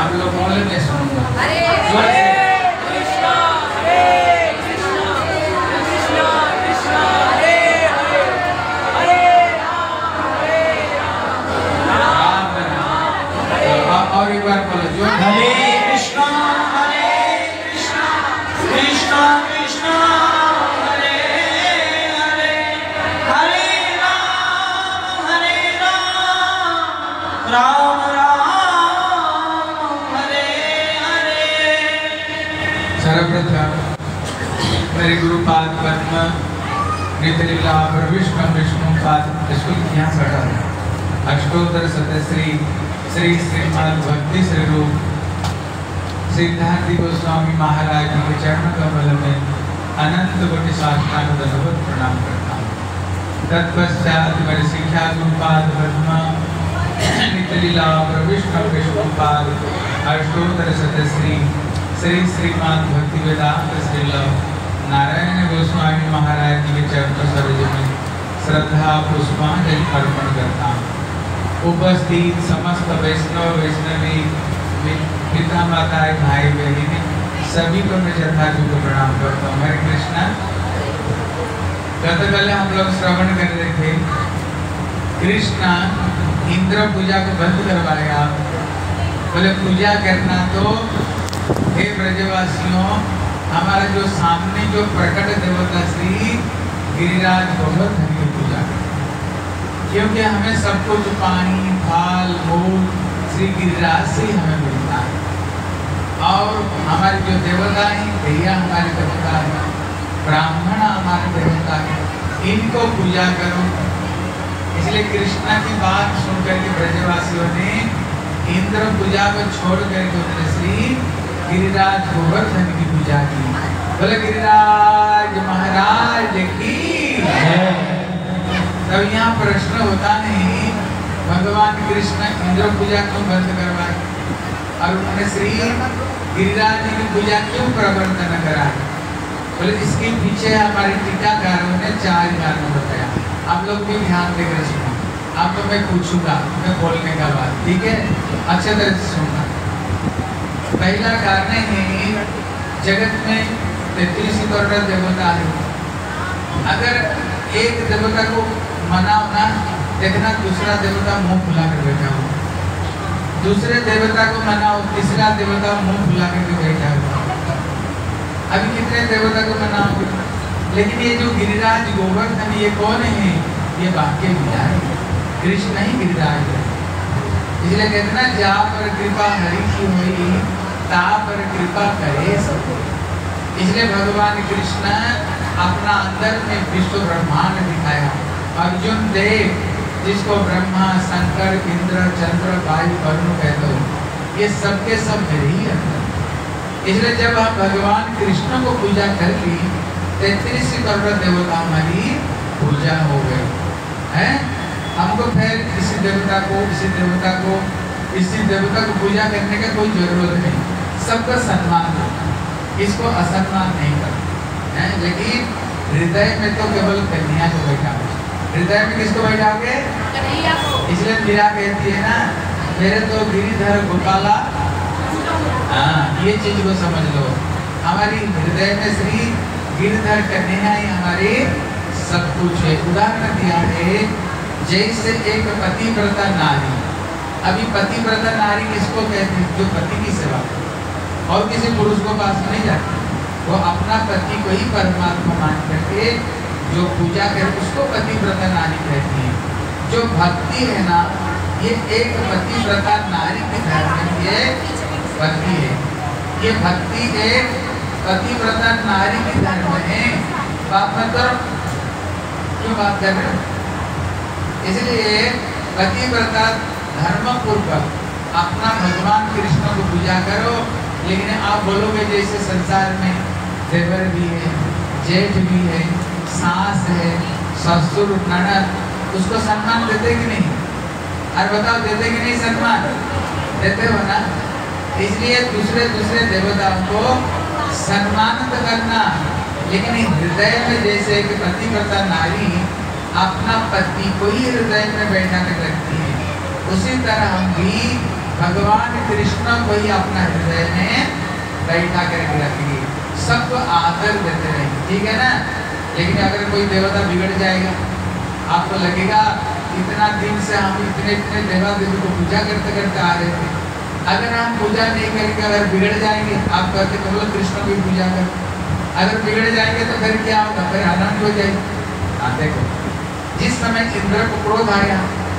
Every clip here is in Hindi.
आप लोग बोले मैं सुनूंगा। हरे कृष्णा कृष्णा कृष्णा हरे हरे हरे राम राम। और एक बार बोलो जो हरे कृष्णा कृष्णा कृष्णा हरे हरे हरे राम राम राम हरे हरे। सर्वप्रथम मेरे गुरुपाद पद्म नितलीला विष्णु विष्णु पाद इसको यहाँ पढ़ा है। अष्टोत्तर शतश्री श्री श्रीमद् भक्ति स्वरूप सिद्धार्थ गोस्वामी महाराज जी के चरण कमल में अनंत कोटि साष्टांग दंडवत प्रणाम करता हूँ। तत्पश्चात मेरे शिक्षा गुरुपाद पद्म नितलीला विष्णु विष्णु पाद अष्टोत्तर शतश्री श्री श्रीमद् भक्ति वेदांत श्रील नारायण गोस्वामी महाराज जी के चरण सरोज में श्रद्धा पुष्पांजलि अर्पण करता हूँ। उपस्थित समस्त वैष्णव वैष्णवी पिता माता भाई बहन सभी को मैं यथायोग्य प्रणाम करता हूँ। हरे कृष्णा। गतकाल हम लोग श्रवण कर रहे थे कृष्णा इंद्र पूजा को बंद करवाया। बोले पूजा करना तो हे ब्रजवासियों हमारा जो सामने जो प्रकट देवता श्री गिरिराज गोवर्धन की पूजा करें, क्योंकि हमें सब कुछ पानी फल फूल श्री गिरिराज से ही हमें मिलता है। और हमारे जो देवता हैं भैया हमारे देवता है, ब्राह्मण हमारे देवता है, इनको पूजा करो। इसलिए कृष्णा की बात सुनकर के ब्रजवासियों ने इंद्र पूजा को छोड़ करके श्री गिरिराज गोवर्धन की पूजा की। बोले गिरिराज महाराज की। तब यहाँ प्रश्न होता नहीं भगवान कृष्ण इंद्र पूजा क्यों बंद करवाए और उन्होंने श्री गिरिराज जी की पूजा क्यों प्रवर्तन कराए। बोले इसके पीछे हमारे टीकाकारों ने 4 कारण बताया। आप लोग भी ध्यान देकर सुनो। आप तो मैं पूछूंगा मैं बोलने का बाद, ठीक है, अच्छे तरह से सुनना। पहला कारण है जगत में 33 करोड़ देवता है। अगर एक देवता को मनाओ ना, देखना दूसरा देवता मुंह फुला कर बैठा हो, दूसरे देवता को मनाओ तीसरा देवता मुंह फुला कर बैठा हो। अभी कितने देवता को मनाओ, लेकिन ये जो गिरिराज गोवर्धन ये कौन है? ये बाकी गिरिराज कृष्ण ही गिरिराज है। इसलिए कहते ना जा पर कृपा हरि की हुई ता पर कृपा करे सब। इसलिए भगवान कृष्ण अपना अंदर में विश्व ब्रह्मांड दिखाया। अर्जुन देव जिसको ब्रह्मा शंकर इंद्र चंद्र वायु वरुण कहते हो, ये सबके सब मेरे ही अंदर। इसलिए जब आप भगवान कृष्ण को पूजा कर ली 33 करोड़ देवता हमारी पूजा हो गई है। हमको फिर किसी देवता को पूजा करने का कोई जरूरत नहीं। सबका सम्मान दो, इसको असम्मान नहीं करते हैं। लेकिन हृदय में तो केवल कन्हैया को बैठाओ। हृदय में किसको बैठाओगे? कन्हैया को। इसलिए मीरा कहती है ना मेरे तो गिरिधर गोपाला। हाँ, ये चीज को समझ लो। हमारी हृदय में श्री गिरिधर कन्हैया ही हमारे सब कुछ है। उदाहरण दिया है जैसे एक पतिव्रता नारी। अभी पतिव्रता नारी किसको कहते हैं? जो पति की सेवा और किसी पुरुष को पास नहीं जाती, वो अपना पति को ही परमात्मा मान करके जो पूजा करे उसको पतिव्रता नारी कहती है। जो भक्ति है ना, ये एक पतिव्रता नारी के धर्म में ये भक्ति है। ये भक्ति एक पतिव्रता नारी के धर्म है। बात मत करो, क्यों बात कर रहे हो? इसलिए पतिव्रता धर्म पूर्वक अपना भगवान कृष्ण को पूजा करो। लेकिन आप बोलोगे जैसे संसार में देवर भी है, जेठ भी है, सास है, ससुर ननद, उसको सम्मान देते कि नहीं? और बताओ देते कि नहीं सम्मान? देते हो ना। इसलिए दूसरे देवताओं को सम्मान तो करना, लेकिन हृदय में जैसे एक पतिव्रता नारी अपना पति को ही हृदय में बैठा कर रखती है, उसी तरह हम भी भगवान कृष्ण को ही अपना हृदय में बैठा करके रखिए, सबको आदर देते रहेंगे, ठीक है ना। लेकिन अगर कोई देवता बिगड़ जाएगा, आपको लगेगा इतना दिन से हम इतने इतने देवा देवी को पूजा करते करते आ रहे थे, अगर हम पूजा नहीं करके अगर बिगड़ जाएंगे, आप कहते केवल कृष्ण की पूजा कर, अगर बिगड़ जाएंगे तो फिर क्या होगा, फिर आनंद हो जाएगी। आप देखो जिस समय इंद्र को क्रोध आया,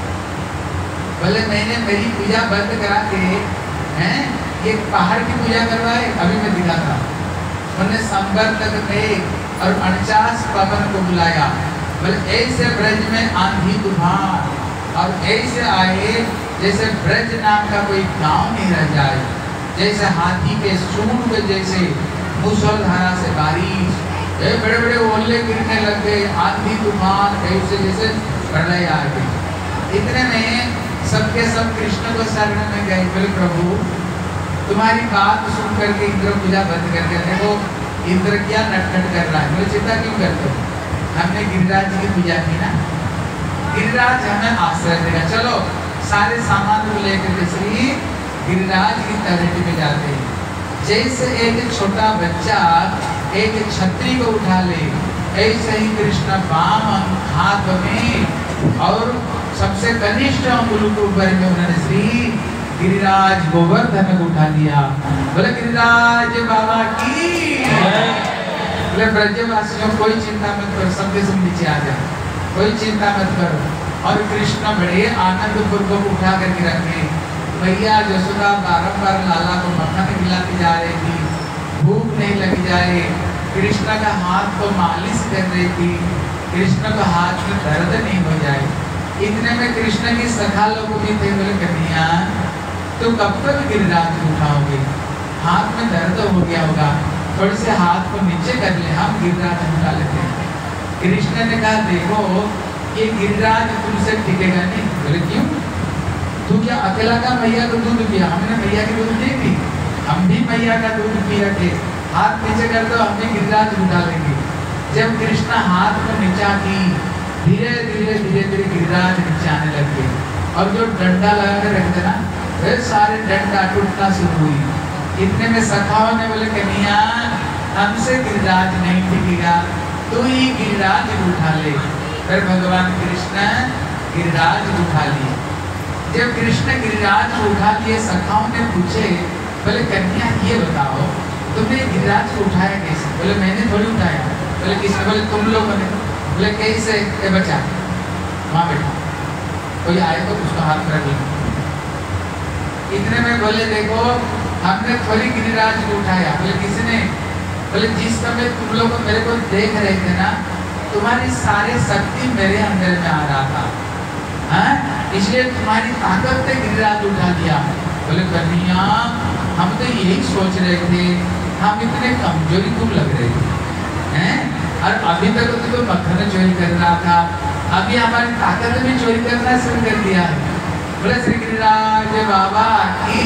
बोले मैंने मेरी पूजा बंद करा के हैं एक पहाड़ की पूजा करवाए, अभी मैं दिखाता हूँ। उन्होंने संवर्तक में और 49 पवन को बुलाया, बोले ऐसे ब्रज में आंधी तूफान और ऐसे आए जैसे ब्रज नाम का कोई गांव नहीं रह जाए, जैसे हाथी के सूंड के जैसे मूसलधारा से बारिश, बड़े बड़े ओले गिरने लग गए, आंधी तूफान ऐसे जैसे प्रलय आ गई। इतने में सबके सब कृष्ण को शरण में गए, बोले प्रभु तुम्हारी बात सुन करके इंद्र पूजा बंद कर देते हो, इंद्र क्या नटखट कर रहा है, बोले चिंता क्यों करते हो, हमने गिरिराज की पूजा की ना, गिरिराज हमें आश्रय देगा, चलो सारे सामान को लेकर के श्री गिरिराज की तलहटी में जाते हैं। जैसे एक छोटा बच्चा एक छतरी को उठा ले, ऐसे ही कृष्ण वाम हाथ में और सबसे कनिष्ठ अंगुल के ऊपर में उन्होंने श्री गिरिराज गोवर्धन को उठा लिया, बोले गिरिराज बाबा की, बोले ब्रजवासियों कोई चिंता मत करो, सबके सब नीचे आ जाए, कोई चिंता मत करो। और कृष्ण बड़े आनंद पूर्वक उठा करके रखे, भैया जसोदा बारंबार लाला को मक्खन खिलाती जा रही थी, भूख नहीं लगी जाए, कृष्ण का हाथ को मालिश कर रही थी, कृष्ण का हाथ में दर्द नहीं हो जाए। इतने में कृष्ण की सखा लोग भी थे, बोले कन्हैया तो कब तक गिरिराज को उठाओगे, हाथ में दर्द हो गया होगा, थोड़े से हाथ को नीचे कर ले, हम गिरिराज उठा लेते हैं। कृष्ण ने कहा देखो ये गिरिराज तुमसे टिकेगा नहीं, बोले क्यों, तू क्या अकेला का मैया का दूध पिया, हमने मैया की दूध नहीं पी, हम भी मैया का दूध पिया थे, हाथ नीचे कर दो हमने गिरिराज उठा लेंगे। जब कृष्ण हाथ को नीचा की, धीरे धीरे धीरे धीरे गिरिराज नीचे आने लग गए, और जो डंडा लगा कर रखते ना वे सारे डंडा टूटना शुरू हुई। इतने में सखाओं ने बोले कन्हैया हमसे गिरिराज नहीं टिकेगा, तू ही गिरिराज उठा ले। फिर भगवान कृष्ण गिरिराज उठा लिए। जब कृष्ण गिरिराज को उठा लिए, सखाओं ने पूछे बोले कन्हैया ये बताओ तुमने गिरिराज को उठाया कैसे, बोले मैंने थोड़ी उठाया, बोले किसने, बोले तुम लोगों ने, बोले कैसे, ए बच्चा वहाँ बैठा, कोई आए तो उसका हाथ रख लो। इतने में बोले देखो हमने थोड़ी गिरिराज को उठाया, बोले किसने, बोले जिस समय तुम लोग मेरे को देख रहे थे ना, तुम्हारी सारे शक्ति मेरे अंदर में आ रहा था, हाँ इसलिए तुम्हारी ताकत से गिरिराज उठा लिया। बोले कन्हैया हम तो यही सोच रहे थे, हम इतने कमजोरी क्यों लग रहे थे, हैं? और अभी तक तो मक्खन चोरी कर रहा था, अभी हमारी ताकत भी चोरी करना शुरू कर दिया है। बोले श्री गिरिराज बाबा की।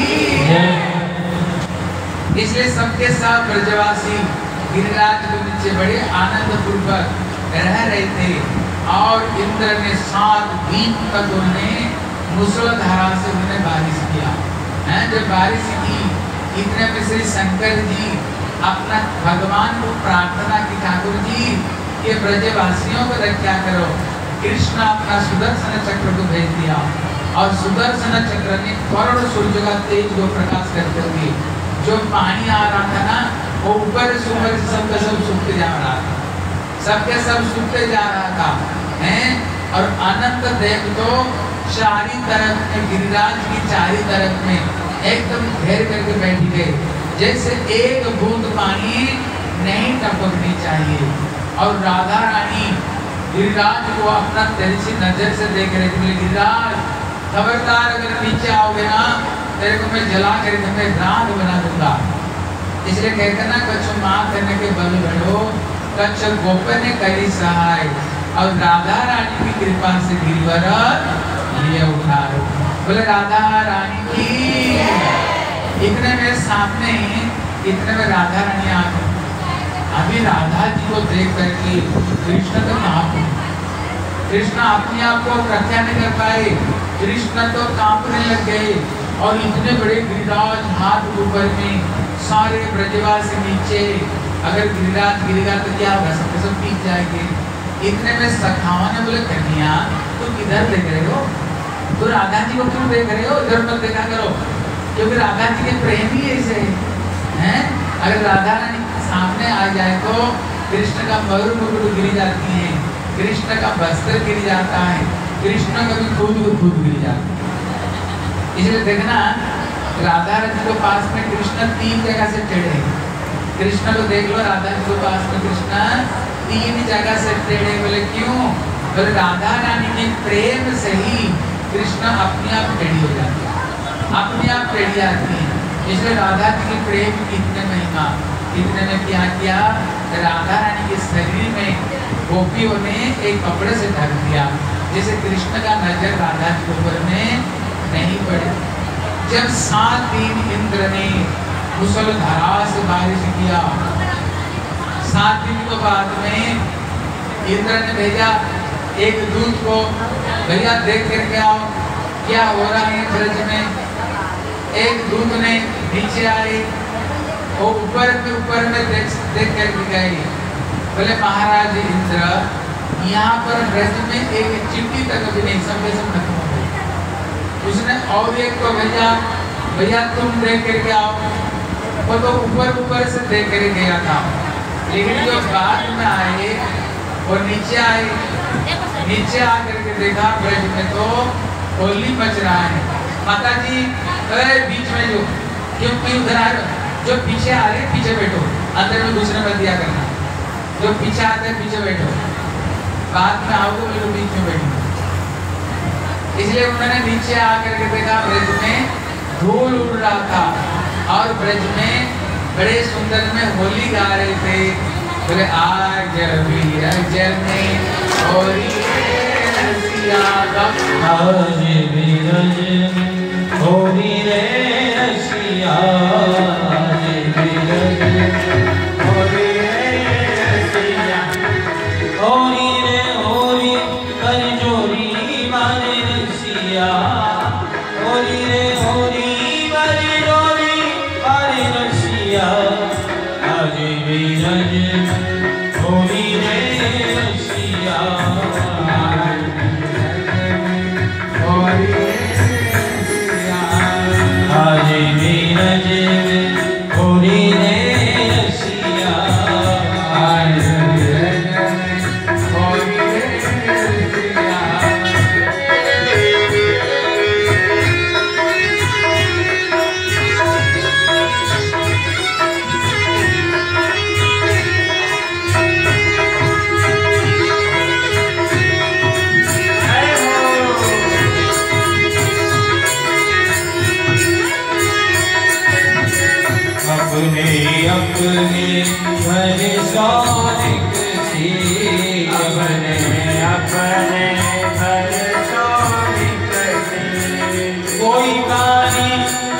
इसलिए सबके सब ब्रजवासी गिरिराज के नीचे बड़े आनंद पूर्वक रह रहे थे, और इंद्र ने 7 दिन तक उन्हें मूसलाधारा से उन्हें बारिश किया। जब बारिश की, इतने में श्री शंकर जी अपना भगवान को प्रार्थना की, ठाकुर जी ये ब्रजवासियों को रक्षा करो। कृष्ण अपना सुदर्शन चक्र को भेज दिया, और सुदर्शन चक्र ने करोड़ सूर्य का तेज को प्रकाश करते हुए जो पानी आ रहा था ना, वो ऊपर से ऊपर सबका सब सूखते जा रहा था, सबके सब सूखते जा रहा था, हैं? और अनंत देव तो चारी तरफ में, गिरिराज की चारी तरफ में एकदम घेर करके बैठ गए, जैसे एक बूंद पानी नहीं टपकनी चाहिए। और राधा रानी गिरिराज को अपना तिरछी नजर से देख रहे थे, गिरिराज खबरदार अगर नीचे आओगे ना, तेरे को मैं जला कर मैं राग बना दूंगा। इसलिए कहते ना कच्छ माँ करने के बल बढ़ो, कच्छ गोपन ने करी सहाय, और राधा रानी की कृपा से गिरिवर लिए उठारो। बोले राधा रानी की। इतने में सामने, इतने में राधा रानी आ गई। अभी राधा जी को देख करके कृष्ण तो कहाँ, कृष्ण अपने आप को रक्षा नहीं कर पाए, कृष्ण तो कांपने लग गए, और इतने बड़े गिरिराज हाथ ऊपर में, सारे ब्रजवासी नीचे। अगर गिरिराज गिरेगा तो क्या होगा, सब पीछे जाएंगे। इतने में सखावा ने बोले कन्या तुम किधर देख रहे हो, तो राधा जी को क्यों देख रहे हो, इधर मत देखा करो, क्योंकि राधा जी के प्रेमी ऐसे हैं। अगर राधा रानी सामने आ जाए तो कृष्ण का मयूर मुकुट गिर जाती है, कृष्ण का वस्त्र गिर जाता है, कृष्ण कभी खुद गिर जाता है। इसलिए देखना राधा रानी के पास में कृष्ण 3 जगह से टेढ़े हैं। कृष्ण को देख लो, राधा जी के पास में कृष्ण 3 जगह से टेढ़े। बोले क्यों, बोले राधा रानी के प्रेम से ही कृष्ण अपने आप टेढ़ी हो जाती है, अपने आप टेढ़ी आती है। इसलिए राधा जी की प्रेम कितने महिमा, इतने में क्या किया, राधा रानी के शरीर में गोपियों ने एक कपड़े से ढक दिया, जैसे कृष्ण का नजर राधा जी के ऊपर में नहीं पड़े। जब 7 दिन इंद्र ने मुसलधारा से बारिश किया, 7 दिन के बाद में इंद्र ने भेजा एक दूत को, भैया देख करके आओ क्या हो रहा है ब्रज में। एक दूत ने नीचे आए, वो ऊपर में देख करके गए, बोले महाराज इंद्र यहाँ पर ब्रज में एक चिट्ठी तक भी नहीं, सब खत्म हो गई। उसने और एक को भेजा, भैया तुम देख करके आओ। वो तो ऊपर से देख कर गया था, लेकिन जो बाद में आए और नीचे आए, नीचे आकर के देखा ब्रज में तो होली मच रहा है। माता जी बीच में जो क्योंकि उधर आ रहे, जो पीछे आ रहे पीछे बैठो, अंदर में दूसरे मत दिया करना, जो पीछे आते हैं पीछे बैठो, बाद में आओ तो मेरे बीच में बैठो। इसलिए उन्होंने नीचे आकर के देखा ब्रज में धूल उड़ रहा था और ब्रज में बड़े सुंदर में होली गा रहे थे। बोले आज वीर में होली रसिया, आज वीर होली रे रसिया, आज वीर होली रे रसिया, होली रे होली कर जोरी मारे रसिया, होली रे होली मारे जोरी मारे रसिया, आज वीर होली रे रसिया, होली आज वीर होली रे रसिया, आज अपने घर सौनिक सी, अपने घर सौनिक सी, कोई कारी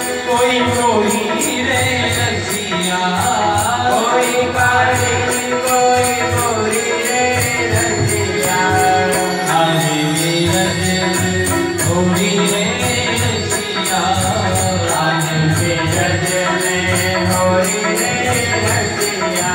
कोई रे रसिया, कोई कारी कोई रे रसिया, आज वीरज होली रे रसिया, आज वीरज होली रे रसिया।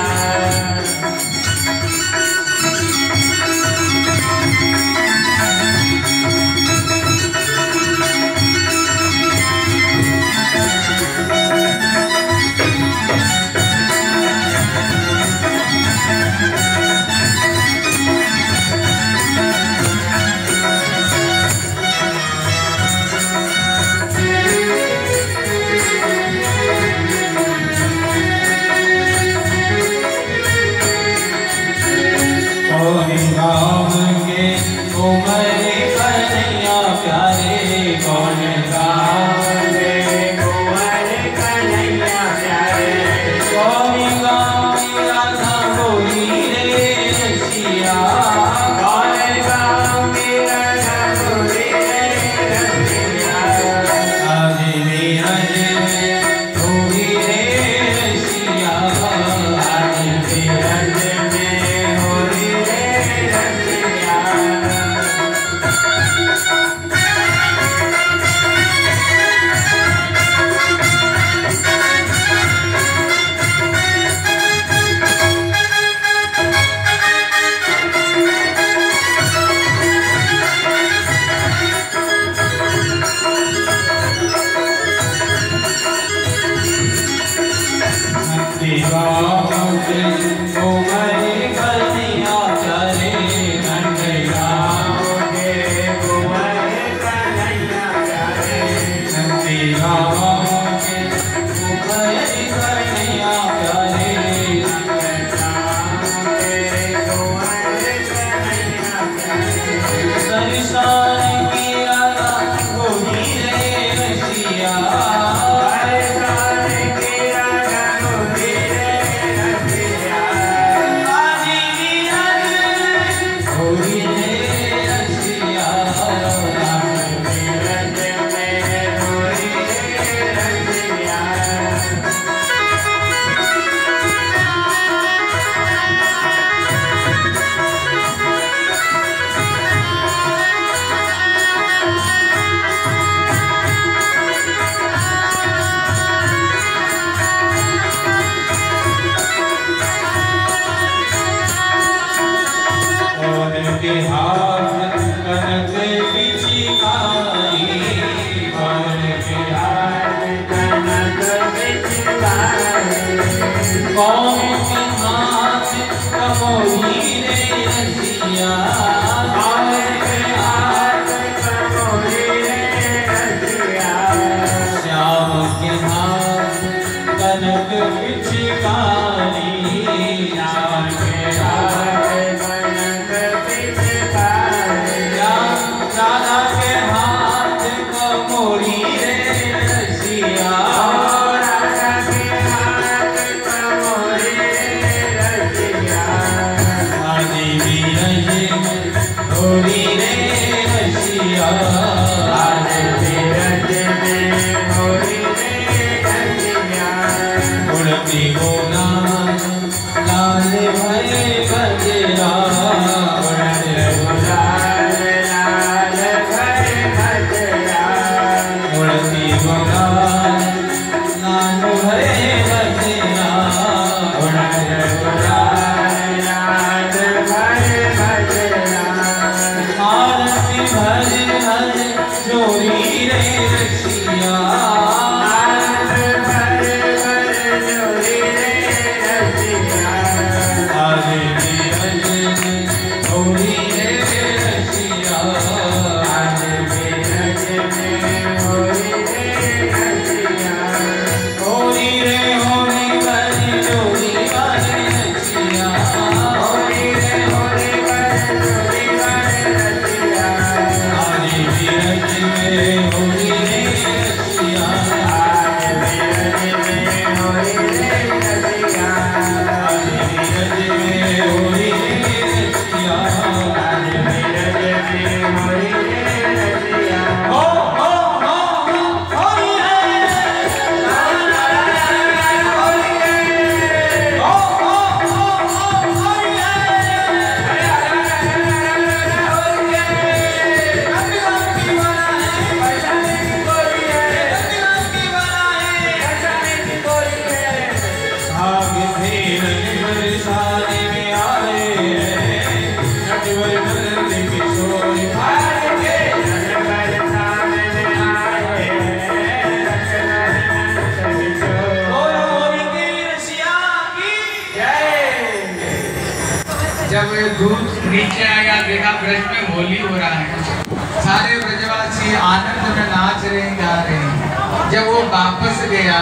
जब दूध नीचे आया देखा ब्रज में होली हो रहा है, सारे ब्रजवासी आनंद में नाच रहे हैं, गा रहे हैं। जब वो वापस गया,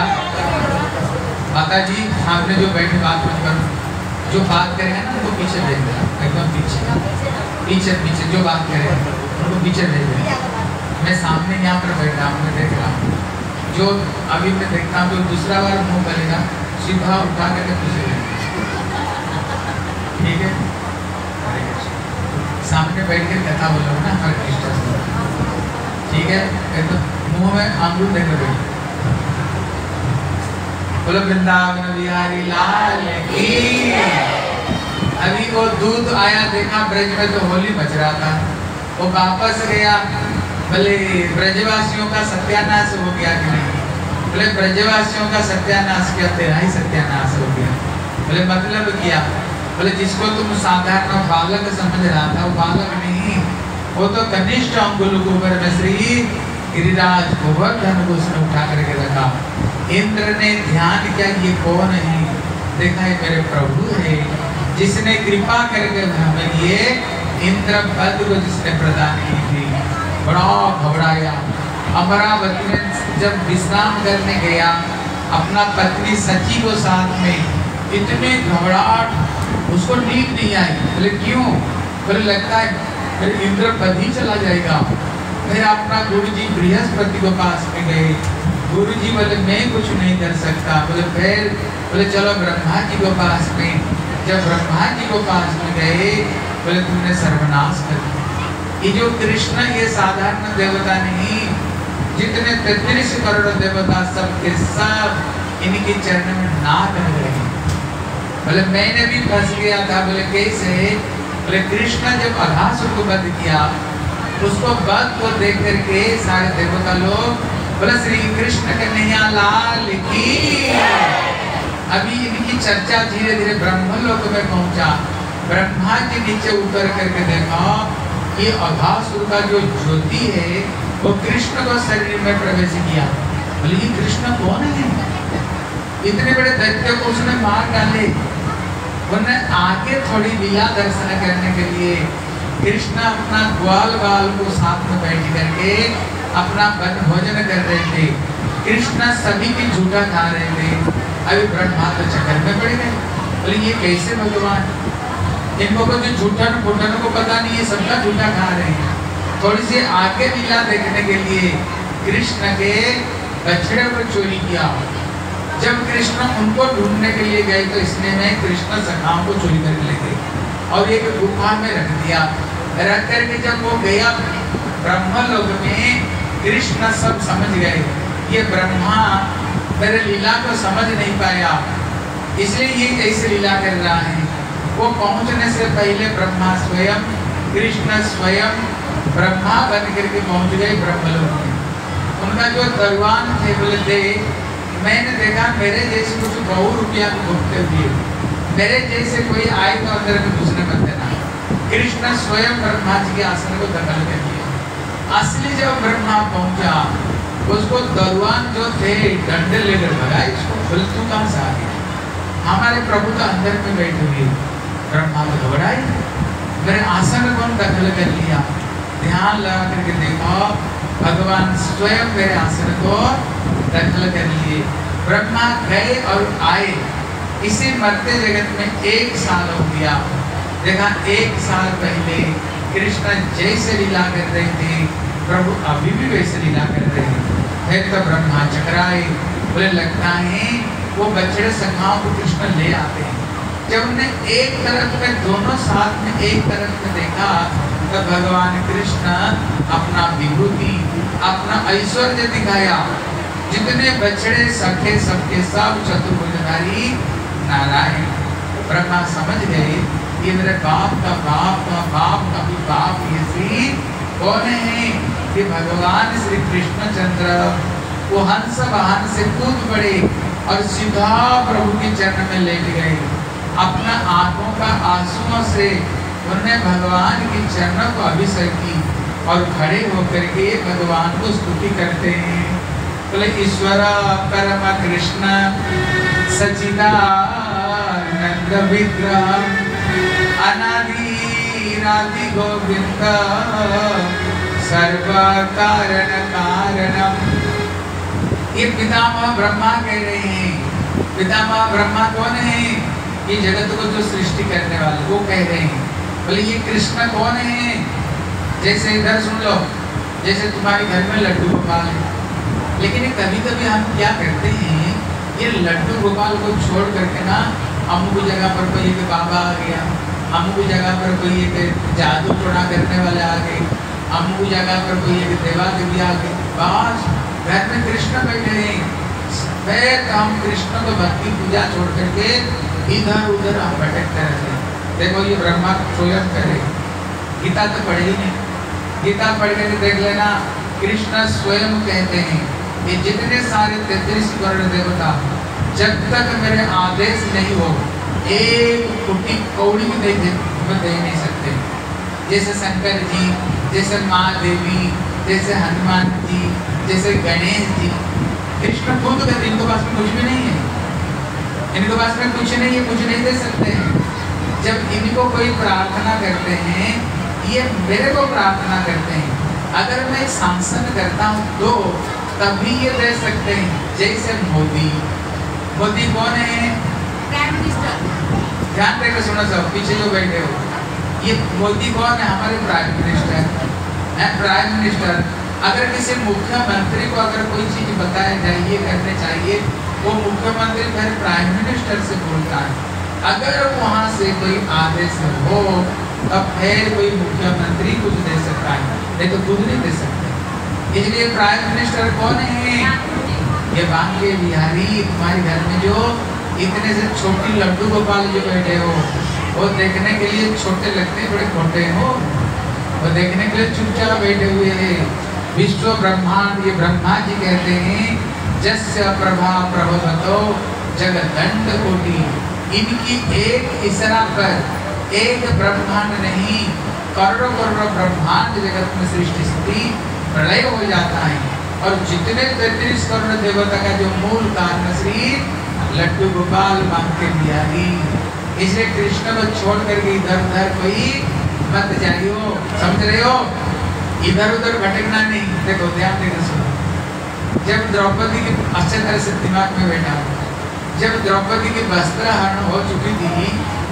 माता जी सामने जो बैठे बात मत करो, जो बात करेगा ना वो पीछे भेज देना, एकदम पीछे पीछे पीछे जो बात करेगा उनको पीछे भेज देना। मैं सामने यहाँ पर बैठ रहा हूँ, मैं देख रहा हूँ, जो अभी मैं देखता हूँ जो दूसरा बार मुँह करेगा सीधा उठा करके पीछे भेज, ठीक है। सामने बैठ के कथा बोलो ना हर कृष्ण, ठीक है। एकदम मुंह में अंगूर देकर बैठो, बोलो वृंदावन बिहारी लाल की। अभी वो दूध आया, देखा ब्रज में तो होली मच रहा था, वो वापस गया, बोले ब्रजवासियों का सत्यानाश हो गया कि नहीं? बोले ब्रजवासियों का सत्यानाश किया, तेरा ही सत्यानाश हो गया। बोले मतलब क्या? बोले जिसको तुम साधारण बालक समझ रहा था वो बालक नहीं, वो तो कनिष्ठ अंगुल गोबर में श्री गिरिराज गोवर्धन को उसने उठा करके रखा। इंद्र ने ध्यान किया ये कौन है? देखा है मेरे प्रभु है, जिसने कृपा करके हमें ये इंद्र पद को जिसने प्रदान की थी। बड़ा घबराया, अमरावती में जब विश्राम करने गया अपना पत्नी सची को साथ में, इतने घबराहट, उसको नींद नहीं आई। बोले क्यों? बोले लगता है फिर इंद्रपद ही चला जाएगा। फिर अपना गुरुजी बृहस्पति को पास में गए। गुरुजी बोले मैं कुछ नहीं कर सकता। बोले चलो ब्रह्मा जी को पास में। जब ब्रह्मा जी को पास में गए बोले तुमने सर्वनाश कर दिया। ये जो कृष्ण ये साधारण देवता नहीं, जितने 33 करोड़ देवता सब के सब इनके चरण में नाक लग रहे। बोले मैंने भी फंस गया था। बोले कैसे? बोले कृष्ण जब अघासुर को वध किया, उसको वध को देख करके सारे देवता लोग बोले श्री कृष्ण कन्हैया लाल की। अभी इनकी चर्चा धीरे धीरे ब्रह्मलोक में पहुंचा। ब्रह्मा जी नीचे उतर करके देखा ये अघासुर का जो ज्योति है वो कृष्ण को शरीर में प्रवेश किया। बोले ये कृष्ण कौन है? इतने बड़े दैत्य को उसने मार डाले। उन्होंने आगे थोड़ी लीला दर्शन करने के लिए कृष्ण अपना ग्वाल बाल को साथ में बैठ करके अपना वन भोजन कर रहे थे। कृष्ण सभी की झूठा खा रहे थे। अभी ब्रह्मा तो चक्कर में पड़ गए। बोले ये कैसे भगवान? इनको को जो झूठन फूटन को पता नहीं है, सबका झूठा खा रहे हैं। थोड़ी सी आगे लीला देखने के लिए कृष्ण के बछड़े को चोरी किया। जब कृष्ण उनको ढूंढने के लिए गए तो इसने में कृष्ण सखाओं को चोरी करके ले गए और एक गुफा में रख दिया। रख करके जब वो गया ब्रह्मलोक में, कृष्ण सब समझ गए ये ब्रह्मा मेरे लीला को समझ नहीं पाया, इसलिए ये कैसे लीला कर रहा है। वो पहुंचने से पहले ब्रह्मा स्वयं, कृष्ण स्वयं ब्रह्मा बन करके पहुंच गए ब्रह्मलोक में। उनका जो दरबान थे बोले थे मैंने देखा मेरे जैसे कुछ बहु रुपया घूमते हुए, मेरे जैसे कोई आए तो अंदर में घुसने मत देना। कृष्ण स्वयं ब्रह्मा जी के आसन को दखल कर दिया। असली जब ब्रह्मा पहुंचा उसको दरबान जो थे डंडे लेकर भगाए। इसको बोले तू कहाँ से आ गया? हमारे प्रभु तो अंदर में बैठे हुए। ब्रह्मा को घबराए, मेरे आसन को दखल कर लिया। ध्यान लगा करके देखो भगवान स्वयं मेरे आसन को दखल कर लिए। ब्रह्मा गए और आए। इसी मरते जगत में 1 साल हो गया। देखा 1 साल पहले कृष्ण जैसे लीला कर रहे थे प्रभु अभी भी वैसे लीला कर रहे हैं। फिर तो ब्रह्मा चकराए, बोले लगता है वो बछड़े सखाओं को कृष्ण ले आते हैं। जब उन्होंने एक तरफ में दोनों साथ में एक तरफ में देखा तो भगवान कृष्ण अपना विभूति, अपना ऐश्वर्य दिखाया। जितने बछड़े सखे सबके सब चतुर्भुजधारी नारायण। ब्रह्मा समझ गए ये मेरे बाप का बाप का बाप का भी बाप ये श्री कौन है? कि भगवान श्री कृष्णचंद्र। वो हंस वाहन से कूद पड़े और सीधा प्रभु के चरण में लेट गए। अपना आंखों का आंसुओं से उन्होंने भगवान के चरणों को अभिषेक की और खड़े होकर के भगवान को स्तुति करते हैं। बोले ईश्वर परम कृष्ण सच्चिदानंद विग्रह अनादि राधि गोविंद सर्व कारण कारणम। ये पितामह ब्रह्मा कह रहे हैं। पितामह ब्रह्मा कौन है? ये जगत को जो सृष्टि करने वाले वो कह रहे हैं। बोले ये कृष्ण कौन है? जैसे इधर सुन लो, जैसे तुम्हारे घर में लड्डू गोपाल है, लेकिन कभी कभी हम क्या करते हैं ये लड्डू गोपाल को छोड़ करके ना अमुक जगह पर कोई एक बाबा आ गया, अमुक जगह पर कोई एक जादू टोना करने वाले आ गए, अमुक जगह पर कोई एक देवा देवी आ गए। बस घर में कृष्ण बैठे हैं। फिर हम कृष्ण को भक्ति पूजा छोड़ करके इधर उधर हम भटकते रहते हैं। देखो ये ब्रह्मा स्वयं करे। गीता तो पढ़े ही नहीं। गीता पढ़ कर देख लेना, कृष्ण स्वयं कहते हैं ये जितने सारे 33 करोड़ देवता जब तक मेरे आदेश नहीं हो एक फुटी कौड़ी भी दे नहीं सकते। जैसे शंकर जी, जैसे माँ देवी, जैसे हनुमान जी, जैसे गणेश जी, कृष्ण खुद कहते इनके पास में कुछ भी नहीं है, इनके पास में कुछ नहीं है, कुछ नहीं दे सकते हैं। जब इनको कोई प्रार्थना करते हैं, ये मेरे को प्रार्थना करते हैं, अगर मैं शासन करता हूँ तो तभी ये दे सकते हैं। जैसे मोदी कौन है? Prime minister. ध्यान देकर सुनो सब, पीछे जो बैठे हो, ये मोदी कौन है? हमारे प्राइम मिनिस्टर है। प्राइम मिनिस्टर अगर किसी मुख्यमंत्री को अगर कोई चीज बताया जाए ये करने चाहिए, वो मुख्यमंत्री फिर प्राइम मिनिस्टर से बोलता है। अगर वहां से कोई आदेश हो तब फिर कोई मुख्यमंत्री कुछ दे सकता है, नहीं तो खुद नहीं दे सकते। इसलिए प्राइम मिनिस्टर कौन है? ये बांके बिहारी तुम्हारे घर में जो इतने से छोटी लड्डू गोपाल जो बैठे हो, वो देखने के लिए छोटे लगते हैं, बड़े मोटे हो, वो देखने के लिए चुपचाप बैठे हुए हैं। विश्व ब्रह्मांड ये ब्रह्मा जी कहते हैं, जस्य प्रभा प्रभवतो जगदंड कोटि। इनकी एक इशारा पर एक ब्रह्मांड नहीं, करोड़ों करोड़ों ब्रह्मांड जगत में सृष्टि स्थिति प्रलय हो जाता है। और जितने 33 करोड़ देवता का जो मूल कारण श्री लड्डू गोपाल बांके बिहारी। इसलिए कृष्ण को छोड़ करके इधर उधर कोई मत जाइयो, समझ रहे हो? इधर उधर भटकना नहीं। देखो ध्यान देकर सुनो, जब द्रौपदी की अच्छे तरह से दिमाग में बैठा, जब द्रौपदी की वस्त्र हरण हो चुकी थी,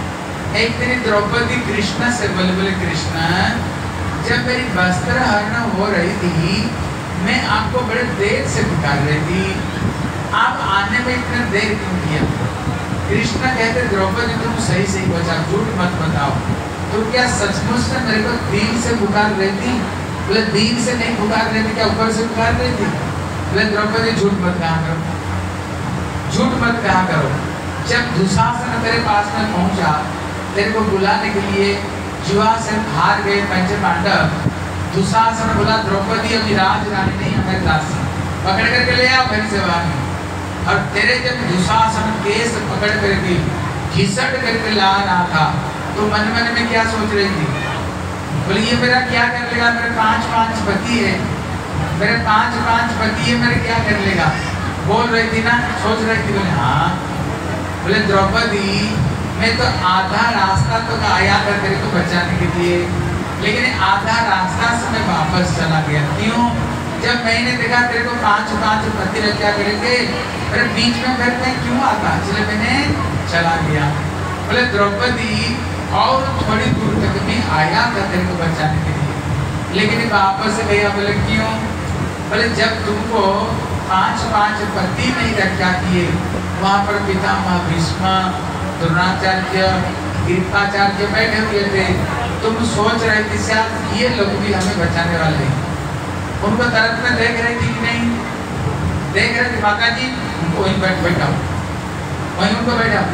एक दिन द्रौपदी कृष्ण से बोले कृष्ण, जब मेरी वस्त्र हरण हो रही थी मैं आपको बड़े देर से पुकार रही थी, आप आने में इतना देर क्यों किया? कृष्ण कहते द्रौपदी तुम सही सही बचा, झूठ मत बताओ, तो क्या सचमुच से मेरे को दिल से पुकार रही थी? बोले दिल से नहीं पुकार रही थी, क्या ऊपर से पुकार रही थी? बोले द्रौपदी झूठ मत कहा करो, झूठ मत कहा करो। जब दुशासन तेरे पास में पहुंचा, तेरे को बुलाने के लिए जुआ से हार गए पंच पांडव, दुशासन बोला द्रौपदी अभी राज रानी नहीं हमें दासी, पकड़ करके ले आओ फिर से बाहर। और तेरे जब दुशासन केस पकड़ करके घिसट करके ला रहा था, तो मन मन में क्या सोच रही थी? बोले ये मेरा क्या कर लेगा? मेरे 5 पति है, मेरे 5 पति है, मेरे क्या कर लेगा? बोल रही थी ना, सोच रही थी। बोले हाँ। बोले द्रौपदी मैं तो आधा रास्ता तो आया था तेरे को बचाने के लिए, लेकिन आधा रास्ता से मैं वापस चला गया। क्यों? जब मैंने देखा तेरे को 5 पति क्या करेंगे, मेरे बीच में फिर मैं क्यों आता, इसलिए मैंने चला गया। बोले द्रौपदी और थोड़ी दूर तक मैं आया था तेरे को बचाने के लिए, लेकिन वापस गया। बोले क्यों? बोले जब तुमको 5 पति नहीं रक्षा किए, वहाँ पर पितामह भीष्म, द्रोणाचार्य, कृपाचार्य बैठे हुए थे, तुम सोच रहे थे शायद ये लोग भी हमें बचाने वाले हैं। उनको तरफ में देख रही थी कि नहीं देख रहे थे? माता जी उनको वहीं बैठाओ, वहीं उनको बैठाओ।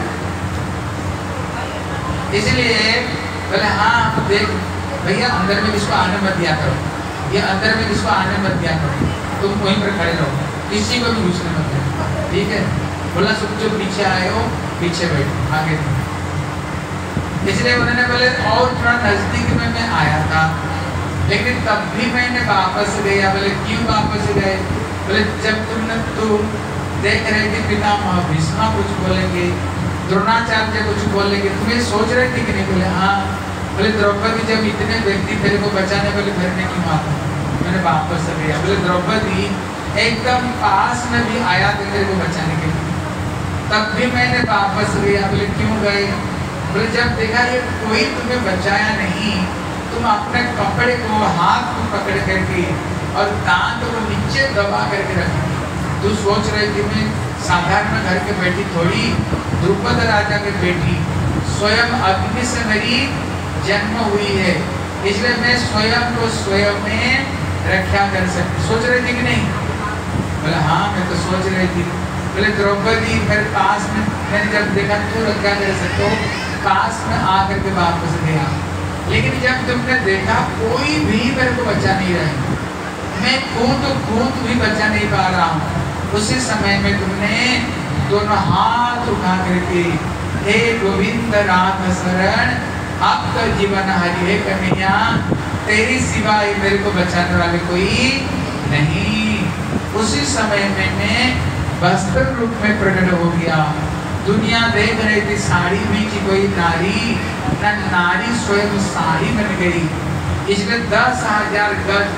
इसलिए बोले हाँ देख भैया, अंदर में किसको आने मत दिया करो, ये अंदर में किसको आने मत दिया करो, तुम वहीं पर खड़े रहो, किसी को भी घुसने मत दो, ठीक है? बोला सब जो पीछे आए हो पीछे बैठो, आगे नहीं। इसलिए उन्होंने बोले और थोड़ा नजदीक में मैं आया था, लेकिन तब भी मैंने वापस गया। बोले क्यों वापस गए? बोले जब तुम देख रहे थे पितामह भीष्म कुछ बोलेंगे, द्रोणाचार्य कुछ बोलेंगे, तुम्हें सोच रहे थे कि नहीं? बोले हाँ। बोले द्रौपदी जब इतने व्यक्ति तेरे को बचाने वाले घर में क्यों आता? मैंने वापस गया। बोले द्रौपदी एकदम पास में भी आया था तेरे को बचाने के लिए, तब भी मैंने वापस गया। बोले क्यों गए? बोले जब देखा ये कोई तुम्हें बचाया नहीं, तुम अपने कपड़े को हाथ में पकड़ करके और दांत को नीचे दबा करके रखी। तू सोच रही थी मैं साधारण घर के बेटी थोड़ी, द्रुपद राजा की बेटी, स्वयं अग्नि से मेरी जन्म हुई है, इसलिए मैं स्वयं को स्वयं में रक्षा कर सकती। सोच रही थी कि नहीं? बोले हाँ मैं तो सोच रही थी। बोले द्रौपदी मेरे पास में मैंने जब देखा तो रक्षा कर सकते हो, पास में आकर के वापस गया, लेकिन जब तुमने देखा कोई भी मेरे को बचा नहीं रहा, मैं कूद भी बचा नहीं पा रहा हूँ, उसी समय में तुमने दोनों हाथ उठा करके हे गोविंद राम शरण आपका जीवन हरि है कन्हैया, तेरी सिवाय मेरे को बचाने वाले कोई नहीं। उसी समय में मैं वस्त्र रूप में प्रकट हो गया। दुनिया देख रही थी साड़ी में की कोई नारी, न नारी स्वयं साड़ी बन गई। इसलिए 10,000 गज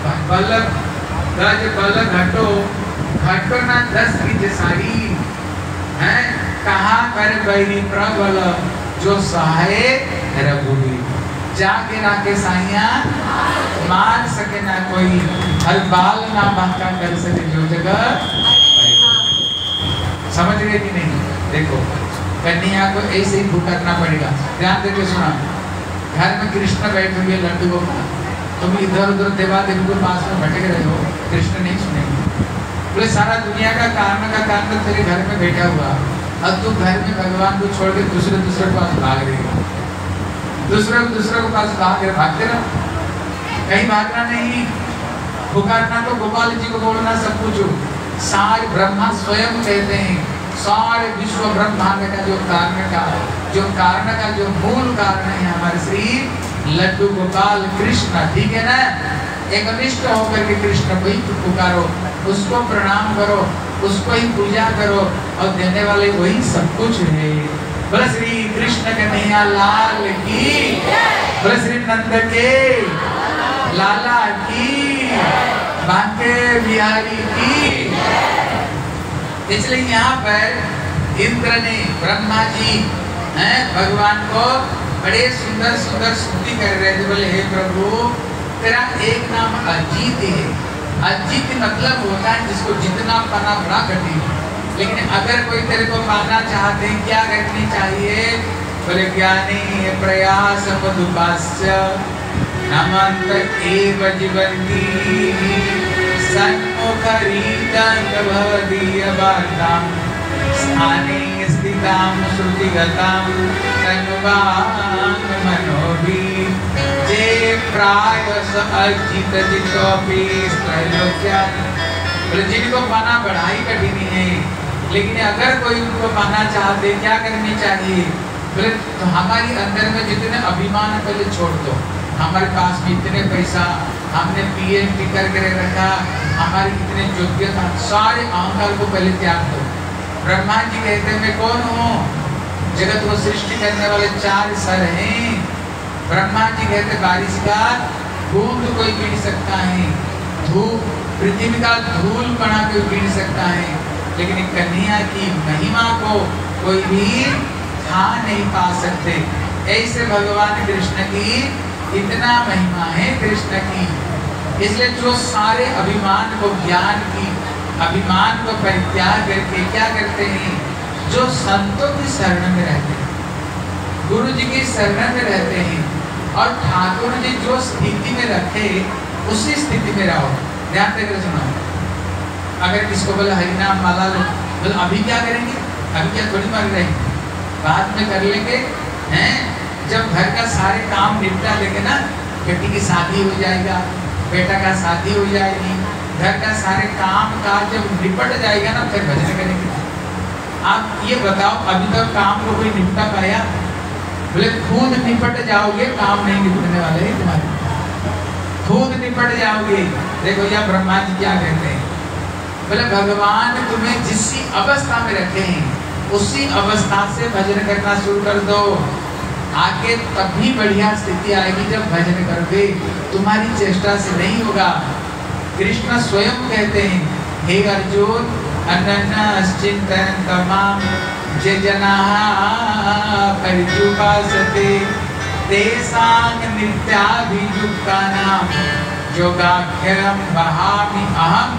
बल्लभ गज बल घटो घटो न 10 की जसारी है कहा कर बैरी प्रबल जो सहाय रघुवीर जाके राके साइया मार सके ना कोई हर बाल ना बांका कर सके जो जगह समझ गए कि नहीं? देखो कन्या को ऐसे ही भुगतना पड़ेगा। ध्यान देके सुना, घर में कृष्ण बैठे हुए लड्डू गोपाल, तुम इधर उधर देवा देवी के पास में भटक रहे हो, कृष्ण नहीं सुनेंगे। बोले सारा दुनिया का कारण तेरे घर में बैठा हुआ, अब तू घर में भगवान को छोड़ के दूसरे के पास भाग रहेगा, दूसरे के पास भागते रहो। कहीं भागना नहीं, पुकारना तो गोपाल जी को बोलना सब कुछ। सारे ब्रह्मा स्वयं कहते हैं, सारे विश्व ब्रह्मांड का जो कारण का जो मूल कारण है हमारे श्री लड्डू गोपाल कृष्ण, ठीक है ना? एक अनिष्ट होकर के कृष्ण को ही पुकारो, उसको प्रणाम करो, उसको ही पूजा करो, और देने वाले वही सब कुछ है। बोले श्री कृष्ण कन्हैया लाल की, बोले श्री नंद के लाला की, बांके बिहारी की। इसलिए यहाँ पर इंद्र ने ब्रह्मा जी हैं भगवान को बड़े सुंदर सुंदर स्तुति कर रहे थे। बोले हे प्रभु तेरा एक नाम अजीत है। अजीत मतलब होता है जिसको जितना पाना बड़ा कठिन, लेकिन अगर कोई तेरे को पाना चाहते हैं क्या करनी चाहिए? बोले ज्ञानी प्रयास मधुपास्य नमंत एव जीवन्ति सन्मुख रीतं भवदीयवार्तां स्थाने स्थितां श्रुतिगतां तन्वांग मनोभि जे प्रायस अजित जितोपि त्रैलोक्यान्। बोले जिनको पाना बढ़ाई कठिन है, लेकिन अगर कोई उनको पाना चाहते क्या करनी चाहिए? बोले तो हमारी अंदर में जितने अभिमान पहले छोड़ दो। हमारे पास में इतने पैसा, हमने पीएचडी करके रखा, हमारी इतने योग्यता, सारे अहंकार को पहले त्याग दो। ब्रह्मा जी कहते हैं मैं कौन हूँ? जगत को सृष्टि करने वाले 4 सर हैं। ब्रह्मा जी कहते बारिश का बूंद कोई गिन सकता है, धूप पृथ्वी का धूल कणा कोई गिन सकता है, लेकिन कन्हैया की महिमा को कोई भी खा नहीं पा सकते। ऐसे भगवान कृष्ण की इतना महिमा है कृष्ण की। इसलिए जो सारे अभिमान को, ज्ञान की अभिमान को परित्याग करके क्या करते हैं? जो संतों की शरण में रहते हैं, गुरु जी की शरण में रहते हैं, और ठाकुर जी जो स्थिति में रखे उसी स्थिति में रहो। ध्यान देकर सुनो, अगर किसको बोले हरिनाम माला लो, बोले अभी क्या करेंगे? अभी क्या थोड़ी मांग रहे हैं, बाद में कर लेंगे हैं। जब घर का सारे काम निपटा देंगे ना, बेटी की शादी हो जाएगा, बेटा का शादी हो जाएगी, घर का सारे काम काज जब निपट जाएगा ना, फिर भजन करेंगे। आप ये बताओ अभी तक काम को कोई निपटा पाया? बोले खुद निपट जाओगे, काम नहीं निपटने वाले हैं तुम्हारे, खुद निपट जाओगे। देखो या ब्रह्मा जी क्या कहते हैं? बोले भगवान तुम्हें जिस अवस्था में रखे हैं उसी अवस्था से भजन करना शुरू कर दो, आगे तभी बढ़िया स्थिति आएगी जब भजन करोगे, तुम्हारी चेष्टा से नहीं होगा। कृष्ण स्वयं कहते हैं हे अर्जुन अनन्यश्चिन्तयन् तमाम जे जनाः पर्युपासते तेषां नित्याभियुक्तानां योगाख्यं वहामि अहम्।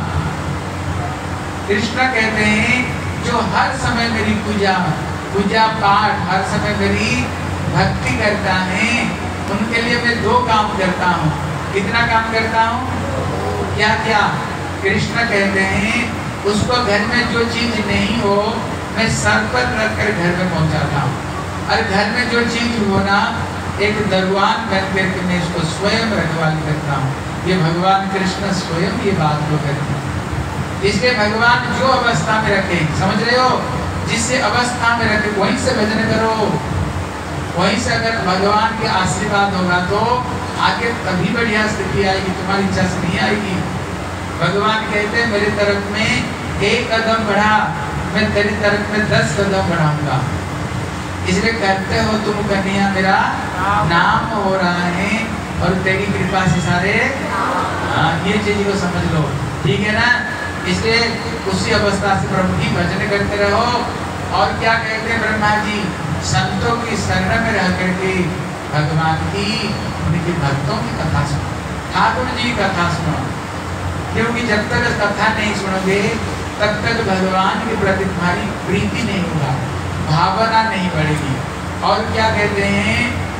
कृष्ण कहते हैं जो हर समय मेरी पूजा पाठ, हर समय मेरी भक्ति करता है, उनके लिए मैं 2 काम करता हूँ। कितना काम करता हूँ? क्या क्या? कृष्ण कहते हैं उसको घर में जो चीज नहीं हो मैं सर पर रखकर घर में पहुँचाता हूँ, और घर में जो चीज हो ना एक दरवान बन करके मैं इसको स्वयं रखवाली करता हूँ। ये भगवान कृष्ण स्वयं ये बात को करते हैं। इसलिए भगवान जो अवस्था में रखे, समझ रहे हो, जिस अवस्था में रखे वहीं से भजन करो, वहीं से अगर भगवान के आशीर्वाद होगा तो आगे तभी बढ़िया स्थिति आएगी, तुम्हारी इच्छा से नहीं आएगी। भगवान कहते हैं मेरी तरफ में 1 कदम बढ़ा, मैं तेरी तरफ में 10 कदम बढ़ाऊंगा। इसलिए कहते हो तुम कन्हैया मेरा नाम हो रहा है, और तेरी कृपा से सारे हाँ, ये चीज को समझ लो, ठीक है ना। इसलिए उसी अवस्था से प्रभु की भजन करते रहो। और क्या कहते हैं ब्रह्मा जी, संतों की शरण में रह करके भगवान की, उनके भक्तों की कथा सुनो, ठाकुर जी की कथा सुनो, क्योंकि जब तक कथा नहीं सुनोगे तब तक भगवान के प्रति तुम्हारी प्रीति नहीं होगा, भावना नहीं बढ़ेगी। और क्या कहते हैं,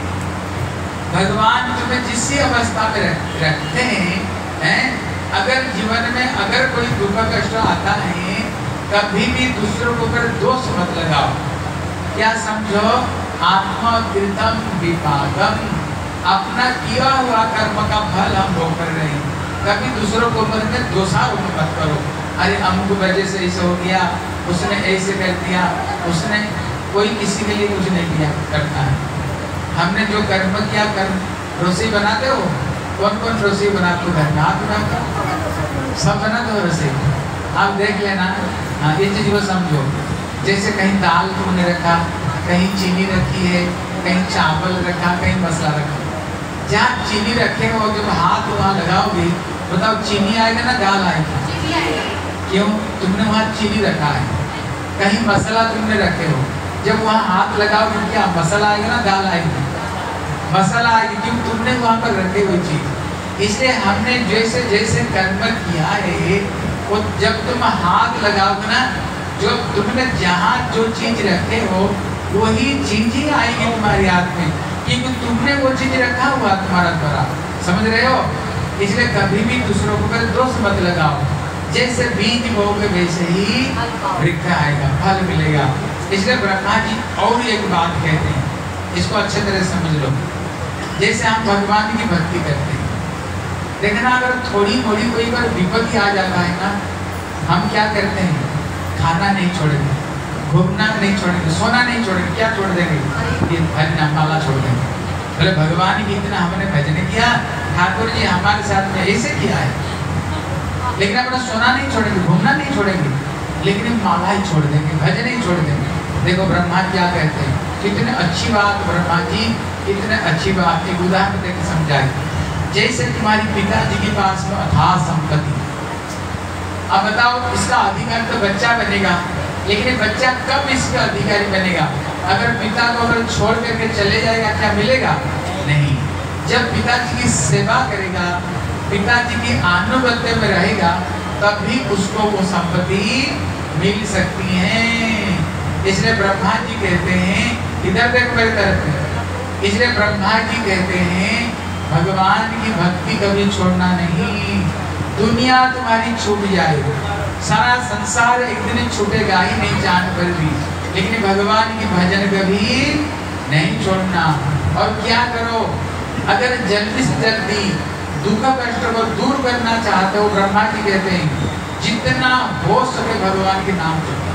भगवान तुम्हें जिस अवस्था में रखते हैं, अगर जीवन में अगर कोई दुख कष्ट आता है, कभी भी दूसरों को ऊपर दोष मत लगाओ। क्या समझो, आत्मकृतम विपाकम, अपना किया हुआ कर्म का फल हम भोग कर रहे हैं। कभी दूसरों को ऊपर में दोषारोप मत करो, अरे अमुक वजह से ऐसे हो गया, उसने ऐसे कर दिया, उसने, कोई किसी के लिए कुछ नहीं किया करता है। हमने जो कर्म किया, कर्म रोसी बनाते हो, कौन कौन रोसी बनाते हो घर में? हाथ बनाते, सब बनाते हो रोसी, आप देख लेना। हाँ, ये चीज को समझो। जैसे कहीं दाल तुमने रखा, कहीं चीनी रखी है, कहीं चावल रखा, कहीं मसला रखा, जहाँ चीनी रखेगा वो जब हाथ वहाँ लगाओगे, बताओ चीनी आएगा ना दाल आएगी? क्यों? तुमने वहाँ चीनी रखा है। कहीं मसाला तुमने रखे हो, जब वहाँ हाथ लगाओगे क्या मसाला आएगा ना दाल आएगी? मसाला आएगी, क्यों? तुमने वहाँ पर रखे हुई चीज। इसलिए हमने जैसे जैसे कर्म किया है, वो जब तुम हाथ लगाओगे ना, जो तुमने जहाँ जो चीज रखे हो वही चीज ही आएगी तुम्हारे हाथ में, क्योंकि तुमने वो चीज रखा हुआ तुम्हारा द्वारा, समझ रहे हो। इसलिए कभी भी दूसरों को दोष मत लगाओ। जैसे बीज बोओगे वैसे ही वृक्ष आएगा, फल मिलेगा। इसलिए ब्रह्मा जी और एक बात कहते हैं, इसको अच्छे तरह समझ लो। जैसे हम भगवान की भक्ति करते हैं, देखना अगर थोड़ी मोड़ी कोई बार विपत्ति आ जाता है ना, हम क्या करते हैं, खाना नहीं छोड़ेंगे, घूमना नहीं छोड़ेंगे, सोना नहीं छोड़ेंगे, क्या छोड़ देंगे? ये भजन माला छोड़ देंगे। बोले भगवान की इतना हमने भजन किया, ठाकुर जी हमारे साथ में ऐसे किया है, लेकिन अपना सोना नहीं छोड़ेंगे, घूमना नहीं छोड़ेंगे, लेकिन माला ही छोड़ देंगे, भजन ही छोड़ देंगे। देखो ब्रह्मा क्या कहते हैं, कितने अच्छी बात ब्रह्मा जी, कितने अच्छी बात। एक उदाहरण देकर समझाए। जैसे तुम्हारी पिताजी के पास में अथाह संपत्ति, अब बताओ इसका अधिकारी तो बच्चा बनेगा, लेकिन बच्चा कब इसका अधिकारी बनेगा? अगर पिता को अगर छोड़ करके चले जाएगा, क्या मिलेगा? नहीं। जब पिताजी की सेवा करेगा, पिताजी की अनुगत्य में रहेगा, तभी उसको वो संपत्ति मिल सकती है। इसलिए ब्रह्मा जी कहते हैं, इधर देखो मेरी तरफ, इसलिए ब्रह्मा जी कहते हैं भगवान की भक्ति कभी छोड़ना नहीं। दुनिया तुम्हारी छूट जाए, सारा संसार एक दिन छूटेगा ही नहीं चांद पर भी, लेकिन भगवान की भजन कभी नहीं छोड़ना। और क्या करो, अगर जल्दी से जल्दी दुख कष्ट को दूर करना चाहते हो, ब्रह्मा जी कहते हैं जितना हो सके भगवान के नाम जपो,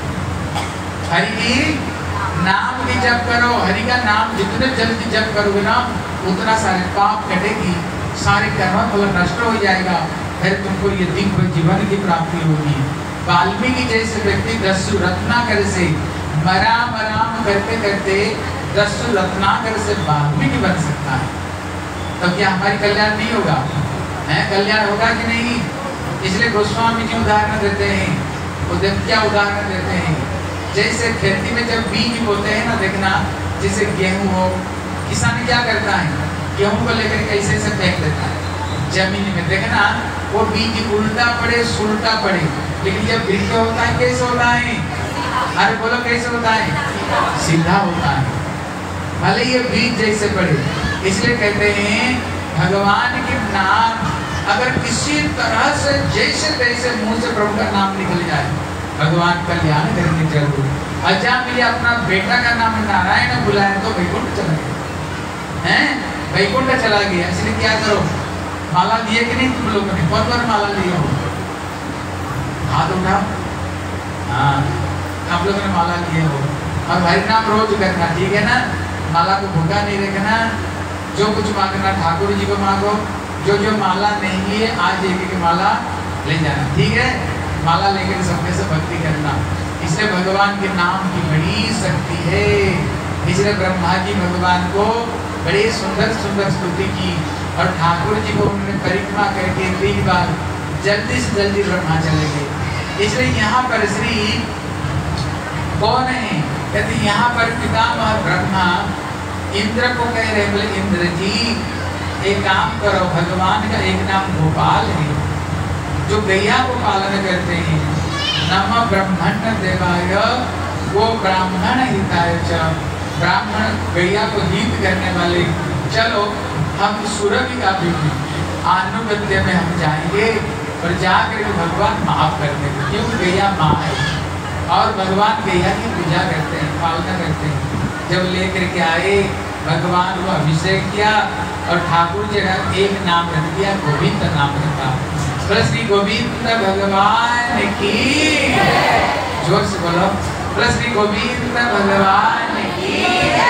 हरि की नाम की जप करो। हरि का नाम जितने जल्दी जप करोगे ना, उतना सारे पाप कटेगी, सारे कर्म फल नष्ट हो जाएगा, फिर तुमको ये दिव्य जीवन की प्राप्ति होगी। वाल्मीकि जैसे व्यक्ति 10 रत्नाकर से मराम राम करते करते 10 रत्नाकर से वाल्मीकि बन सकता है, तब क्या हमारी कल्याण नहीं होगा? है कल्याण होगा कि नहीं? इसलिए गोस्वामी जी उदाहरण देते हैं, वो क्या उदाहरण देते हैं, जैसे खेती में जब बीज बोते हैं ना, देखना जैसे गेहूं हो, किसान क्या करता है, गेहूं को लेकर कैसे से फेंक देता है जमीन में, देखना वो बीज उल्टा पड़े सुलटा पड़े, लेकिन जब वृक्ष होता है कैसे होता है? अरे बोलो कैसे होता है? सीधा होता है, भले ये बीज जैसे पड़े। इसलिए कहते हैं भगवान के नाम अगर किसी तरह से जैसे तैसे मुंह से प्रभु का नाम निकल जाए, भगवान कल्याण करेंगे जरूर। अच्छा मिले अपना बेटा का नाम नारायण बुलाया तो वैकुंठ चला गया, हैं? वैकुंठ चला गया। इसलिए क्या करो, माला दिए कि नहीं तुम लोगों ने? कौन कौन माला लिए हो? हाथ उठाओ। हाँ, आप लोगों ने माला लिए हो। और हरि नाम रोज करना, ठीक है ना? माला को भूखा नहीं रखना, जो कुछ मांगना ठाकुर जी को मांगो, जो जो माला नहीं लिए आज एक माला ले जाना, ठीक है? माला लेकर सबके से भक्ति करना। इसलिए भगवान के नाम की बड़ी शक्ति है। इसलिए ब्रह्मा जी भगवान को बड़ी सुंदर सुंदर स्तुति की और ठाकुर जी को उन्होंने परिक्रमा करके 3 बार जल्दी से जल्दी ब्रह्मा चले गए। इसलिए यहाँ पर श्री कौन है? कहते यहाँ पर पितामह ब्रह्मा इंद्र को कह रहे, बोले इंद्र जी एक काम करो, भगवान का एक नाम गोपाल है जो गैया को पालन करते हैं। नमः ब्रह्मण्य देवाय वो ब्राह्मण हिताय च, ब्राह्मण गैया को हित करने वाले। चलो हम सुरभि का भी आनुगत्य में हम जाएंगे और जाकर के भगवान माफ कर देंगे, क्योंकि गैया माँ है और भगवान गैया की पूजा करते हैं, पालना करते हैं। जब लेकर के आए भगवान को अभिषेक किया और ठाकुर जी का एक नाम रख दिया, गोविंद नाम रखा। श्री गोविंद भगवान की, जोर से बोलो, श्री गोविंद भगवान की।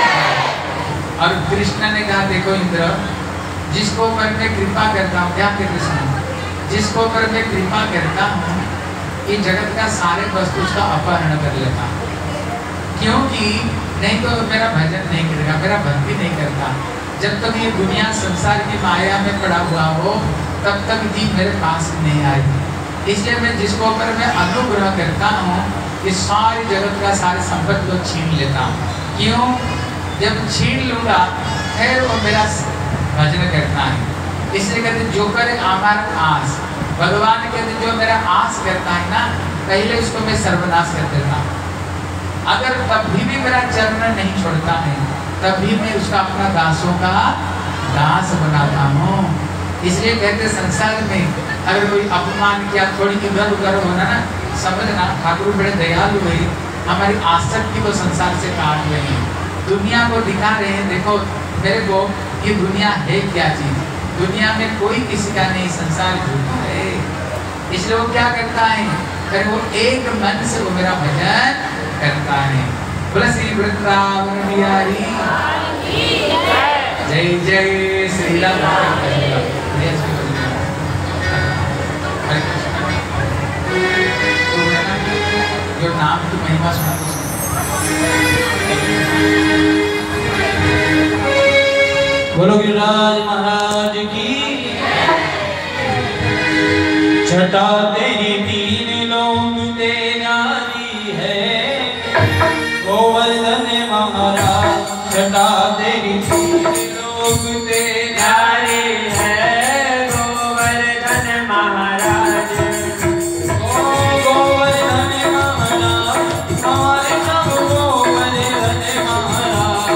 और कृष्ण ने कहा देखो इंद्र, जिसको ऊपर मैं कृपा करता हूँ, क्या कहते कृष्ण, जिसको ऊपर मैं कृपा करता हूँ ये जगत का सारे वस्तु का अपहरण कर लेता हूँ, क्योंकि नहीं तो मेरा भजन नहीं करेगा, मेरा भक्ति नहीं करता। जब तक ये दुनिया संसार की माया में पड़ा हुआ हो तब तक जी मेरे पास नहीं आई। इसलिए मैं जिसको ऊपर मैं अनुग्रह करता हूँ ये सारी जगत का सारे संपत्ति को छीन लेता हूँ। क्यों? जब छीन लूँगा फिर वो मेरा भजन करता है। इसलिए कहते जो करे आमार आस, भगवान कहते जो मेरा आस करता है ना, पहले उसको मैं सर्वनाश कर देता हूँ। अगर तभी भी मेरा चरण नहीं छोड़ता है तभी मैं उसका अपना दासों का दास बनाता हूँ। इसलिए कहते संसार में अगर कोई अपमान किया, थोड़ी इधर उधर होना ना, समझना ठाकुर बड़े दयालु है, हमारी आसक्ति को संसार से काट रहे हैं, दुनिया को दिखा रहे हैं। देखो मेरे को ये दुनिया है क्या चीज, दुनिया में कोई किसी का नहीं, संसार झूठा है। इसलिए वो क्या करता है, फिर वो एक मन से वो मेरा भजन करता है। बोले श्री वृंदावन बिहारी जय जय श्री राम। जो नाम की महिमा सुना बोलो गिरिराज महाराज की। छटा तेरी 3 लोक ते न्यारी है, गोवर्धन महाराज। छटा तेरी 3 लोक ते न्यारी है, गोवर्धन महाराज। ओ गोवर्धन महाराज, हमारे सब गोवर्धन महाराज।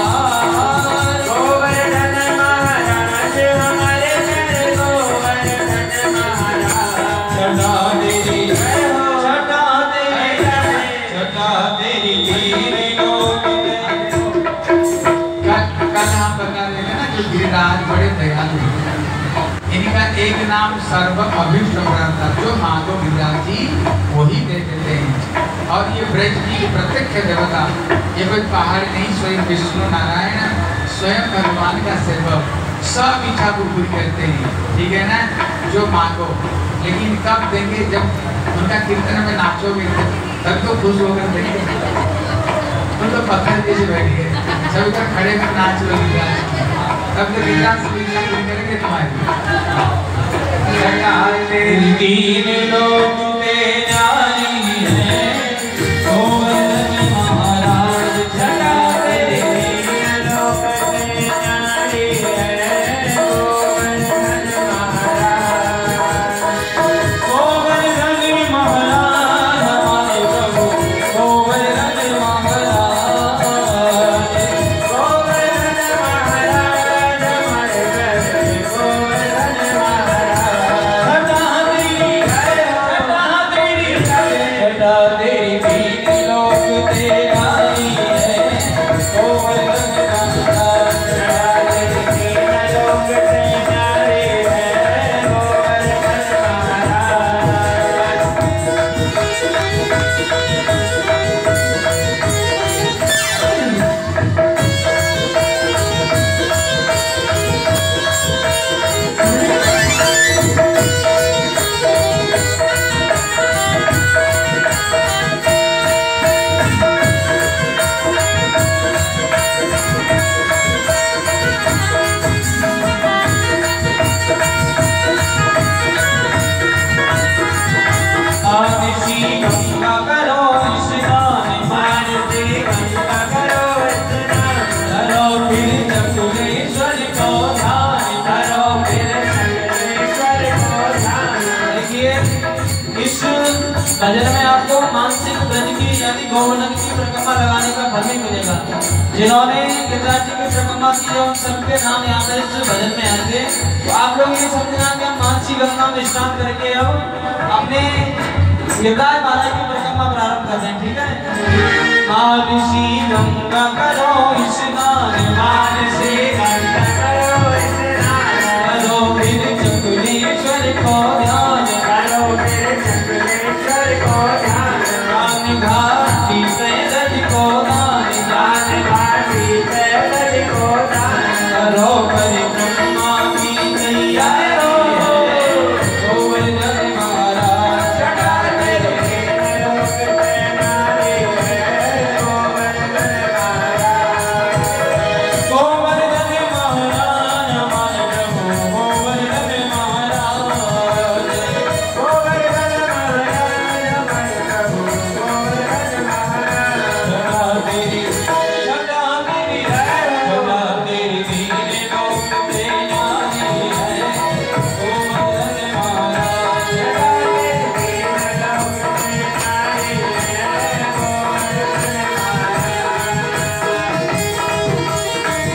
गोवर्धन महाराज, हमारे सब गोवर्धन महाराज। छटा तेरी, छटा तेरी, छटा तेरी 3 लोक। कल हम बता रहे हैं ना कि गिरिराज बड़े दयालु हैं। इनका एक नाम सर्व अभीष्ट प्रार्थना, जो मांगो गिरिराज जी वही दे देते हैं। और ये ब्रज की प्रत्यक्ष देवता, ये कोई पहाड़ नहीं, स्वयं विष्णु नारायण स्वयं भगवान का सेवक, सब इच्छा को पूरी करते हैं। ठीक है ना, जो मांगो। लेकिन कब देंगे? जब उनका कीर्तन में नाचोगे तब तो खुश होकर देंगे। तुम तो पत्थर जैसे बैठे सभी तक खड़े कर नाच लो, तब तो गिरिराज पूरी करेंगे तुम्हारी। 3 लोक ते न्यारी है, गोवर्धन महाराज। छटा तेरी 3 लोक ते न्यारी है, गोवर्धन महाराज। गोवर्धन महाराज, हमारे प्रभु गोवर्धन महाराज। गोवर्धन महाराज, हमारे प्रभु गोवर्धन महाराज। छटा तेरी, छटा तेरी गंगा करो स्नान, मानसी गंगा करो स्नान, धरो फिर चकुलेश्वर को ध्यान, धरो फिर चकुलेश्वर को ध्यान। देखिए इस भजन में आपको मानसिक व्रत की यानी गोवर्धन की परिक्रमा लगाने का फल भी मिलेगा। जिन्होंने गिरिराज जी की परिक्रमा की है उन सबके नाम यहाँ पर इस भजन में आएंगे। तो आप लोग ये समझना कि हम मानसी गंगा में स्नान करके अब अपने गिरिराज महाराज की परिक्रमा प्रारंभ कर रहे हैं, ठीक है। मानसी गंगा करो स्नान, मानसी गंगा करो स्नान, करो फिर चकुलेश्वर को ध्यान, करो फिर चकुलेश्वर को ध्यान, गान घाटी पैदल को दान, गान घाटी पैदल को दान, करो परिक्रमा की तैयारी है, गोवर्धन महाराज जटा तेरे लोक में नारी है, गोवर्धन महाराज, गोवर्धन महाराज हमारे प्रभु, गोवर्धन महाराज, गोवर्धन महाराज हमारे प्रभु, गोवर्धन महाराज, जटा तेरी है, जटा तेरी वीर लोक में नारी है, गोवर्धन महाराज, जटा तेरी वीर लोक में नारी है, गोवर्धन महाराज।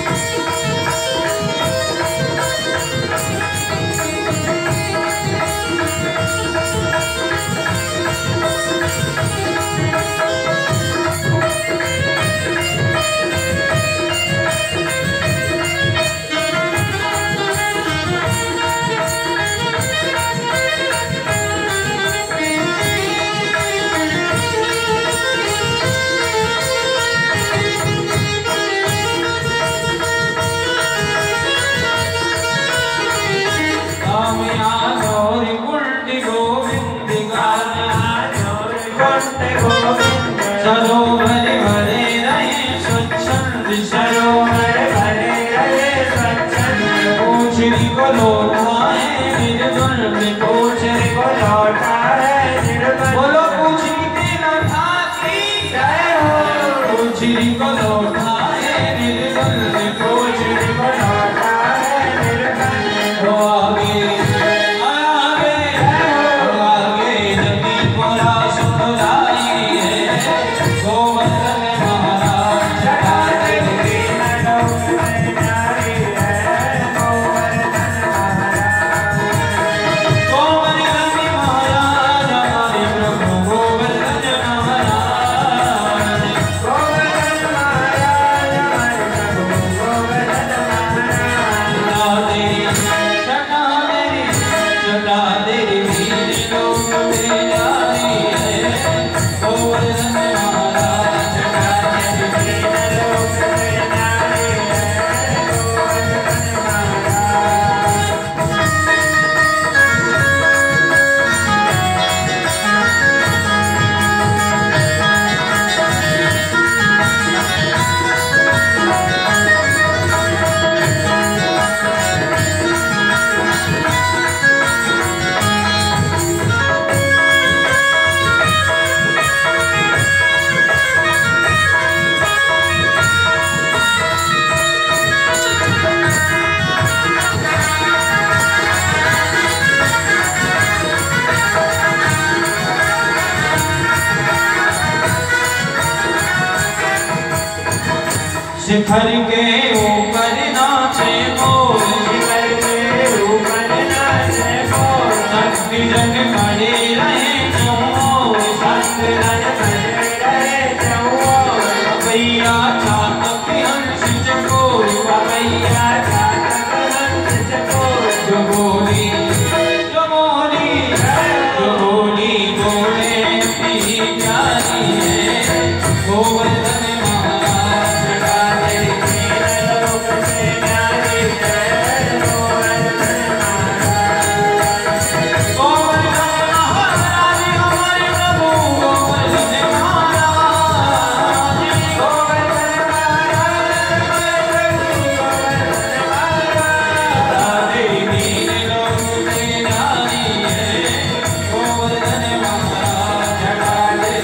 सरोवर भरे रहे स्वच्छंद, सरोवर भरे रहे स्वच्छंद, पूछरी को लौटाए निर्मल, पूछरी को लौटाए निर्मल, बोलो पूछरी के लौटा की जय हो, पूछरी को लौटाए निर्मल, पूछरी को लौटाए निर्मल, तो आगे आगे आगे नदी पूरा सुखदाई है, गोवर्धन महाराज जटा तेरी लोक में नारी है, गोवर्धन महाराज, गोवर्धन महाराज हमारे प्रभु, गोवर्धन महाराज, गोवर्धन महाराज हमारे प्रभु, गोवर्धन महाराज, जटा तेरी वीर लोक में नारी है, गोवर्धन महाराज, जटा तेरी वीर लोक में नारी है, गोवर्धन महाराज। शिखर के ऊपर नाचे मोर, शिखर के ऊपर नाचे मोर, संग जन खड़े रहे चौर, संग जन खड़े रहे चौर, पपैया चातक हंस चकोर, पपैया चातक हंस चकोर, जो बोली जो बोली जो बोली बोले अपनी प्यारी है, गोवर्धन महाराज जटा तेरी वीर लोक में नारी है, गोवर्धन महाराज, गोवर्धन महाराज हमारे प्रभु, गोवर्धन महाराज, गोवर्धन महाराज हमारे प्रभु, गोवर्धन महाराज, जटा तेरी वीर लोक में नारी है, गोवर्धन महाराज, जटा तेरी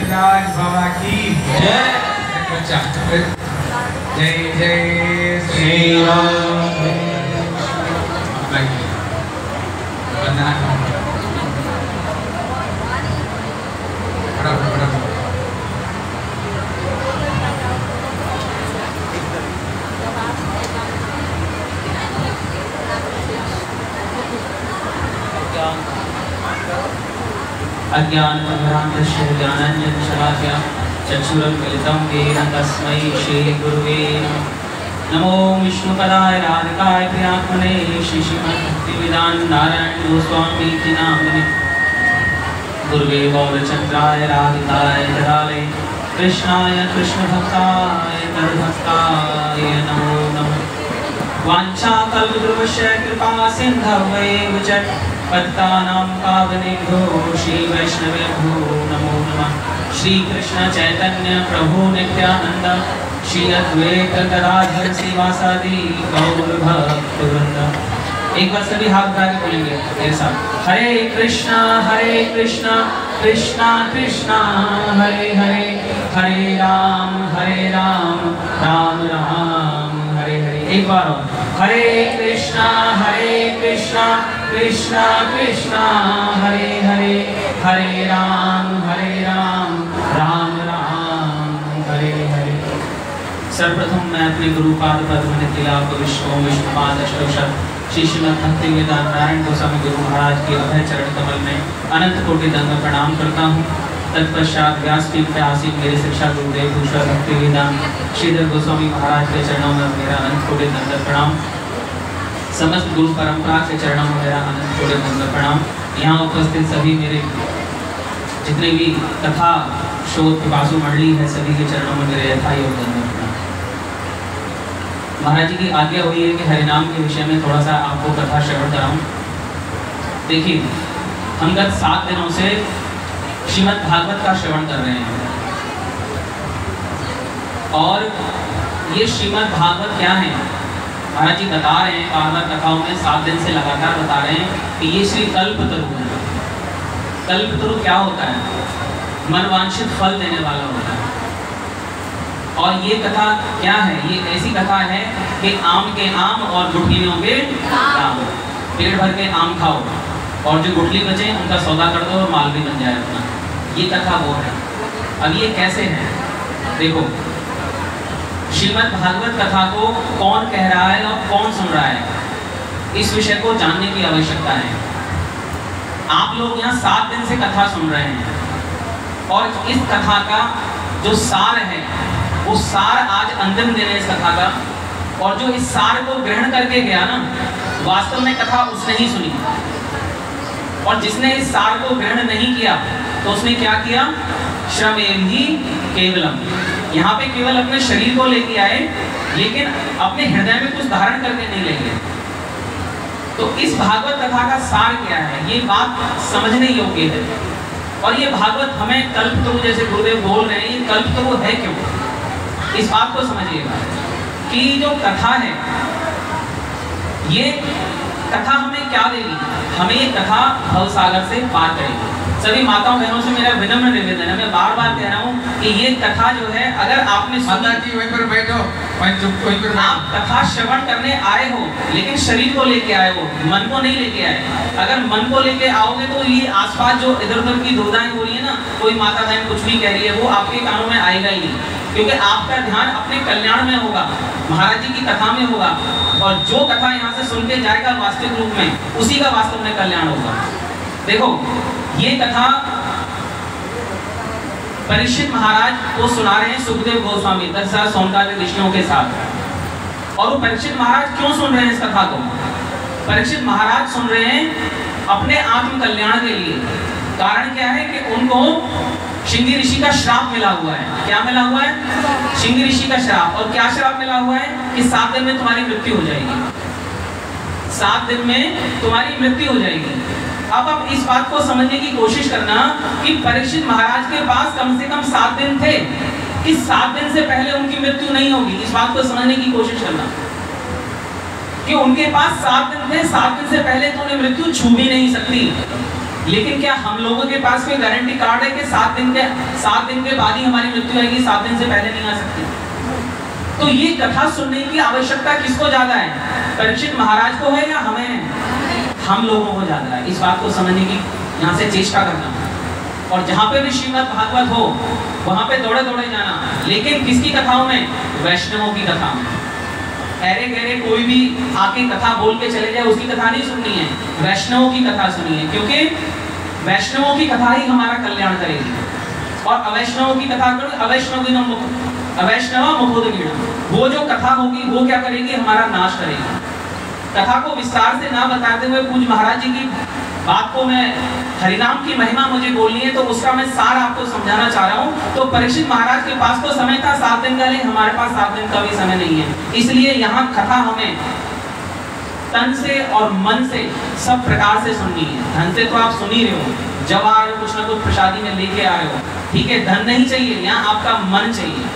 गजराज बाबा की जय। अच्छा, जय जय श्री राम। वंदना अज्ञानतिमिरान्धस्य ज्ञानाञ्जनशलाकया चक्षुरुन्मिलितं येन तस्मै श्रीगुरुवे नमः। नमो विष्णुपदाय राधिकाय प्रियात्मने श्रीमद्भक्तिवेदान्त गोस्वामी की नामिने गुरुवे गौरचन्द्राय राधिकाय तदालये कृष्णाय कृष्णभक्ताय तद्भक्ताय नमो नमः। वाञ्छाकल्पतरुश्च कृपा सिन्धवैव च पतितानां पावनेभ्यो श्रीवैष्णवेभ्यो नमो नमः। श्री कृष्ण चैतन्य प्रभु नित्यानंद श्री अद्वैत गदाधर श्रीवासादि गौर भक्तवृंद। एक बार सभी हाथ उठा के बोलेंगे मेरे साथ, हरे कृष्णा कृष्णा कृष्णा हरे हरे, हरे राम राम राम हरे हरे। एक बार और, हरे कृष्णा कृष्णा कृष्णा हरे हरे, हरे राम राम राम हरे हरे। सर्वप्रथम मैं अपने गुरुपाद पद्म नितिलाभ विष्णुपाद अष्टोषध श्री श्रीमद् भक्तिवेदांत नारायण गोस्वामी गुरु महाराज के अभय चरण कमल में अनंत कोटि दंड प्रणाम करता हूँ। तत्पश्चात व्यासपीठ पर आसीन मेरे शिक्षा गुरुदेव भूषण भक्तिवेदांत श्रीधर गोस्वामी महाराज के चरणों में मेरा अनंत कोटि दंड प्रणाम। समस्त गुरु परंपरा के चरणों में मेरा अनंत कोटि दंड प्रणाम। यहाँ उपस्थित सभी मेरे जितने भी कथा शोध पिपासु मंडली है सभी के चरणों में मेरे यथायोग दंड प्रणाम। महाराज जी की आज्ञा हुई है कि हरिनाम के विषय में थोड़ा सा आपको कथा श्रवण कराऊं। देखिए, हम गत 7 दिनों से श्रीमद् भागवत का श्रवण कर रहे हैं और ये श्रीमद् भागवत क्या है महाराज जी बता रहे हैं बार बार कथाओं में 7 दिन से लगातार बता रहे हैं कि ये श्री कल्पतरु है। कल्पतरु क्या होता है? मनवांछित फल देने वाला होता है। और ये कथा क्या है? ये ऐसी कथा है कि आम के आम और गुठलियों के आम, पेट भर के आम खाओ और जो गुठली बचे उनका सौदा कर दो और माल भी बन जाए अपना। ये कथा वो है। अब ये कैसे है? देखो, श्रीमद् भागवत कथा को कौन कह रहा है और कौन सुन रहा है, इस विषय को जानने की आवश्यकता है। आप लोग यहाँ 7 दिन से कथा सुन रहे हैं और इस कथा का जो सार है वो सार आज अंतिम दिन है इस कथा का। और जो इस सार को ग्रहण करके गया ना, वास्तव में कथा उसने ही सुनी। और जिसने इस सार को ग्रहण नहीं किया तो उसने क्या किया? श्रमेहि केवलम। यहाँ पे केवल अपने शरीर को लेके आए लेकिन अपने हृदय में कुछ धारण करके नहीं ले गए। तो इस भागवत कथा का सार क्या है, ये बात समझने योग्य है। और ये भागवत हमें कल्पतरु जैसे गुरुदेव बोल रहे हैं, ये कल्पतरु है क्यों, इस बात को समझिएगा कि जो कथा है ये कथा हमें क्या देगी? हमें ये कथा भवसागर से पार करेगी। सभी माताओं बहनों से मेरा विनम्र निवेदन है, मैं बार बार कह रहा हूँ कि ये कथा जो है अगर आपने माता जी वहीं पर बैठो, वहीं पर आप कथा श्रवण करने आए हो लेकिन शरीर को लेके आए हो, मन को नहीं लेके आए। अगर मन को लेके आओगे तो ये आसपास जो इधर उधर की दुविधाएं हो रही है ना, कोई माता बहन कुछ भी कह रही है, वो आपके कानों में आएगा ही नहीं, क्योंकि आपका ध्यान अपने कल्याण में होगा, महाराज जी की कथा में होगा। और जो कथा यहाँ से सुन के जाएगा वास्तविक रूप में, उसी का वास्तव में कल्याण होगा। देखो, ये कथा परीक्षित महाराज को सुना रहे हैं सुखदेव गोस्वामी 10,000 सौंदर्य ऋषियों के साथ। और वो परीक्षित महाराज क्यों सुन रहे हैं इस कथा को? परीक्षित महाराज सुन रहे हैं अपने आत्म कल्याण के लिए। कारण क्या है कि उनको शिंगी ऋषि का श्राप मिला हुआ है। क्या मिला हुआ है? शिंगी ऋषि का श्राप। और क्या श्राप मिला हुआ है? कि 7 दिन में तुम्हारी मृत्यु हो जाएगी, 7 दिन में तुम्हारी मृत्यु हो जाएगी। अब आप इस बात को समझने की कोशिश करना कि परीक्षित महाराज के पास कम से कम 7 दिन थे कि 7 दिन से पहले उनकी मृत्यु नहीं होगी। इस बात को समझने की कोशिश करना कि उनके पास 7 दिन थे, 7 दिन से पहले तो उन्हें मृत्यु छू भी नहीं सकती। लेकिन क्या हम लोगों के पास कोई गारंटी कार्ड है कि 7 दिन के बाद ही हमारी मृत्यु आएगी, 7 दिन से पहले नहीं आ सकती? तो ये कथा सुनने की आवश्यकता किसको ज्यादा है, परीक्षित महाराज को है या हमें? हम लोगों को ज्यादा है। इस बात को समझने की यहाँ से चेष्टा करना, और जहाँ पे भी श्रीमद् भागवत हो वहाँ पे दौड़े दौड़े जाना। लेकिन किसकी कथाओं में? वैष्णवों की कथा में। अरे गहरे कोई भी आके कथा बोल के चले जाए उसकी कथा नहीं सुननी है, वैष्णवों की कथा सुनी है, क्योंकि वैष्णवों की कथा ही हमारा कल्याण करेगी। और अवैष्णवों की कथा करो, अवैष्णव मुखोदगीण, वो जो कथा होगी वो क्या करेगी? हमारा नाश करेगी। कथा को विस्तार से ना बताते हुए पूज्य महाराज जी की बात को मैं, हरिनाम की महिमा मुझे बोलनी है तो उसका मैं सार आपको समझाना चाह रहा हूँ। तो परीक्षित महाराज के पास तो समय था 7 दिन का, लेकिन हमारे पास 7 दिन का भी समय नहीं है। इसलिए यहाँ कथा हमें तन से और मन से सब प्रकार से सुननी है। धन से तो आप सुन ही रहे हो, जब आ रहे हो कुछ ना कुछ प्रसादी में लेके आ रहे हो, ठीक है, धन नहीं चाहिए, यहाँ आपका मन चाहिए।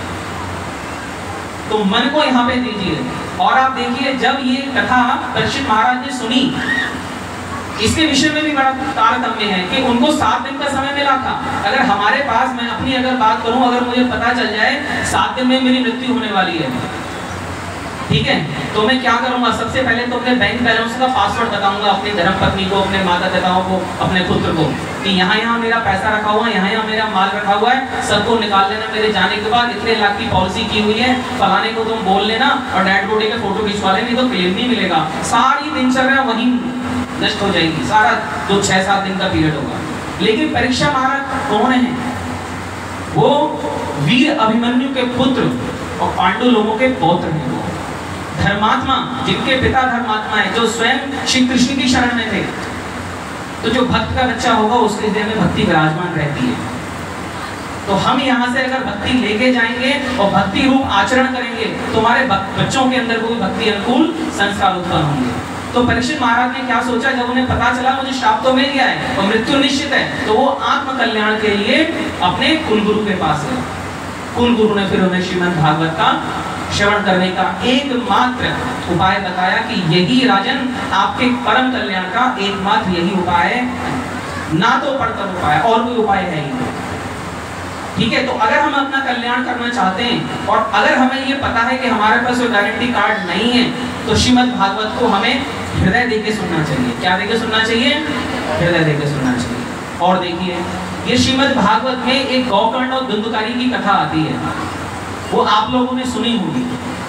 तो मन को यहाँ पे दीजिए। और आप देखिए जब ये कथा परीक्षित महाराज ने सुनी, इसके विषय में भी बड़ा तारतम्य है कि उनको 7 दिन का समय मिला था। अगर हमारे पास, मैं अपनी अगर बात करूं, अगर मुझे पता चल जाए 7 दिन में मेरी मृत्यु होने वाली है, ठीक है, तो मैं क्या करूंगा? सबसे पहले तो अपने बैंक बैलेंस का पासवर्ड बताऊंगा अपनी धर्मपत्नी को, अपने माता पिताओं को, अपने पुत्र को कि यहाँ मेरा पैसा रखा हुआ है, यहाँ मेरा माल रखा हुआ है, सबको निकाल लेना मेरे जाने के बाद। इतने लाख की पॉलिसी की हुई है, फलाने को तुम बोल लेना और डेड बॉडी के फोटो खिंचवा लेना, नहीं तो क्लेम नहीं मिलेगा। सारी दिनचर्या वहीं नष्ट हो जाएगी, सारा जो 6-7 दिन का पीरियड होगा। लेकिन परीक्षा महाराज कौन है? वो वीर अभिमन्यु के पुत्र और पांडु लोगों के पौत्र हैं। वो धर्मात्मा, जिनके पिता धर्मात्मा है, जो स्वयं श्री कृष्ण की शरण में थे। तो जो भक्त का बच्चा होगा उसके हृदय में भक्ति विराजमान रहती है। तो हम यहाँ से अगर भक्ति लेके जाएंगे और भक्ति रूप आचरण करेंगे तो हमारे बच्चों के अंदर कोई भक्ति अनुकूल संस्कार उत्पन्न होंगे। तो परीक्षित महाराज ने क्या सोचा, जब उन्हें पता चला मुझे श्राप तो मिल गया है और मृत्यु निश्चित है, तो वो आत्म कल्याण के लिए अपने कुलगुरु के पास गए। कुलगुरु ने फिर उन्हें श्रीमद् भागवत का श्रवण करने का एकमात्र उपाय बताया कि यही राजन आपके परम कल्याण का एकमात्र यही उपाय है, ना तो पढ़कर उपाय, और कोई उपाय है ही नहीं। ठीक है, तो अगर हम अपना कल्याण करना चाहते हैं और अगर हमें ये पता है कि हमारे पास कोई गारंटी कार्ड नहीं है, तो श्रीमद् भागवत को हमें हृदय देके सुनना चाहिए। क्या देके सुनना चाहिए? हृदय देके सुनना चाहिए। और देखिए, ये श्रीमद् भागवत में एक गौकर्ण और धुंधकारी की कथा आती है, वो आप लोगों ने सुनी होगी।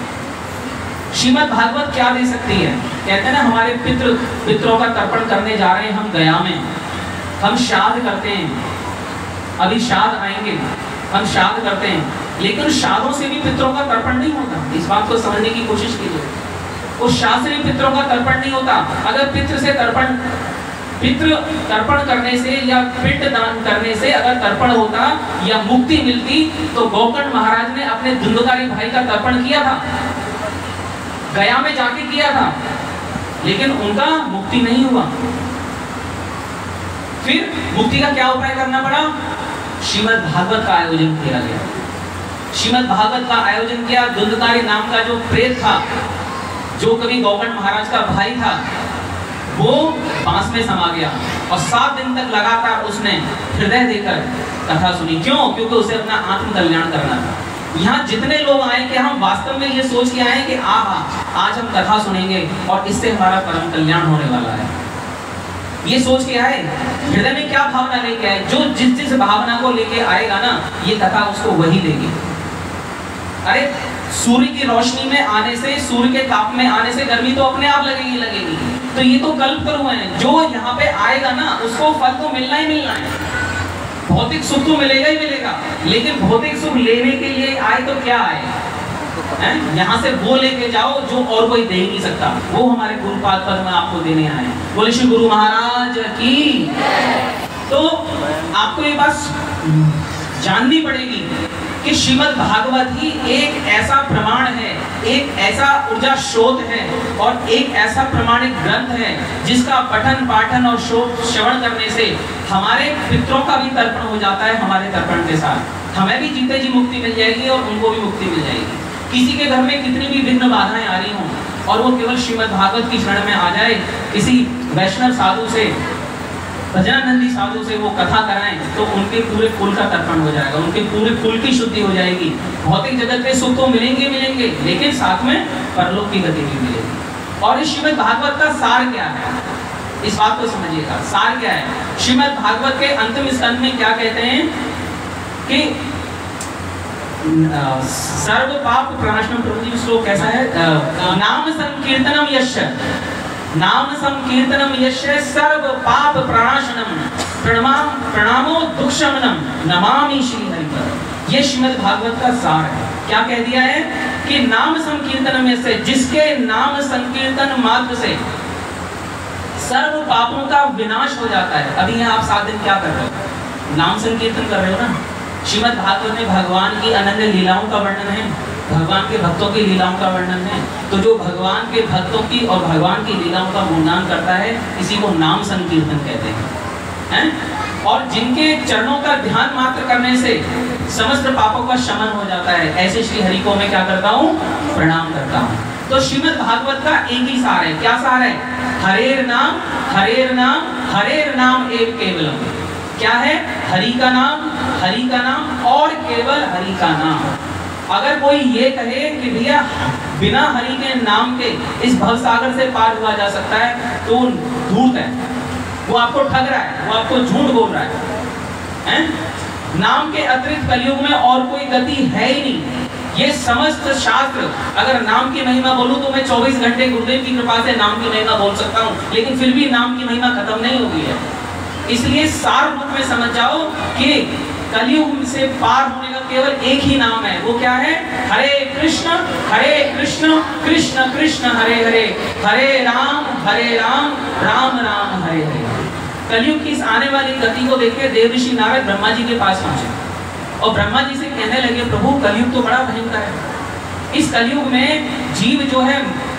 श्रीमद् भागवत क्या दे सकती है? कहते हैं ना, हमारे पितरों का तर्पण करने जा रहे हैं हम गया में, हम श्राद्ध करते हैं, अभी श्राद्ध आएंगे, हम श्राद्ध करते हैं, लेकिन श्राद्धों से भी पितरों का तर्पण नहीं होता। इस बात को समझने की कोशिश कीजिए। उस श्राद्ध से भी पितरों का तर्पण नहीं होता। अगर पितृ तर्पण करने से या पिंड दान करने से अगर तर्पण होता या मुक्ति मिलती, तो गौकर्ण महाराज ने अपने धुंधकारी भाई का तर्पण किया था, गया में जाके किया था, लेकिन उनका मुक्ति नहीं हुआ। फिर मुक्ति का क्या उपाय करना पड़ा? श्रीमद् भागवत का आयोजन किया गया। श्रीमद्द भागवत का आयोजन किया। धुंधकारी नाम का जो प्रेत था, जो कभी गौकर्ण महाराज का भाई था, वो बांस में समा गया और 7 दिन तक लगातार उसने हृदय देकर कथा सुनी। क्यों? क्योंकि उसे अपना आत्म कल्याण करना था। यहाँ जितने लोग आए कि हम वास्तव में ये सोच के आए कि आज हम कथा सुनेंगे और इससे हमारा परम कल्याण होने वाला है, ये सोच के आए। हृदय में क्या भावना लेके आए? जो जिस भावना को लेके आएगा ना, ये कथा उसको वही देगी। अरे सूर्य की रोशनी में आने से, सूर्य के ताप में आने से गर्मी तो अपने आप लगेगी। तो ये तो कल्पतरु है। जो यहाँ पे आएगा ना, उसको फल तो मिलना ही मिलना है। भौतिक सुख तो मिलेगा ही मिलेगा, लेकिन भौतिक सुख लेने के लिए आए तो क्या आए? यहाँ से वो लेके जाओ जो और कोई दे ही नहीं सकता। वो हमारे गुरुपाद पद में आपको देने आए। बोले श्री गुरु महाराज की। तो आपको ये बात जाननी पड़ेगी कि श्रीमद् भागवत ही एक ऐसा प्रमाण है, एक ऐसा ऊर्जा स्रोत है और एक ऐसा प्रमाणिक ग्रंथ है जिसका पठन पाठन और श्रवण करने से हमारे पितरों का भी तर्पण हो जाता है। हमारे तर्पण के साथ हमें भी जीते जी मुक्ति मिल जाएगी और उनको भी मुक्ति मिल जाएगी। किसी के घर में कितनी भी विघ्न बाधाएं आ रही हों और वो केवल श्रीमद् भागवत की शरण में आ जाए, किसी वैष्णव साधु से भजनानंदी साधु से वो कथा कराएं तो उनके पूरे कुल का तर्पण हो जाएगा, उनके पूरे कुल की शुद्धि हो जाएगी। भौतिक जगत के सुख तो मिलेंगे मिलेंगे, लेकिन साथ में परलोक की गति भी मिलेगी। और इस श्रीमद् भागवत का सार क्या है, इस बात को समझिएगा। सार क्या है? श्रीमद् भागवत के अंतिम स्कंद में क्या कहते हैं कि सर्व पाप प्रणाशनम, प्रभु जी श्लोक कैसा है? नाम संकीर्तनम यश, नाम संकीर्तनम यश सर्व पाप प्रणाशनम प्रणामो दुःखशमनम नमामि श्री हरि। ये श्रीमद् भागवत का सार है। क्या कह दिया है कि नाम संकीर्तनम यश, जिसके नाम संकीर्तन मात्र से सर्व पापों का विनाश हो जाता है। अभी यहाँ आप 7 दिन क्या कर रहे हो? नाम संकीर्तन कर रहे हो ना। श्रीमद् भागवत में भगवान की अनन्य लीलाओं का वर्णन है, भगवान के भक्तों की लीलाओं का वर्णन है। तो जो भगवान के भक्तों की और भगवान की लीलाओं का गुणगान करता है, इसी को नाम संकीर्तन कहते हैं। और जिनके चरणों का ध्यान मात्र करने से समस्त पापों का शमन हो जाता है, ऐसे श्री हरि को मैं क्या करता हूँ? प्रणाम करता हूँ। तो श्रीमद् भागवत का एक ही सार है। क्या सार है? हरेर नाम, हरेर नाम, हरेर नाम एव केवलम। क्या है? हरि का नाम, हरि का नाम और केवल हरि का नाम। अगर कोई ये कहे कि भैया बिना हरि के नाम के इस भवसागर से पार हुआ जा सकता है, तो धूर्त है, वो आपको ठग रहा है, वो आपको झूठ बोल रहा है। नाम के अतिरिक्त कलयुग में और कोई गति है ही नहीं। ये समस्त शास्त्र, अगर नाम की महिमा बोलूं तो मैं 24 घंटे गुरुदेव की कृपा से नाम की महिमा बोल सकता हूं, लेकिन फिर भी नाम की महिमा खत्म नहीं हो गई है। इसलिए सार रूप में समझ जाओ कि कलयुग से पार होने का केवल एक ही नाम है। वो क्या है? हरे कृष्ण कृष्ण कृष्ण हरे हरे, हरे राम राम राम हरे हरे। कलयुग की इस आने वाली गति को देख के देवऋषि नारद ब्रह्मा जी के पास पहुंचे और ब्रह्मा जी से कहने लगे, प्रभु कलयुग तो बड़ा भयंकर है। इस कलयुग में जीव जो है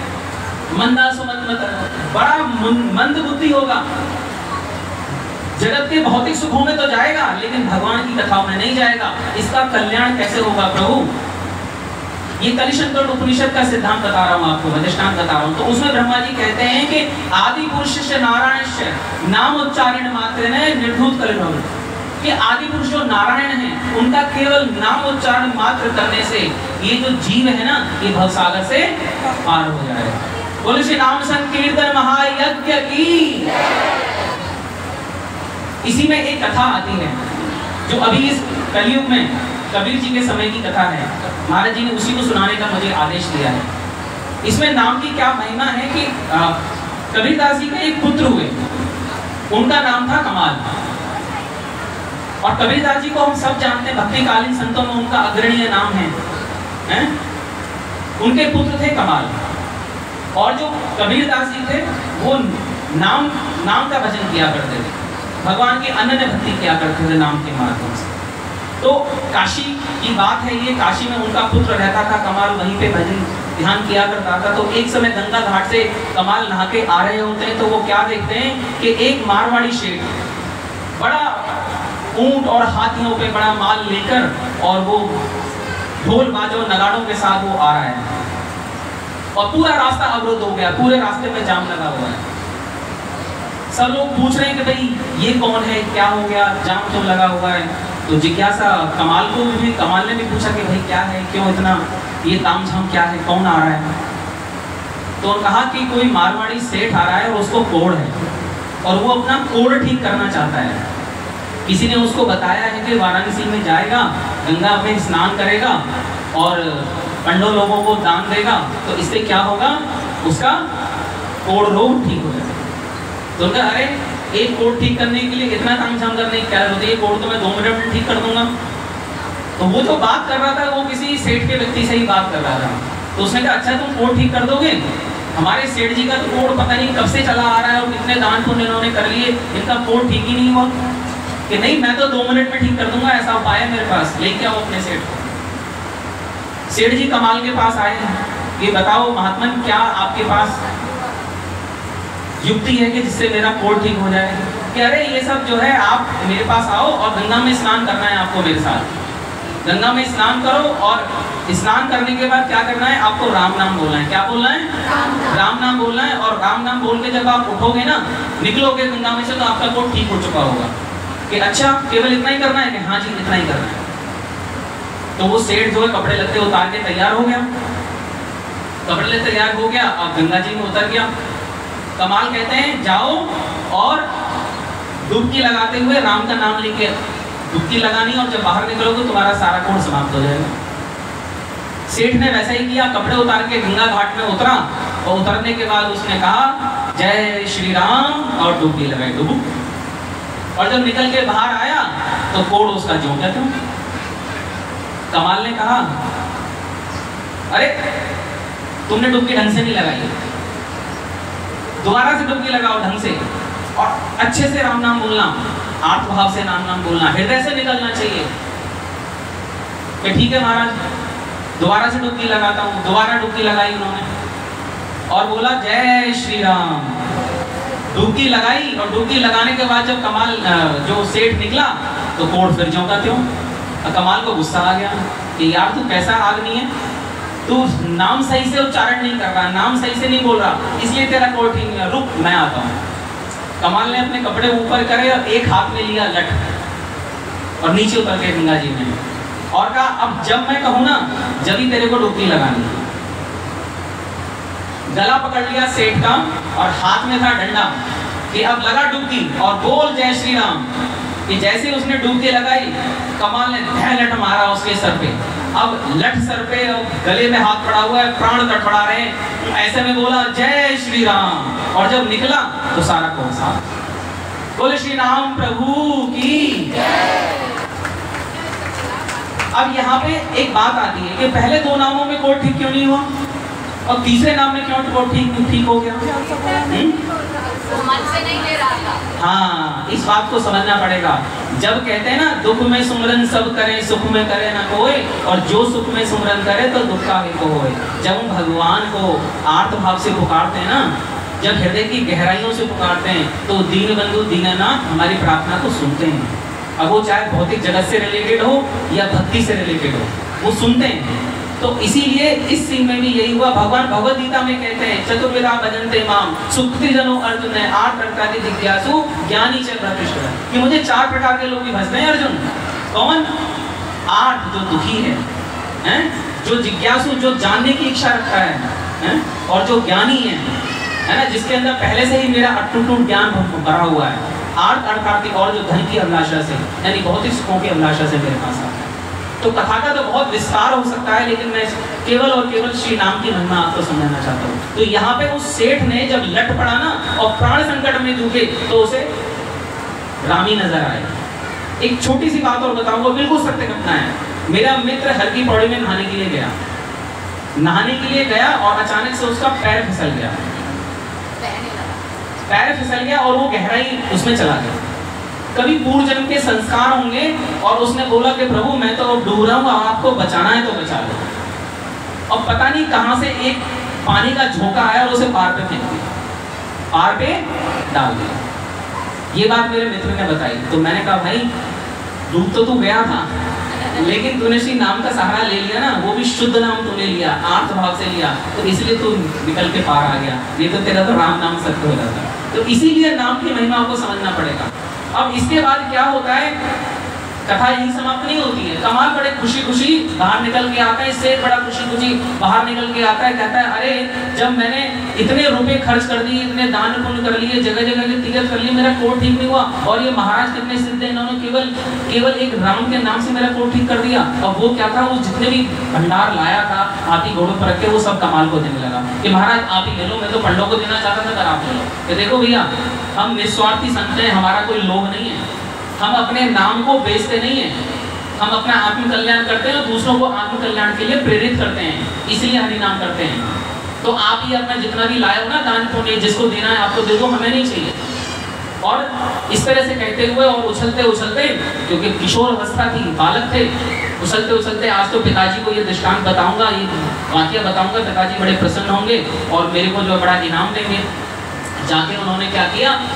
बड़ा मंद बुद्धि होगा। जगत के भौतिक सुखों में तो जाएगा, लेकिन भगवान की कथाओं में नहीं जाएगा। इसका कल्याण कैसे होगा प्रभु? ये कलिशंकर उपनिषद का सिद्धांत बता रहा हूँ आपको, दृष्टांत बता रहा हूँ। तो उसमें ब्रह्मा जी कहते हैं कि आदि पुरुष से नारायण से नाम उच्चारण मात्र ने निर्धूत कलिभव, कि आदि पुरुष जो नारायण है उनका केवल नाम उच्चारण मात्र करने से ये जो जीव है ना, ये भवसागर से पार हो जाएगा। बोले श्री नाम संकीर्तन महायज्ञ की। इसी में एक कथा आती है जो अभी इस कलयुग में कबीर जी के समय की कथा है। महाराज जी ने उसी को सुनाने का मुझे आदेश दिया है। इसमें नाम की क्या महिमा है कि कबीरदास जी के एक पुत्र हुए, उनका नाम था कमाल। और कबीरदास जी को हम सब जानते हैं, भक्तिकालीन संतों में उनका अग्रणीय नाम है? उनके पुत्र थे कमाल। और जो कबीरदास जी थे वो नाम का भजन किया करते थे, भगवान की अनन्य भक्ति किया करते थे नाम के माध्यम से। तो काशी की बात है ये, काशी में उनका पुत्र रहता था कमाल, वहीं पे भजन ध्यान किया करता था। तो एक समय गंगा घाट से कमाल नहा के आ रहे होते हैं, तो वो क्या देखते हैं कि एक मारवाड़ी शेठ बड़ा ऊंट और हाथियों पे बड़ा माल लेकर और वो ढोल बाजों नगाड़ों के साथ वो आ रहा है और पूरा रास्ता अवरुद्ध हो गया, पूरे रास्ते में जाम लगा हुआ है। सब लोग पूछ रहे हैं कि भाई ये कौन है, क्या हो गया, जाम क्यों लगा हुआ है? तो जिज्ञासा कमाल ने भी पूछा कि भाई क्या है, क्यों इतना ये तामझाम क्या है, कौन आ रहा है? तो कहा कि कोई मारवाड़ी सेठ आ रहा है और उसको कोढ़ है और वो अपना कोढ़ ठीक करना चाहता है। किसी ने उसको बताया है कि वाराणसी में जाएगा, गंगा में स्नान करेगा और पंडों लोगों को दान देगा, तो इससे क्या होगा, उसका कोढ़ रोग ठीक हो जाएगा। तो उनका अरे एक कोढ़ ठीक करने के लिए इतना तामझाम करने की क्या जरूरत है, ये कोढ़ तो मैं 2 मिनट में ठीक कर दूंगा। तो वो जो बात कर रहा था वो किसी सेठ के व्यक्ति से ही बात कर रहा था। तो उसने कहा अच्छा तुम कोढ़ ठीक कर दोगे? हमारे सेठ जी का तो कोढ़ पता नहीं कब से चला आ रहा है और कितने दान पुण्य इन्होंने कर लिए, इनका कोढ़ ठीक ही नहीं हुआ। कि नहीं मैं तो 2 मिनट में ठीक कर दूंगा, ऐसा उपाय है मेरे पास, लेके आओ अपने सेठ को। सेठ जी कमाल के पास आए, ये बताओ महात्मन क्या आपके पास युक्ति है कि जिससे मेरा कोढ़ ठीक हो जाए? कि अरे ये सब जो है आप मेरे पास आओ और गंगा में स्नान करना है आपको मेरे साथ। गंगा में स्नान करो और स्नान करने के बाद क्या करना है, आपको राम नाम बोलना है। क्या बोलना है? राम नाम बोलना है। और राम नाम बोल के जब आप उठोगे ना, निकलोगे गंगा में से, तो आपका कोट ठीक हो चुका होगा कि अच्छा केवल इतना ही करना है कि हाँ जी इतना ही करना है। तो वो सेठ जो है कपड़े लत्ते उतार के तैयार हो गया, कपड़े लत्ते तैयार हो गया, अब गंगा जी में उतर गया। कमाल कहते हैं जाओ और डुबकी लगाते हुए राम का नाम लेके डुबकी लगानी, और जब बाहर निकलोगे तुम्हारा सारा कोड समाप्त हो जाएगा। सेठ ने वैसा ही किया, कपड़े उतार के गंगा घाट में उतरा, और उतरने के बाद उसने कहा जय श्री राम और डुबकी लगाई, डुबू। और जब निकल के बाहर आया तो कोड उसका जो क्या था। कमाल ने कहा अरे तुमने डुबकी ढंग से नहीं लगाई, दोबारा से डुबकी लगाओ ढंग से, और अच्छे से राम नाम बोलना, आत्म भाव से नाम बोलना, हृदय से निकलना चाहिए। कि ठीक है महाराज, दोबारा से डुबकी लगाता हूँ। दोबारा डुबकी लगाई उन्होंने और बोला जय श्री राम, डुबकी लगाई। और डुबकी लगाने के बाद जब कमाल जो सेठ निकला तो कोट फिर ज्यों का त्यों। कमाल को गुस्सा आ गया कि यार तू कैसा आदमी है, तू नाम सही से उच्चारण नहीं कर रहा, नाम सही से नहीं बोल रहा, इसलिए तेरा कोट ठीक नहीं है, रुक मैं आता हूँ। कमाल ने अपने कपड़े ऊपर करे और एक हाथ में लिया लठ और नीचे उतर के गंगा जी में, और कहा अब जब मैं कहूँ ना जब ही तेरे को डुबकी लगानी। गला पकड़ लिया सेठ का और हाथ में था डंडा कि अब लगा डुबकी और बोल जय श्री राम। कि जैसे उसने डुबकी लगाई, कमाल ने लठ मारा उसके सर पे। अब लठ सर पे और गले में हाथ पड़ा हुआ है, प्राण तड़फड़ा रहे हैं, ऐसे में बोला जय श्री राम, और जब निकला तो सारा कौन सा बोले श्री राम प्रभु की। अब यहाँ पे एक बात आती है कि पहले दो नामों में कोड ठीक क्यों नहीं हुआ और तीसरे नाम में क्यों कोड ठीक हो गया? मन से नहीं ले रहा था। हाँ, इस बात को समझना पड़ेगा। जब कहते हैं ना दुख में सुमरन सब करें, सुख में करे ना कोई, और जो सुख में सुमरन करे तो दुख का को होए। जब हम भगवान को आर्त भाव से पुकारते हैं ना, जब हृदय की गहराइयों से पुकारते हैं, तो दीन बंधु दीनानाथ हमारी प्रार्थना को सुनते हैं। अब वो चाहे भौतिक जगत से रिलेटेड हो या भक्ति से रिलेटेड हो, वो सुनते हैं। तो इसीलिए इस सीन में भी यही हुआ। भगवान भगवद गीता में कहते हैं चतुर्विधा भजन्ते माम सुकृति जनो अर्जुन है, 8 प्रकार के जिज्ञासु ज्ञानी च प्रतिष्ठित, कि मुझे 4 प्रकार के लोग भी भजते हैं अर्जुन। कौन? 8 जो दुखी है, जो जिज्ञासु जो जानने की इच्छा रखता है, और जो ज्ञानी है ना, जिसके अंदर पहले से ही मेरा अटूट ज्ञान भरा हुआ है। 8 अर्थात और जो धन की अभिलाषा से यानी भौतिक सुखों की अभिलाषा से मेरे पास आता है। तो कथा का तो बहुत विस्तार हो सकता है, लेकिन मैं केवल और केवल श्री नाम की महिमा आपको समझाना चाहता हूँ। तो यहाँ पे उस सेठ ने जब लट पड़ा ना और प्राण संकट में डूबे, तो उसे रामी नजर आए। एक छोटी सी बात और बताऊंगा, बिल्कुल सत्य घटना है। मेरा मित्र हर की पौड़ी में नहाने के लिए गया, और अचानक से उसका पैर फिसल गया, और वो गहराई उसमें चला गया। कभी पूर्व जन्म के संस्कार होंगे, और उसने बोला कि प्रभु मैं तो डूब रहा हूँ, आपको बचाना है तो बचा लो। और पता नहीं कहां से एक पानी का झोंका आया और उसे पार पे फेंक दिया, पार पे डाल दिया। ये बात मेरे मित्र ने बताई। तो मैंने कहा भाई डूब तो तू गया था, लेकिन तूने श्री नाम का सहारा ले लिया ना, वो भी शुद्ध नाम तूने लिया, आर्त भाव से लिया, तो इसलिए तू निकल के पार आ गया। ये तो तेरा तो राम नाम सत्य हो जाता। तो इसीलिए नाम की महिमा को समझना पड़ेगा। अब इसके बाद क्या होता है, कथा यही समाप्त नहीं होती है। कमाल बड़े खुशी खुशी बाहर निकल के आता है, इससे बड़ा खुशी खुशी बाहर निकल के आता है, कहता है अरे जब मैंने इतने रुपए खर्च कर दिए, इतने दान पुण्य कर लिए, जगह जगह के तीर्थ कर लिए, मेरा कोट ठीक नहीं हुआ। और ये महाराज कितने सिद्ध है, इन्होंने केवल एक राम के नाम से मेरा कोट ठीक कर दिया। और वो क्या था, वो जितने भी भंडार लाया था हाथी घोड़ों पर रख के, वो सब कमाल को देने लगा कि महाराज आप ही ले लो, मैं तो पंडों को देना चाहता था, आप ले लो। कि देखो भैया हम निस्वार्थी संत हैं, हमारा कोई लोभ नहीं है, हम अपने नाम को बेचते नहीं हैं, हम अपना आत्म कल्याण करते हैं और दूसरों को आत्म कल्याण के लिए प्रेरित करते हैं, इसलिए हरि नाम करते हैं। तो आप ही अपना जितना भी लाए हो ना दान पुण्य, जिसको देना है आपको दे दो, हमें नहीं चाहिए। और इस तरह से कहते हुए और उछलते उछलते, क्योंकि किशोर अवस्था थी, बालक थे, उछलते उछलते आज तो पिताजी को ये दृष्टांत बताऊंगा, ये वाकया बताऊंगा, पिताजी बड़े प्रसन्न होंगे और मेरे को जो बड़ा इनाम देंगे। जाके उन्होंने क्या किया,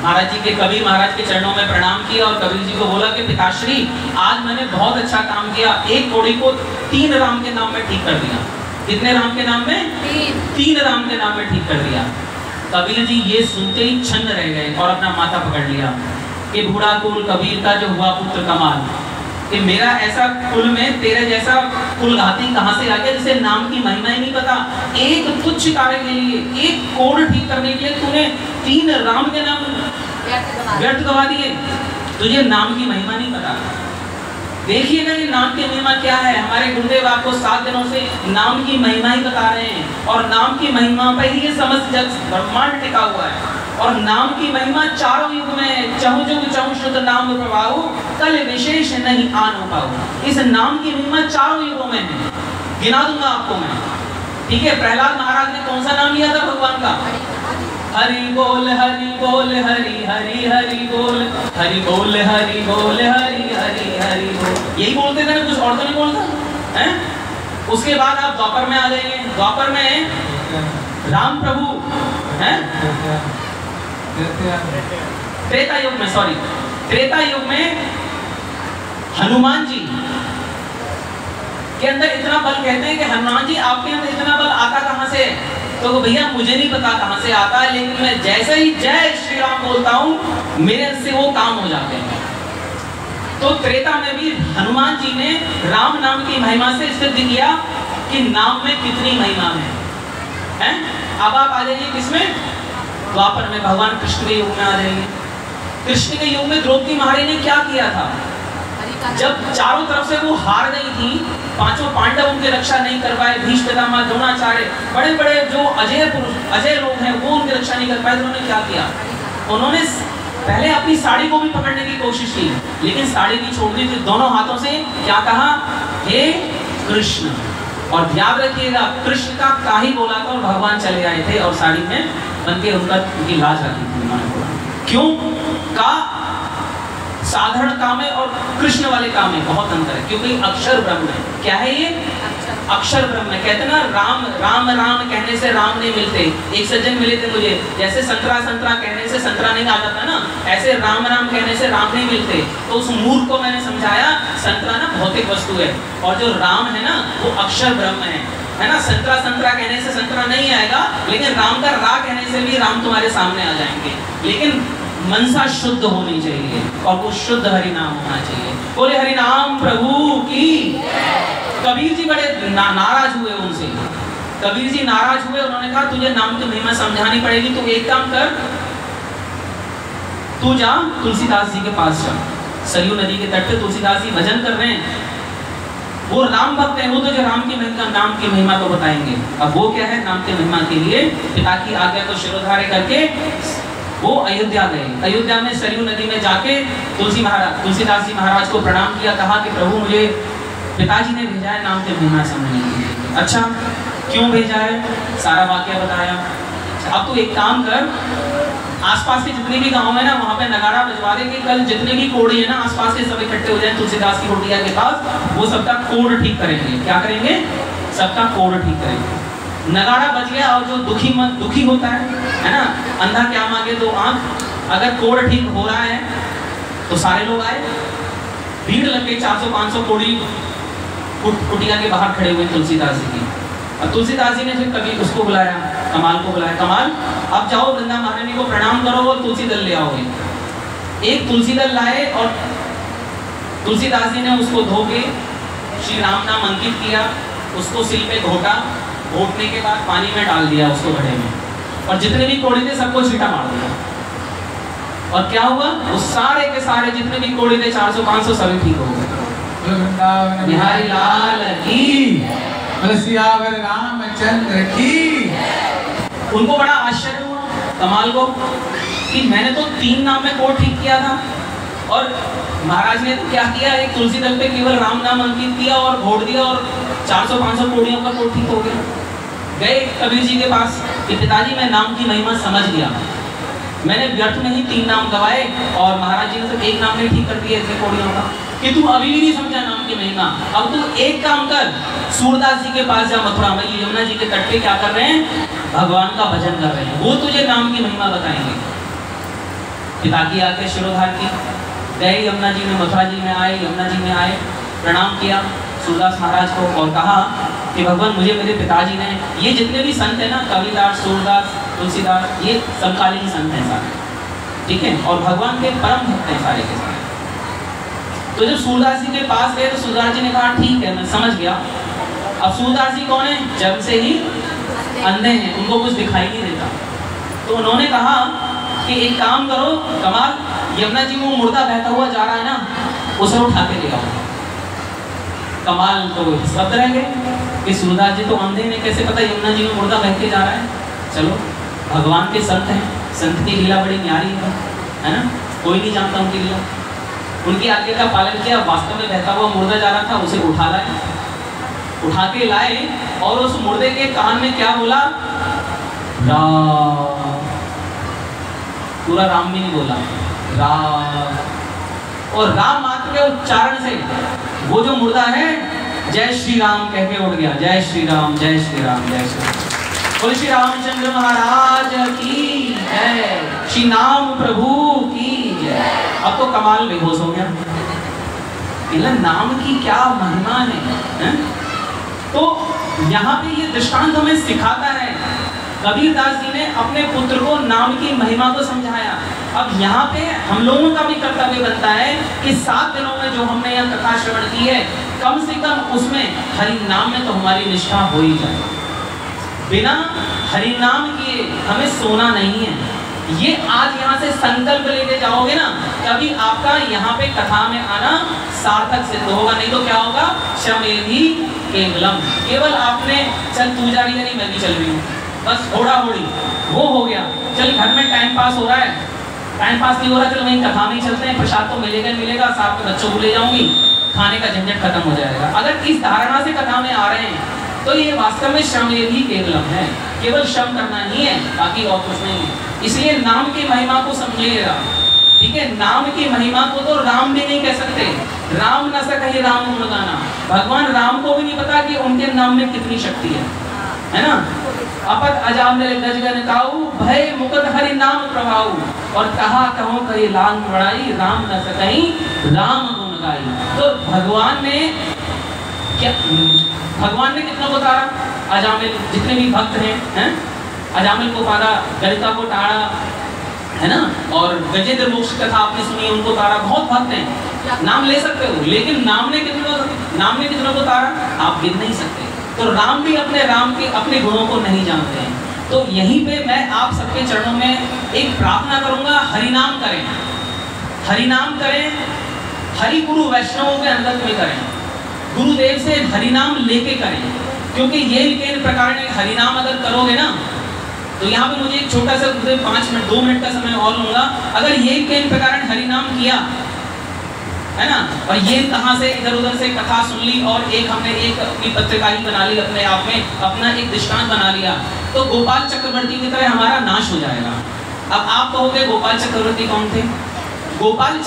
महाराज जी के कबीर महाराज के चरणों में प्रणाम किया और कबीर जी को बोला कि पिताश्री आज मैंने बहुत अच्छा काम किया, एक कोड़ी को 3 राम के नाम में ठीक कर दिया। कितने राम के नाम में? 3 राम के नाम में ठीक कर दिया। कबीर जी ये सुनते ही छन्न रह गए और अपना माथा पकड़ लिया कि बूढ़ा कुल कबीर का जो हुआ पुत्र कमाल, कि मेरा ऐसा कुल में तेरे जैसा कुल घाती कहाँ से आ गया जिसे नाम की महिमा ही नहीं पता। एक तुच्छ कार्य के लिए, एक कोड़ ठीक करने के लिए तूने 3 राम के नाम व्यर्थ गवा दिए, तुझे नाम की महिमा नहीं पता। देखिएगा ये नाम की महिमा क्या है। हमारे गुरुदेव आपको 7 दिनों से नाम की महिमा ही बता रहे हैं और नाम की महिमा पर ही ये समस्त जग ब्रह्मांड टिका हुआ है। और नाम की महिमा चारों युग में चहु जुग चहु शुद्ध नाम प्रभाऊ कल विशेष नहीं आन हो पाऊ। इस नाम की महिमा चारों युगों में है, गिना दूंगा आपको मैं। ठीक है, प्रहलाद महाराज ने कौन सा नाम लिया था भगवान का? हरि बोल हरि बोल हरि हरि हरि बोल हरि बोल हरि बोल हरि हरि हरि बोल, यही बोलते थे ना, कुछ और तो नहीं बोलता है। उसके बाद आप द्वापर में आ जाएंगे। द्वापर में राम प्रभु हैं, त्रेता युग में, सॉरी त्रेता युग में हनुमान जी के अंदर इतना बल, कहते हैं कि हनुमान जी आपके अंदर इतना बल आता कहां से? तो भैया मुझे नहीं पता कहां से आता है, लेकिन मैं जैसे ही जय श्री राम बोलता हूं मेरे से वो काम हो जाते हैं। तो त्रेता में भी हनुमान जी ने राम नाम की महिमा से सिद्ध किया कि नाम में कितनी महिमा है? अब आप आ जाइए किसमें? द्वापर में, भगवान कृष्ण के युग में आ जाएंगे। कृष्ण के युग में द्रौपदी महारानी ने क्या किया था? जब चारों तरफ से वो हार गई थी, 5 पांडव उनकी रक्षा नहीं कर पाए, भीष्म पितामह द्रोणाचार्य बड़े बड़े जो अजय पुरुष अजय लोग हैं वो उनकी रक्षा नहीं कर पाए, तो उन्होंने क्या किया? उन्होंने पहले अपनी साड़ी को भी पकड़ने की कोशिश की, लेकिन साड़ी नहीं छोड़ दी थी। दोनों हाथों से क्या कहा? हे कृष्ण। और याद रखिएगा कृष्ण का ही बोला था और भगवान चले आए थे और साड़ी में बन के उनकी लाज रखी थी उन्होंने बोला। क्यों? का साधारण काम है और कृष्ण वाले काम में बहुत अंतर है, क्योंकि अक्षर ब्रह्म है। क्या है ये? अक्षर ब्रह्म है। कहते ना राम राम राम कहने से राम नहीं मिलते। एक सज्जन मिले थे मुझे, जैसे संतरा संतरा कहने से संतरा नहीं आ जाता ना, ऐसे राम राम कहने से राम नहीं मिलते। तो उस मूर्ख को मैंने समझाया संतरा ना भौतिक वस्तु है और जो राम है ना वो अक्षर ब्रह्म है ना। संतरा संतरा कहने से संतरा नहीं आएगा, लेकिन राम का रा कहने से भी राम तुम्हारे सामने आ जाएंगे। लेकिन मनसा शुद्ध होनी चाहिए और वो शुद्ध हरि नाम होना चाहिए। बोले हरि नाम प्रभु की। कबीर जी बड़े नाराज हुए उनसे। कबीर जी नाराज हुए, उन्होंने कहा तुझे नाम की महिमा समझानी पड़ेगी। तू एक काम कर, तू जा तुलसीदास जी के पास जा। सरयू नदी के तट पे तुलसीदास जी भजन कर रहे हैं, वो राम भक्त है, वो तो जो राम की महिमा नाम की महिमा को बताएंगे। अब वो क्या है? नाम की महिमा के लिए पिता की आज्ञा को शिरोधार्य करके वो अयोध्या गए। अयोध्या में सरयू नदी में जाके तुलसीदास जी महाराज को प्रणाम किया, कहा कि प्रभु मुझे पिताजी ने भेजा है नाम की महिमा समझने के लिए। अच्छा क्यों भेजा है? सारा वाक्य बताया। अब तू एक काम कर, आसपास के जितने भी गांव है ना वहाँ पे नगाड़ा बजवा दे कि कल जितने भी कोड़ी है ना आसपास के सब इकट्ठे हो जाए तुलसीदास की कुटिया के पास, वो सबका कोड़ ठीक करेंगे। क्या करेंगे? सबका कोड़ ठीक करेंगे। नगाड़ा बज गया और जो दुखी होता है ना, अंधा क्या मांगे तो आंख। अगर कोड़ ठीक हो रहा है तो सारे लोग आए, भीड़ लग गई। 400-500 कोड़ी कुटिया के बाहर खड़े हुए तुलसीदास जी की। अब तुलसीदास जी ने फिर कभी उसको बुलाया, कमाल को बुलाया, कमाल अब जाओ वृंदा महारानी को प्रणाम करो और तुलसी दल ले आओगे। एक तुलसी दल लाए और तुलसीदास जी ने उसको धो के श्री राम नाम अंकित किया, उसको सिल पे घोटा, घोटने के बाद पानी में डाल दिया उसको घड़े में, और जितने भी कोड़ी थे सबको छींटा मार दिया। और क्या हुआ? वो सारे के सारे जितने भी कोड़ी थे 400-500 सभी ठीक हो गए। बिहारी लाल की, सियावर रामचंद्र की। उनको बड़ा आश्चर्य हुआ कमाल को कि मैंने तो 3 नाम में कोड ठीक किया था और महाराज ने तो क्या किया, एक तुलसी दल पे केवल राम नाम अंकित किया और घोड़ दिया और 400-500 कोड़ियों का कोड ठीक हो गया। गए कबीर जी के पास कि पिताजी मैं नाम की महिमा समझ गया, मैंने व्यर्थ में ही 3 नाम गवाए और महाराज जी ने तो 1 नाम नहीं ठीक कर दिया इतने कोड़ियों का, कि तू अभी भी नहीं समझा नाम की महिमा। अब तू एक काम कर, सूरदास जी के पास जा मथुरा में, यमुना जी के तट पे क्या कर रहे हैं? भगवान का भजन कर रहे हैं, वो तुझे नाम की महिमा बताएंगे। पिता की आज्ञा शिरोधार की, गए यमुना जी में, मथुरा जी में आए, यमुना जी में आए, प्रणाम किया सूरदास महाराज को और कहा कि भगवान मुझे मेरे पिताजी ने, ये जितने भी संत हैं ना, कबीरदास, सूरदास, तुलसीदास, ये समकालीन संत हैं सारे, ठीक है, और भगवान के परम भक्त हैं सारे के सारे। तो जब सूरदास जी के पास गए तो सूरदास जी ने कहा ठीक है मैं समझ गया। अब सूरदास जी कौन है? जन्म से ही अंधे हैं, उनको कुछ दिखाई नहीं देता। तो उन्होंने कहा कि एक काम करो कमाल, यमुना जी में वो मुर्दा बहता हुआ जा रहा है ना, उसे उठा के ले आओ। कमाल तो शब्द रह गए कि सूरदास जी तो अंधे ने कैसे पता यमुना जी में मुर्दा बह के जा रहा है। चलो भगवान के संत हैं, संत की लीला बड़ी न्यारी है ना, कोई नहीं जानता उनकी लीला। उनकी आज्ञा का पालन किया, वास्तव में बहता हुआ मुर्दा जा रहा था, उसे उठा लाए, उठा के लाए और उस मुर्दे के कान में क्या बोला? राम। पूरा राम भी नहीं बोला, राम। और राम मात्र के उच्चारण से वो जो मुर्दा है जय श्री राम कह के उठ गया। जय श्री राम, जय श्री राम, जय श्री राम। बोल श्री रामचंद्र महाराज की जय, श्री नाम प्रभु की जय। अब तो कमाल बेहोश हो गया, नाम की क्या महिमा है? तो यहाँ पे ये दृष्टांत हमें सिखाता है, कबीरदास जी ने अपने पुत्र को नाम की महिमा को समझाया। अब यहाँ पे हम लोगों का भी कर्तव्य बनता है कि 7 दिनों में जो हमने यह कथा श्रवण की है, कम से कम उसमें हरि नाम में तो हमारी निष्ठा हो ही जाए। बिना हरि नाम किए हमें सोना नहीं है। ये आज यहाँ से संकल्प लेके जाओगे ना, तभी आपका यहाँ पे कथा में आना सार्थक सिद्ध होगा। नहीं तो क्या होगा? श्रमेधि केवलम, केवल आपने चल तू जा रही है, नहीं मैं भी चल रही हूँ, बस होड़ा होड़ी वो हो गया। चल घर में टाइम पास हो रहा है, टाइम पास नहीं हो रहा, चल वहीं कथा में ही चलते हैं, प्रसाद तो मिलेगा मिलेगा, साथ में बच्चों को ले जाऊंगी, खाने का झंझट खत्म हो जाएगा। अगर इस धारणा से कथा में आ रहे हैं तो ये वास्तव में श्रमेधि केवलम है, केवल श्रम करना ही है, बाकी और कुछ नहीं है। इसलिए नाम की महिमा को समझिएगा, ठीक है। नाम की महिमा को तो राम भी नहीं कह सकते, राम न सके राम गुण गाना। भगवान राम को भी नहीं पता कि उनके नाम में कितनी शक्ति है ना। अपत अजामिल गजगन काऊ, भय मुकुट हरि नाम प्रभाऊ, और कहा कहो कही लांग बड़ाई, राम न सकई राम गुण गाई। तो भगवान ने क्या, भगवान ने कितना को तारा? अजामिल, जितने भी भक्त हैं, अजामिल को तारा, गलिता को तारा, है ना, और गजेंद्र मोक्ष कथा आपने सुनी है, उनको तारा। बहुत भक्त हैं, नाम ले सकते हो, लेकिन नाम ने कितनों को तारा आप गिन नहीं सकते। तो राम भी अपने गुणों को नहीं जानते हैं। तो यहीं पे मैं आप सबके चरणों में एक प्रार्थना करूंगा, हरिनाम करें, हरिनाम करें, हरि गुरु वैष्णवों के अंदर में करें, गुरुदेव से हरिनाम लेके करें। क्योंकि ये इन प्रकार ने हरिनाम अगर करोगे ना, तो यहाँ पे मुझे एक छोटा सा 2 मिनट का समय और लूंगा। अगर ये इन प्रकार ने हरिनाम किया है ना, और ये कहाँ से इधर उधर से कथा सुन ली, और हमने एक अपनी पत्रिका ही बना ली, अपने आप में अपना एक दृष्टांत बना लिया, तो गोपाल चक्रवर्ती की तरह हमारा नाश हो जाएगा। अब आप कहोगे गोपाल चक्रवर्ती कौन थे? गोपाल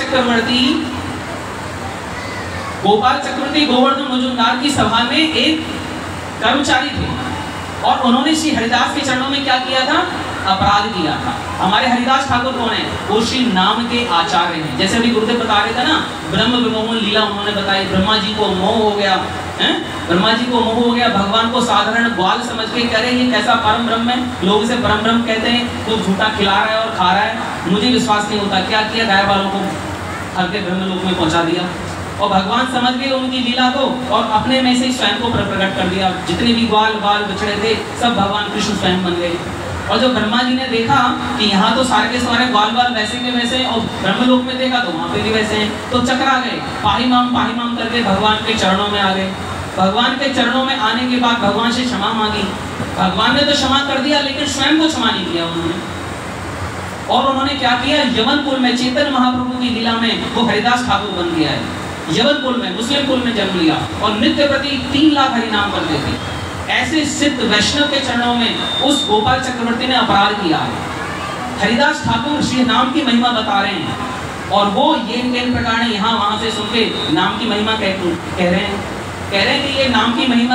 चक्रवर्ती गोवर्धन मुजुमदार की सभा में एक कर्मचारी थे, और उन्होंने श्री हरिदास के चरणों में क्या किया था? अपराध किया था। हमारे हरिदास ठाकुर कौन है? वो श्री नाम के आचार्य हैं। जैसे अभी गुरुदेव बता रहे थे ना, ब्रह्म विमोहन लीला उन्होंने बताई, ब्रह्मा जी को मोह हो गया, ब्रह्मा जी को मोह हो गया, भगवान को साधारण ग्वाल समझ के कह रहे हैं ये कैसा परम ब्रह्म है, लोग इसे परम ब्रह्म कहते हैं, तो झूठा खिला रहा है और खा रहा है, मुझे विश्वास नहीं होता। क्या किया? गाय वालों को हल्के ब्रह्म लोक में पहुंचा दिया, और भगवान समझ गए उनकी लीला को, और अपने में से स्वयं को प्रकट कर दिया। जितने भी ग्वाल बाल बिछड़े थे सब भगवान कृष्ण स्वयं बन गए। और जब ब्रह्मा जी ने देखा कि यहाँ तो सारे के सारे ग्वाल बाल वैसे के वैसे हैं, और ब्रह्मलोक में देखा तो वहाँ पे भी वैसे हैं, तो चकरा गए, पाही माम करके भगवान के चरणों में आ गए। भगवान के चरणों में आने के बाद भगवान से क्षमा मांगी। भगवान ने तो क्षमा कर दिया, लेकिन स्वयं को क्षमा नहीं किया उन्होंने। और उन्होंने क्या किया? यवनपुर में चैतन्य महाप्रभु की लीला में वो हरिदास ठाकुर बन गया है। यवनपुर में, मुस्लिम कुल में जन्म लिया, और नित्य प्रति 3 लाख हरिनाम करते थे। ऐसे सिद्ध वैष्णव के चरणों में उस गोपाल चक्रवर्ती ने अपराध किया है। हरिदास ठाकुर श्री नाम की महिमा बता रहे हैं, और वो ये इन प्रकार ने यहाँ वहाँ से सुन के नाम की महिमा कह रहे हैं कि ये नाम की महिमा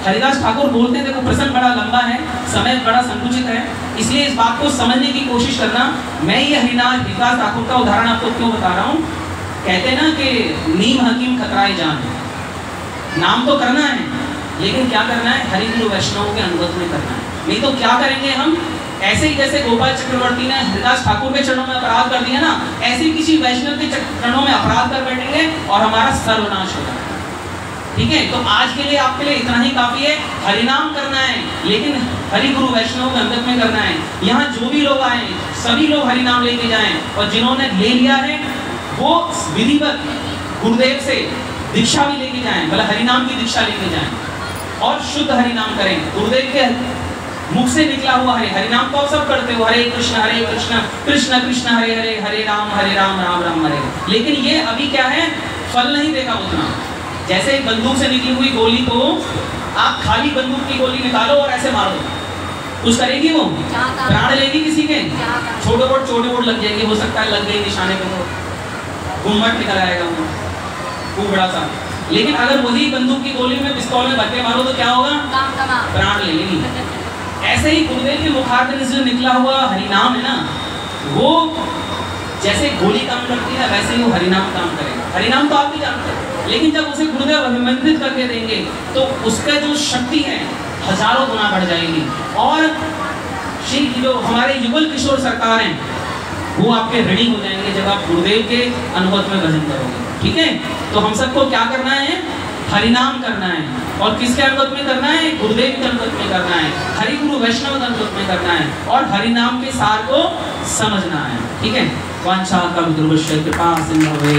हरिदास ठाकुर बोलते हैं, देखो प्रसंग बड़ा लंबा है, समय बड़ा संकुचित है, इसलिए इस बात को समझने की कोशिश करना। मैं ये हरिदास ठाकुर का उदाहरण आपको क्यों बता रहा हूँ। कहते हैं ना कि नीम हकीम खतराए जान, नाम तो करना है लेकिन क्या करना है, हरि गुरु वैष्णव के अनुगत में करना है। नहीं तो क्या करेंगे हम, ऐसे ही जैसे गोपाल चक्रवर्ती ने हरिदास ठाकुर के चरणों में अपराध कर दिया ना, ऐसे ही किसी वैष्णव के चरणों में अपराध कर बैठेंगे और हमारा सर्वनाश होगा। ठीक है, तो आज के लिए आपके लिए इतना ही काफी है। हरिनाम करना है लेकिन हरि गुरु वैष्णव के अंगत में करना है। यहाँ जो भी लोग आए सभी लोग हरिनाम लेके जाएं, और जिन्होंने ले लिया है वो विधिवत गुरुदेव से दीक्षा भी लेके जाएं, मतलब हरिनाम की दीक्षा लेके जाएं और शुद्ध हरिनाम करें। गुरुदेव के मुख से निकला हुआ है हरिनाम को आप सब करते हो, हरे कृष्ण कृष्ण कृष्ण हरे हरे, हरे राम राम राम हरे। लेकिन ये अभी क्या है, फल नहीं देगा उतना। जैसे बंदूक से निकली हुई गोली को आप खाली बंदूक की गोली निकालो और ऐसे मारो, कुछ करेगी वो? प्राण लेगी किसी के? छोटे बोट लग जाएंगे, हो सकता है लग गई निशाने पे तो घूमट निकल आएगा वो बड़ा सा। लेकिन अगर वही बंदूक की गोली में पिस्तौल में भर के मारो तो क्या होगा? प्राण ले लेगी। ऐसे ही गुरुदेव के मुखारबिंद से निकला हुआ हरिनाम है ना, वो जैसे गोली काम करती है वैसे ही वो हरिनाम काम करेगा। हरिनाम तो आप भी जानते हैं, लेकिन जब उसे गुरुदेव अभिमंत्रित करके देंगे तो उसका जो शक्ति है हजारों गुना बढ़ जाएगी। और श्री जो हमारे युगल किशोर सरकार हैं वो आपके ऋणी हो जाएंगे जब आप गुरुदेव के अनुगत में भजन करोगे। ठीक है, तो हम सबको क्या करना है, हरिनाम करना है। और किसके अनुगत में करना है? गुरुदेव के अनुगत में करना है, हरि गुरु वैष्णव के अनुगत में करना है और हरिनाम के सार को समझना है। ठीक है, वांछा कल्पतरुभ्यश्च कृपा सिंधवे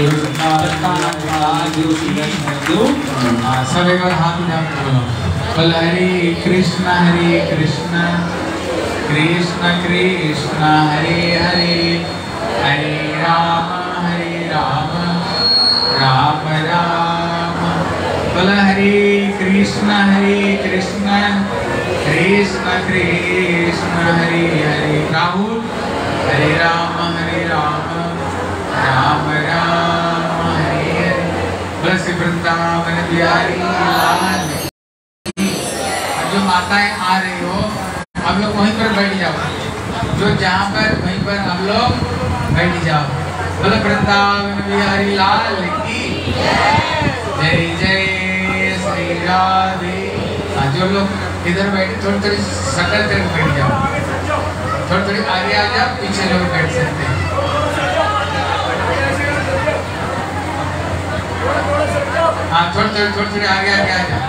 सब एक बार हाथ उठा के बोलो, बोल हरे कृष्ण कृष्ण कृष्ण हरे हरे, हरे राम राम राम। बोल हरे कृष्ण कृष्ण कृष्ण हरे हरे, राहुल हरे राम राम राम हरे हरे। बोल श्री वृंदावन बिहारी लाल। जो माताएं आ रही हो आप लोग वहीं पर बैठ जाओ, जो जहाँ पर वहीं पर आप लोग बैठ जाओ। बोलो वृंदावन बिहारी लाल की जय जय श्री राधे। जो लोग इधर बैठे थोड़ी सकल तक बैठ जाओ, थोड़ी आगे आ जाओ, पीछे लोग बैठ सकते हैं। हाँ थोड़ी आगे आ जाओ।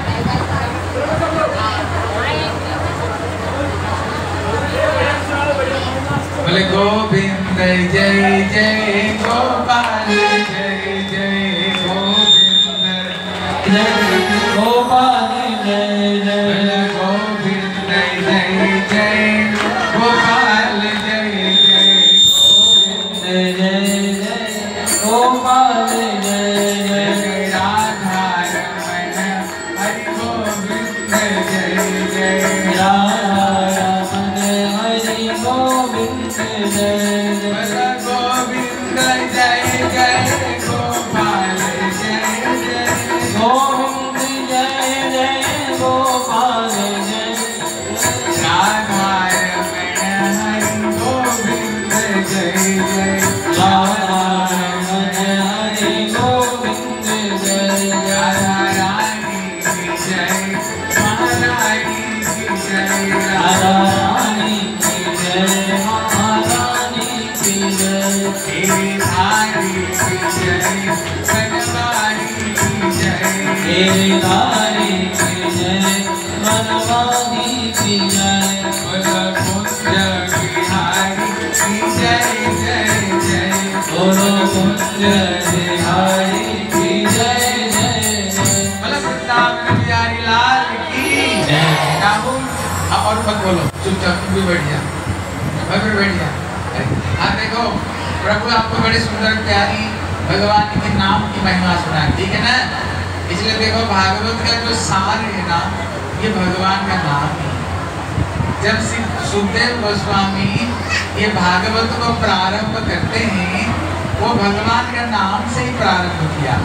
बोले गोविंद जय जय गोपाल, जय जय गोविंद जय गोपाल, जय जय गोविंद जय जय गोपाल, जय जय गोविंद जय जय गोपाल, जय जय राधा रमण हरि गोविंद जय जय राधा रमण हरि गोविंद जय जय गोविंद जय जय गोपाल, जय जय गोविंद जय जय गोपाल, जय राधा रमण हरि गोविंद जय जय राधा रमण हरि गोविंद जय राधा रानी की जय, महारानी की जय, राधा रानी की जय, महारानी की जय, गिरिधारी की जय, बनवारी की जय, गिरिधारी की जय, बनवारी की जय, बोलो कुंज बिहारी की जय जय जय, बोलो कुंज बिहारी की जय जय जय। बोलो वृंदावन बिहारी लाल की जय। राहुल और मत बोलो, चुपचाप तुम भी बैठ जा, मैं भी बैठ जा। हाँ देखो, प्रभु आपको बड़े सुंदर प्यारी भगवान के नाम की महिमा सुना, ठीक है ना। इसलिए देखो भागवत का जो सार है ना, ये भगवान का नाम है। जब सुखदेव गोस्वामी ये भागवत को प्रारंभ करते हैं, वो भगवान का नाम से ही प्रारंभ किया।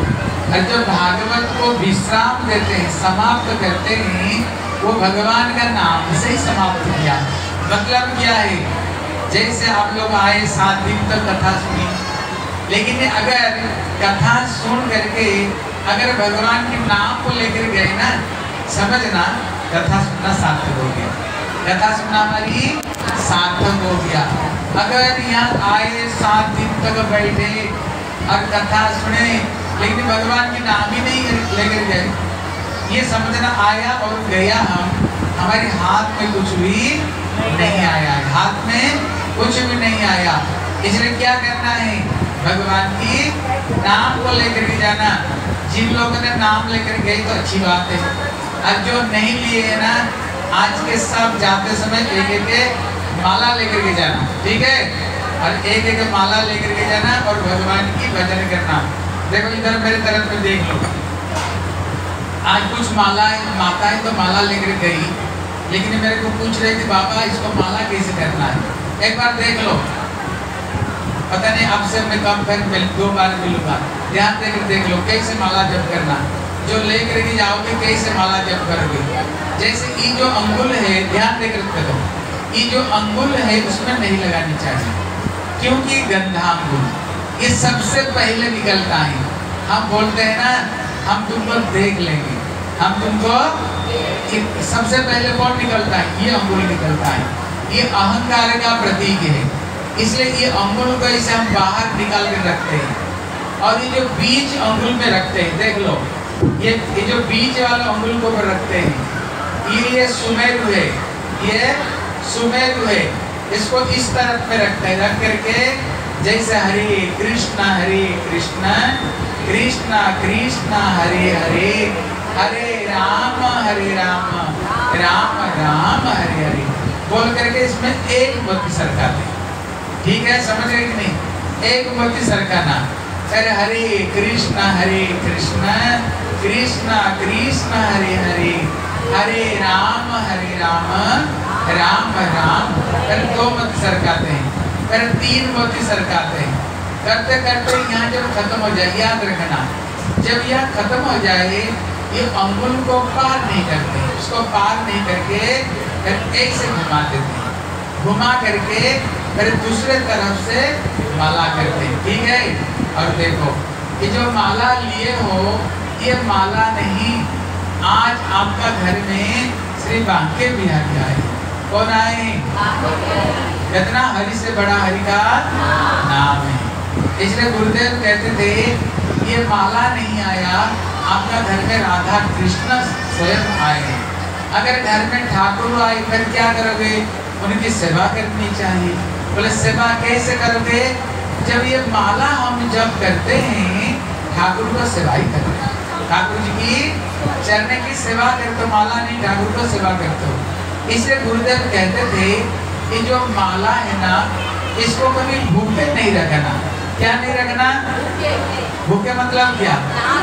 और जो भागवत को विश्राम देते हैं, समाप्त करते हैं, वो भगवान का नाम से ही समाप्त किया। मतलब क्या है, जैसे आप लोग आए 7 दिन तक कथा सुनी, लेकिन अगर कथा सुन करके अगर भगवान के नाम को लेकर गए ना, समझना कथा सुनना सार्थक हो गया, कथा सुनना हमारी सार्थक हो गया। अगर यहाँ आए 7 दिन तक बैठे और कथा सुने, लेकिन भगवान के नाम ही नहीं लेकर गए, ये समझना आया और गया, हमारे हाथ में कुछ भी नहीं आया, हाथ में कुछ भी नहीं आया। इसलिए क्या करना है, भगवान की नाम को लेकर के जाना। जिन लोगों ने नाम लेकर गए तो अच्छी बात है, और जो नहीं लिए है ना, आज के सब जाते समय एक एक माला लेकर के जाना, ठीक है, और एक एक माला लेकर के जाना और भगवान की भजन करना। देखो इधर मेरे तरफ में देख लो, आज कुछ माताएं तो माला लेकर गई, लेकिन मेरे को पूछ रही थी बाबा इसको माला कैसे करना है, एक बार देख लो, पता नहीं आपसे मैं कब फिर 2 बार मिलूंगा, ध्यान देकर देख लो कैसे माला जप करना। जो लेकर के जाओगे कैसे माला जप करोगे, जैसे ये जो अंगुल है, ध्यान देकर करो, ये जो अंगुल है उसमें नहीं लगानी चाहिए, क्योंकि गंधा अंगुल ये सबसे पहले निकलता है। हम बोलते हैं ना, हम तुमको देख लेंगे, हम तुमको, सबसे पहले कौन निकलता है, ये अंगुल निकलता है, ये अहंकार का प्रतीक है, इसलिए ये अंगुल को इसे हम बाहर निकाल कर रखते हैं, और ये जो बीच अंगुल में रखते हैं, देख लो ये जो बीच वाला अंगुल को ऊपर रखते हैं, ये सुमेरु है, ये सुमेरु है, इसको इस तरफ में रखते हैं, रख करके जैसे हरे कृष्ण कृष्ण कृष्ण हरे हरे, हरे राम राम राम हरे हरे बोल करके इसमें एक मोती सरकाते, ठीक है, समझ रहे कि नहीं, एक मोती सरकाना, अरे हरे कृष्ण कृष्ण कृष्ण हरे हरे, हरे राम राम राम, फिर 2 मोती सरकाते हैं, फिर 3 मोती सरकाते हैं, करते करते यहाँ जब खत्म हो जाए, याद रखना, जब यह खत्म हो जाए, ये अंगुल को पार नहीं करते, उसको पार नहीं करके फिर एक से घुमा देते हैं, घुमा करके फिर दूसरे तरफ से माला करते हैं, ठीक है। और देखो ये जो माला लिए हो, ये माला नहीं, आज आपका घर में श्री बांके बिहारी आए, कौन आए, कितना हरि से बड़ा हरि का नाम है, इसलिए गुरुदेव कहते थे ये माला नहीं आया, आपका घर में राधा कृष्ण स्वयं आए हैं। अगर घर में ठाकुर आए फिर क्या करोगे, उनकी सेवा करनी चाहिए। बोले सेवा कैसे करोगे, जब ये माला हम जब करते हैं, ठाकुर को सेवा ही करते हैं, ठाकुर जी की चरण की सेवा करते हो, माला नहीं ठाकुर को सेवा करते हो। इसलिए गुरुदेव कहते थे ये जो माला है ना, इसको कभी भूखे नहीं रखना। क्या नहीं रखना, भूखे मतलब क्या,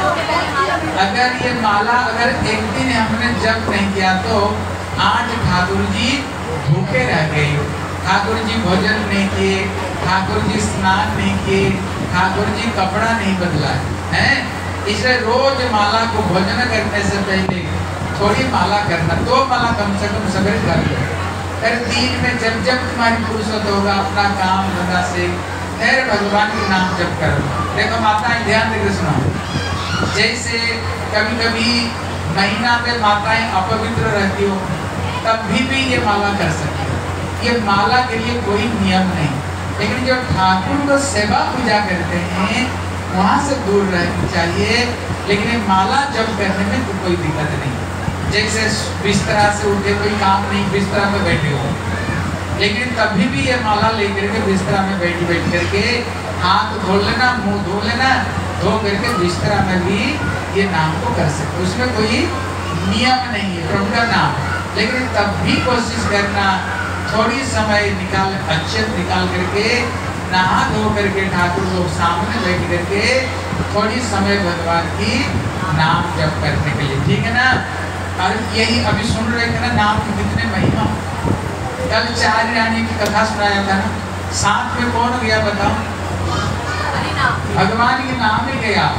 अगर ये माला अगर एक दिन हमने जप नहीं किया तो आज ठाकुर जी भूखे रह गए, ठाकुर जी भोजन नहीं किए, ठाकुर जी स्नान नहीं किए, ठाकुर जी कपड़ा नहीं बदला है। इसलिए रोज माला को भोजन करने से पहले थोड़ी माला करना, 2 माला कम से कम सवेरे कर लो, फिर दिन में जब जब तुम्हारी फुर्सत होगा अपना काम धंधा से फिर भगवान के नाम जप करो। देखो माताएं ध्यान देकर सुनो, जैसे कभी कभी महीना में माताएं अपवित्र रहती हो, तब भी ये माला कर सकती हो, ये माला के लिए कोई नियम नहीं, लेकिन जो ठाकुर को सेवा पूजा करते हैं वहाँ से दूर रहनी चाहिए, लेकिन माला जप करने में तो कोई दिक्कत नहीं। जैसे बिस्तरा से उठे, कोई काम नहीं, बिस्तरा में बैठे हो, लेकिन तभी भी ये माला लेकर के बिस्तरा में बैठ करके हाथ धो लेना, मुंह धो लेना, धो करके बिस्तरा में भी ये नाम को कर सकते, उसमें कोई नियम नहीं है प्रभु का नाम, लेकिन तब भी कोशिश करना थोड़ी समय निकाल, अच्छे निकाल करके नहा धो करके ठाकुर लोग सामने बैठ करके थोड़ी समय भगवान की नाम जप करने के लिए, ठीक है ना। और यही अभी सुन रहे थे ना, नाम की कितने महिमा। कल 4 रानी की कथा सुनाया था ना, साथ में कौन गया बताओ, भगवान के नाम ही गया,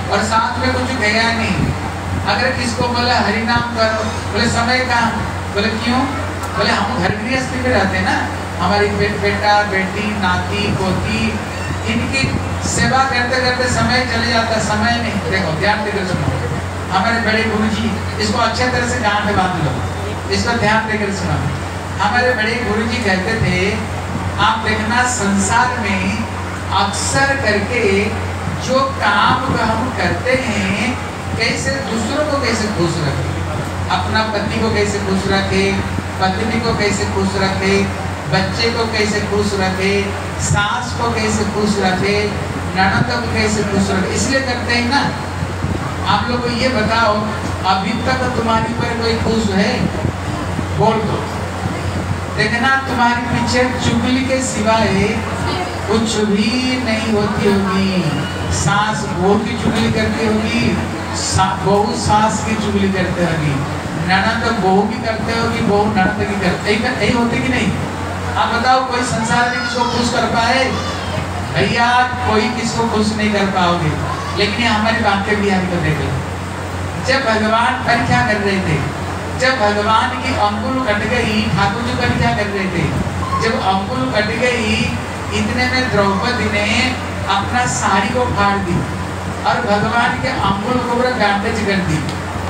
और साथ में कुछ गया नहीं। अगर किसको बोले हरि नाम करो, बोले समय कहाँ, बोले क्यों, बोले हम घर गृहस्थी में रहते ना, हमारी बेटा बेटी नाती पोती इनकी सेवा करते करते समय चले जाता, समय नहीं। देखो ध्यान देकर सुनो, हमारे बड़े गुरुजी, इसको अच्छे तरह से गांठ बांध लो, इसको ध्यान देकर सुनो। हमारे बड़े गुरुजी कहते थे, आप देखना संसार में अक्सर करके जो काम को हम करते हैं, कैसे दूसरों को कैसे खुश रखे, अपना पति को कैसे खुश रखे, पत्नी को कैसे खुश रखे, बच्चे को कैसे खुश रखे, सास को कैसे खुश रखे, ननद को कैसे खुश रखे, इसलिए करते हैं ना। आप लोग को ये बताओ, अभी तक तुम्हारी पर कोई खुश है? बोल दो। देखना तुम्हारी पीछे चुगली के सिवाय कुछ भी नहीं होती होगी। सास बहू की चुगली करती होगी, बहू सास की चुगली करते होगी, ननद बहू की करते होगी, बहू ननद की करते, यही होती कि नहीं? आप बताओ, कोई संसार में किसको खुश कर पाए? भैया कोई किसको खुश नहीं कर पाओगे। लेकिन ये हमारी बांके बिहारी को देख लो, जब भगवान परीक्षा कर रहे थे, जब भगवान की अंगुल कट गई, ठाकुर जी परीक्षा कर रहे थे, जब अंगुल कट गई, इतने में द्रौपदी ने अपना साड़ी को फाड़ दी और भगवान के अंगुल को पूरा बैंडेज कर दी।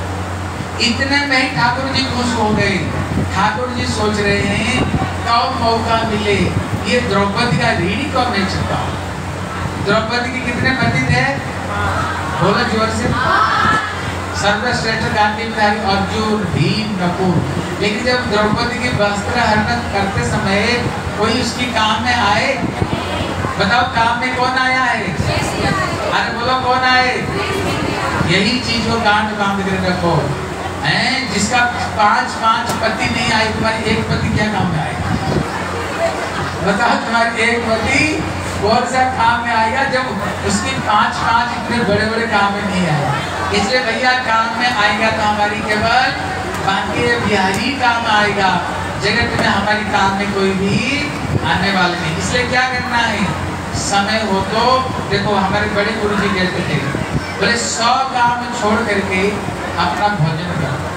इतने में ही ठाकुर जी खुश हो गए। ठाकुर जी सोच रहे हैं कब मौका मिले ये द्रौपदी का ऋण कब मैं चुकाऊं। द्रौपदी के कितने पति थे? बोलो जोर से। सर्वश्रेष्ठ गांडीवधारी अर्जुन, भीम, नकुल। लेकिन जब द्रौपदी की वस्त्र हरण करते समय कोई उसकी काम में आए, बताओ काम में कौन आया है? अरे बोलो कौन आए? यही चीज को गांठ बांध कर रखो, हैं? जिसका 5 पति नहीं आए, तुम्हारे एक पति क्या काम में आएगा? बताओ, तुम्हारे एक पति कौन सा काम में आएगा जब उसकी 5 इतने बड़े बड़े काम में नहीं आए। इसलिए भैया काम में आएगा तो हमारी केवल बांके बिहारी काम आएगा, जगत में हमारी काम में कोई भी आने वाले नहीं। इसलिए क्या करना है, समय हो तो देखो, हमारे बड़े गुरु जी कहते थे, बोले 100 काम छोड़ करके अपना भोजन करो,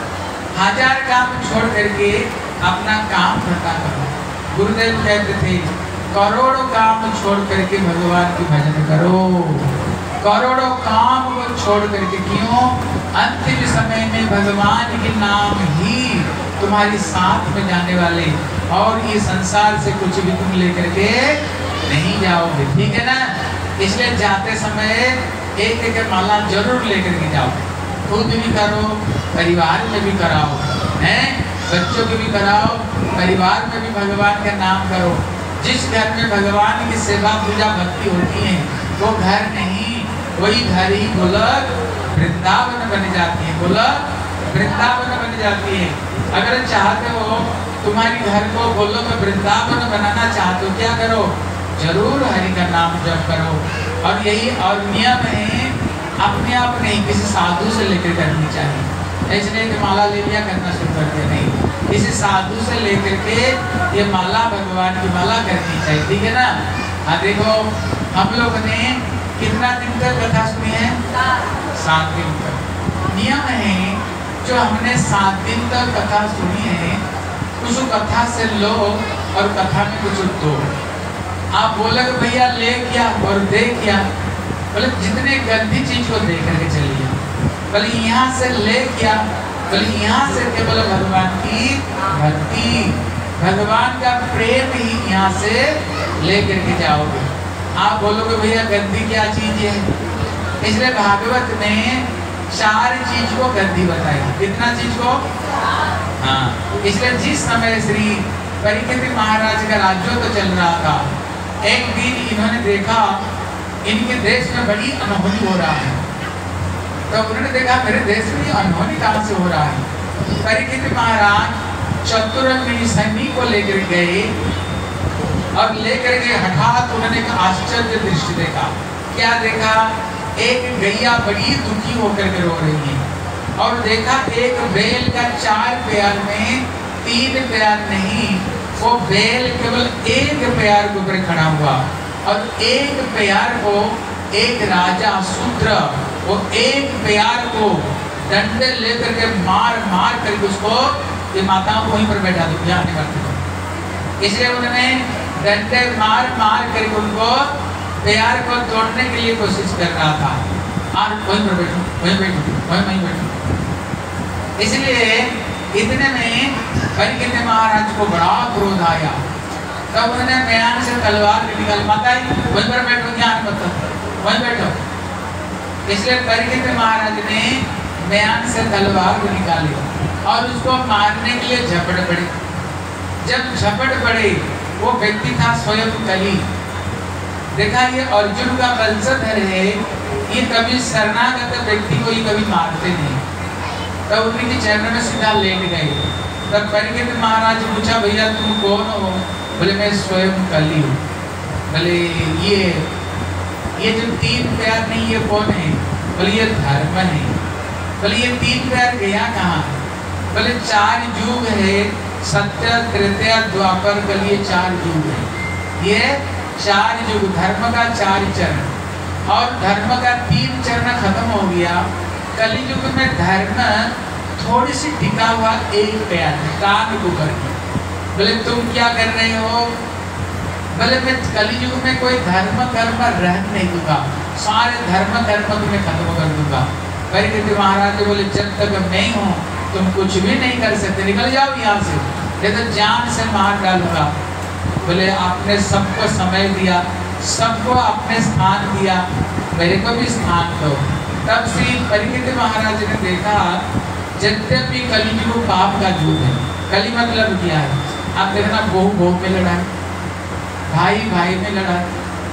1000 काम छोड़ करके अपना काम धंधा करो। गुरुदेव कहते थे, करोड़ों काम छोड़ करके भगवान की भजन करो। करोड़ों काम को छोड़ करके, क्यों? अंतिम समय में भगवान के नाम ही तुम्हारी साथ में जाने वाले, और ये संसार से कुछ भी तुम लेकर के नहीं जाओगे, ठीक है ना? इसलिए जाते समय एक माला जरूर लेकर के जाओ। खुद भी करो, परिवार में भी कराओ, हैं? बच्चों को भी कराओ, परिवार में भी भगवान का नाम करो। जिस घर में भगवान की सेवा पूजा भक्ति होती है, वो घर नहीं, वही घर ही गोलक वृंदावन बन जाती है। गोलक वृंदावन बन जाती है। अगर चाहते हो तुम्हारी घर को गोलक वृंदावन बनाना चाहते हो, क्या करो? जरूर हरि का नाम जप करो। और यही और नियम है, अपने आप नहीं, किसी साधु से लेकर करनी चाहिए। ऐसे नहीं कि माला ले लिया करना शुरू कर दिया, नहीं, किसी साधु से लेकर के ये माला, भगवान की माला करनी चाहिए, ठीक है ना? हाँ देखो, हम लोग ने कितना दिन तक कथा सुनी है? 7 दिन तक। नियम है, जो हमने 7 दिन तक कथा सुनी है, कुछ कथा से लो और कथा में कुछ दो। आप बोले भैया ले क्या और दे क्या? बोले जितने गंदी चीज को दे करके चलिए। बोले यहाँ से ले क्या? बोले यहाँ से केवल भगवान की भक्ति, भगवान का प्रेम ही यहाँ से ले करके जाओगे। आप बोलोगे भैया गंदी क्या चीज है? इसलिए भागवत ने 4 चीज को गंदी बताया। कितना चीज को? हाँ, इसलिए जिस समय श्री परीक्षित महाराज का राज्य तो चल रहा था, एक दिन इन्होंने देखा इनके देश में बड़ी अनहोनी हो रहा है। तो उन्होंने देखा मेरे देश में अनहोनी कहाँ से हो रहा है। परीक्षित महाराज चतुरंगिनी सैनिक को लेकर गए और लेकर के हठात उन्होंने एक आश्चर्य दृश्य देखा। क्या देखा? एक गैया बड़ी दुखी होकर के रो रही है, और देखा एक बैल का 4 पैर में 3 पैर नहीं, वो बैल केवल 1 पैर के ऊपर खड़ा हुआ, और 1 पैर को एक राजा शूद्र वो एक प्यार को डंडे लेकर के मार मार करके उसको ये माताओं को वहीं पर बैठा दो, यहाँ नहीं करते। इसलिए उन्होंने डंडे मार मार करके उनको प्यार को तोड़ने के लिए कोशिश कर रहा था। और वहीं पर बैठो, वहीं बैठो, वहीं बैठो। इसलिए इतने में परिकित महाराज को बड़ा क्रोध आया। तब उन्होंने म्यान से तलवार निकाली, माता वहीं पर बैठो, ज्ञान मत वहीं बैठो। इसलिए परिकित महाराज ने म्यान से तलवार को निकाली और उसको मारने के लिए झपट पड़े। जब झपट पड़े वो व्यक्ति था स्वयं कली। देखा ये अर्जुन का वंशधर है, ये कभी शरणागत व्यक्ति को ही कभी मारते नहीं। तब उनके चरण में सीधा लेट गए। तब परिकित महाराज पूछा, भैया तुम कौन हो? बोले मैं स्वयं कली हूँ। बोले ये जो तीन पैर नहीं ये कौन है? बोले ये धर्म है। बोले ये तीन पैर गया कहाँ? बोले चार युग है, सत्य त्रेता द्वापर कली, ये चार युग है। ये चार युग धर्म का चार चरण और धर्म का तीन चरण खत्म हो गया। कली युग में धर्म थोड़ी सी टिका हुआ एक पैर कान को करके। बोले तुम क्या कर रहे हो? बोले मैं कलयुग में कोई धर्म कर्म रह नहीं दूंगा, सारे धर्म कर्म तुम्हें खत्म कर दूंगा। परिकित महाराज बोले जब तक मैं हूँ तुम कुछ भी नहीं कर सकते, निकल जाओ यहाँ से, ये तो जान से मार डालूंगा। बोले आपने सबको समय दिया, सबको अपने स्थान दिया, मेरे को भी स्थान दो। तब श्री परिकित महाराज ने देखा यद्यपि कलयुग पाप का युग है। कली मतलब क्या है? आप देखना बहू बहू में लड़ाई, भाई भाई में लड़ाई,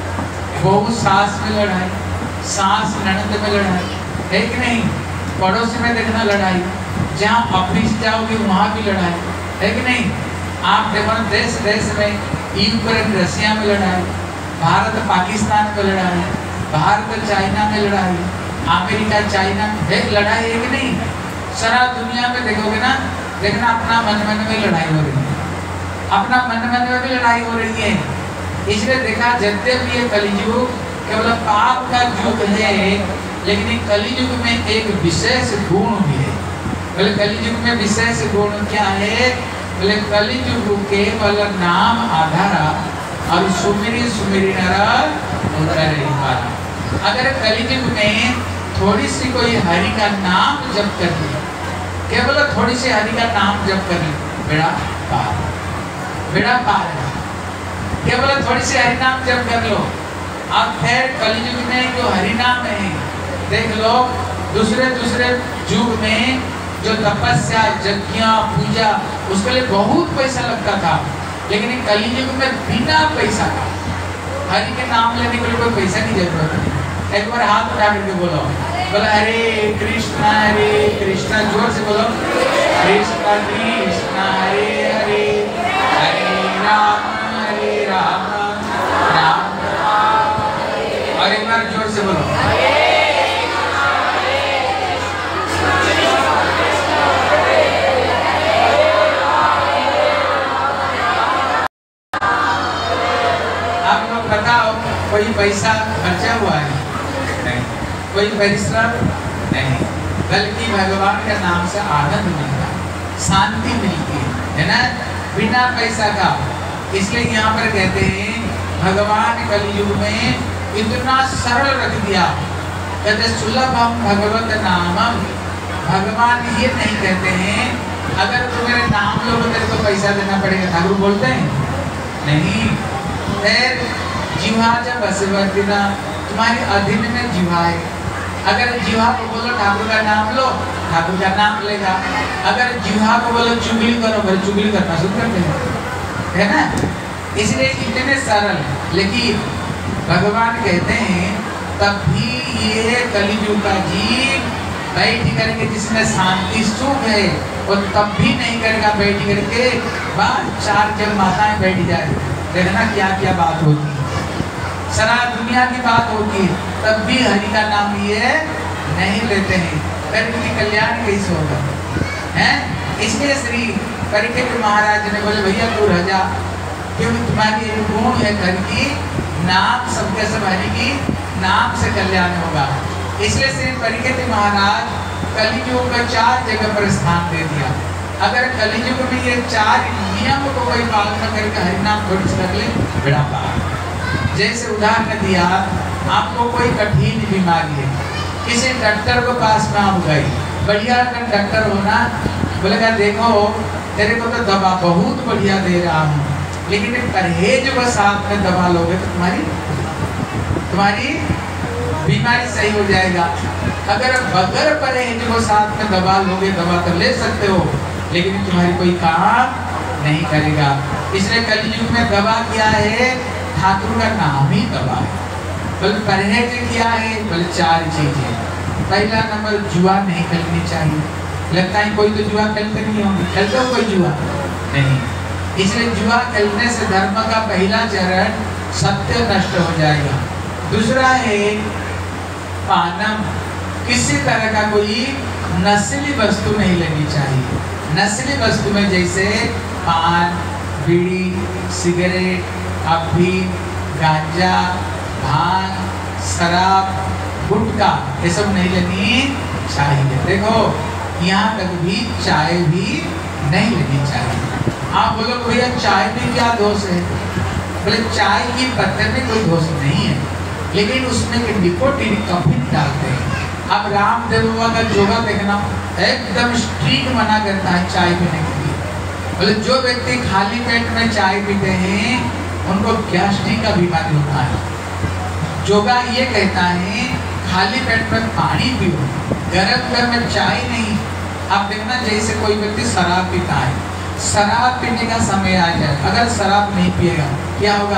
बहू सास में लड़ाई, सास ननद में लड़ाई, है कि नहीं? पड़ोसी में देखना लड़ाई, जहाँ ऑफिस जाओगे वहाँ भी लड़ाई, है कि नहीं? आप देखो देश देश में यूक्रेन रशिया में लड़ाई, भारत पाकिस्तान में लड़ाई, भारत चाइना में लड़ाई, अमेरिका चाइना में है लड़ाई, है कि नहीं? सारा दुनिया में देखोगे ना, देखना अपना मन मन में लड़ाई हो रही है, अपना मन मन में भी लड़ाई हो रही है। इसलिए देखा यद्यपि ये कलियुग केवल पाप का युग है, लेकिन कलियुग में एक विशेष गुण भी है। बोले कलियुग में विशेष गुण क्या है? बोले कलियुग केवल नाम आधारा और सुमिरी सुमिरी नर उतरे पारा। अगर कलियुग में थोड़ी सी कोई हरि का नाम जप कर लिया, केवल थोड़ी सी हरि का नाम जप कर लिया, बेड़ा पार, बेड़ा पार है। केवल थोड़ी सी हरि नाम जप कर लो। अब फिर कलियुग में जो हरि नाम है, देख लो दूसरे दूसरे युग में जो तपस्या यज्ञ पूजा उसके लिए बहुत पैसा लगता था, लेकिन कलियुग में बिना पैसा का हरि के नाम लेने के लिए कोई पैसा की जरूरत नहीं। एक बार हाथ उठा करके बोलो, बोलो हरे कृष्णा, जोर से बोलो कृष्णा कृष्णा हरे हरे, हरे राम राम राम। और एक बार जोर से बोलो आप लोग बताओ कोई पैसा खर्चा हुआ है? नहीं। कोई परिश्रम नहीं, बल्कि भगवान के नाम से आनंद मिलता है, शांति मिलती है ना, बिना पैसा का। इसलिए यहाँ पर कहते हैं भगवान कलयुग में इतना सरल रख दिया, कहते सुलभम भगवत नामम। भगवान ये नहीं कहते हैं अगर तुम मेरे नाम लो तो तेरे को पैसा देना पड़ेगा, ठाकुर बोलते हैं नहीं। फिर जिह्वा जब बसवतीना, तुम्हारी अधीन में जिह्वा है, अगर जिह्वा को बोलो ठाकुर का नाम लो, ठाकुर का नाम लेगा। अगर जिह्वा को बोलो चुगली करो, फिर चुगली करना शुरू कर देगा, है ना। इसलिए इतने सरल, लेकिन भगवान कहते हैं तब भी ये कलियुग का जीव बैठ करके जिसमें शांति सुख है वो तब भी नहीं करेगा बैठ करके बाद चार जब माताएं बैठ जाए, देखना क्या क्या बात होती है, सारा दुनिया की बात होती है, तब भी हरि का नाम ये नहीं लेते हैं, फिर उनकी कल्याण कैसे होगा, हैं? इसलिए श्री परिकित महाराज ने बोले भैया तू रह जा, क्योंकि तुम्हारी एक गुण है घर की, नाम सबके सब हरि की नाम से कल्याण होगा। इसलिए श्री परीक्षित महाराज कलियुग में 4 जगह पर स्थान दे दिया। अगर कलियुग में ये 4 नियम को कोई पालन करके हरिनाम थोड़ी कर ले, बड़ा पाप। जैसे उदाहरण दिया, आपको कोई कठिन बीमारी है, किसी डॉक्टर को पास में आप गए, बढ़िया डॉक्टर होना, बोलेगा देखो तेरे को तो दवा बहुत बढ़िया दे रहा हूँ, लेकिन परहेज को साथ में दवा लोगे तो तुम्हारी बीमारी सही हो जाएगा। अगर बगैर परहेज को साथ में दवा लोगे, दवा तो ले सकते हो, लेकिन तुम्हारी कोई काम नहीं करेगा। इसलिए कलयुग में दवा क्या है? ठाकुर का नाम ही दवा है। बोले परहेज क्या है? बोले 4 चीजें। पहला नंबर, जुआ नहीं खेलनी चाहिए। लगता है कोई तो जुआ खेलते नहीं होंगे, खेलते हो कोई जुआ? नहीं। इसलिए जुआ खेलने से धर्म का पहला चरण सत्य नष्ट हो जाएगा। दूसरा है पानम, किसी तरह का कोई नस्ली वस्तु नहीं लेनी चाहिए। नस्ली वस्तु में जैसे पान, बीड़ी, सिगरेट, अफीम, गांजा, भांग, शराब, गुटखा, ये सब नहीं लेनी चाहिए। देखो यहाँ तक भी चाय भी नहीं लेनी चाहिए। आप बोलो भैया चाय में क्या दोष है? बोले चाय की पत्ते में कोई दोष नहीं है, लेकिन उसमें निकोटीन कैफीन डालते हैं। अब रामदेव बाबा का योगा देखना, एकदम स्ट्रिक्ट मना करता है चाय पीने के लिए। बोले जो व्यक्ति खाली पेट में चाय पीते हैं उनको गैस्ट्रिक का बीमारी होता है। योगा ये कहता है खाली पेट में पानी पियो, गरम में चाय नहीं। आप देखना जैसे कोई व्यक्ति शराब पीता है, शराब पीने का समय आ जाए, अगर शराब नहीं पिएगा क्या होगा?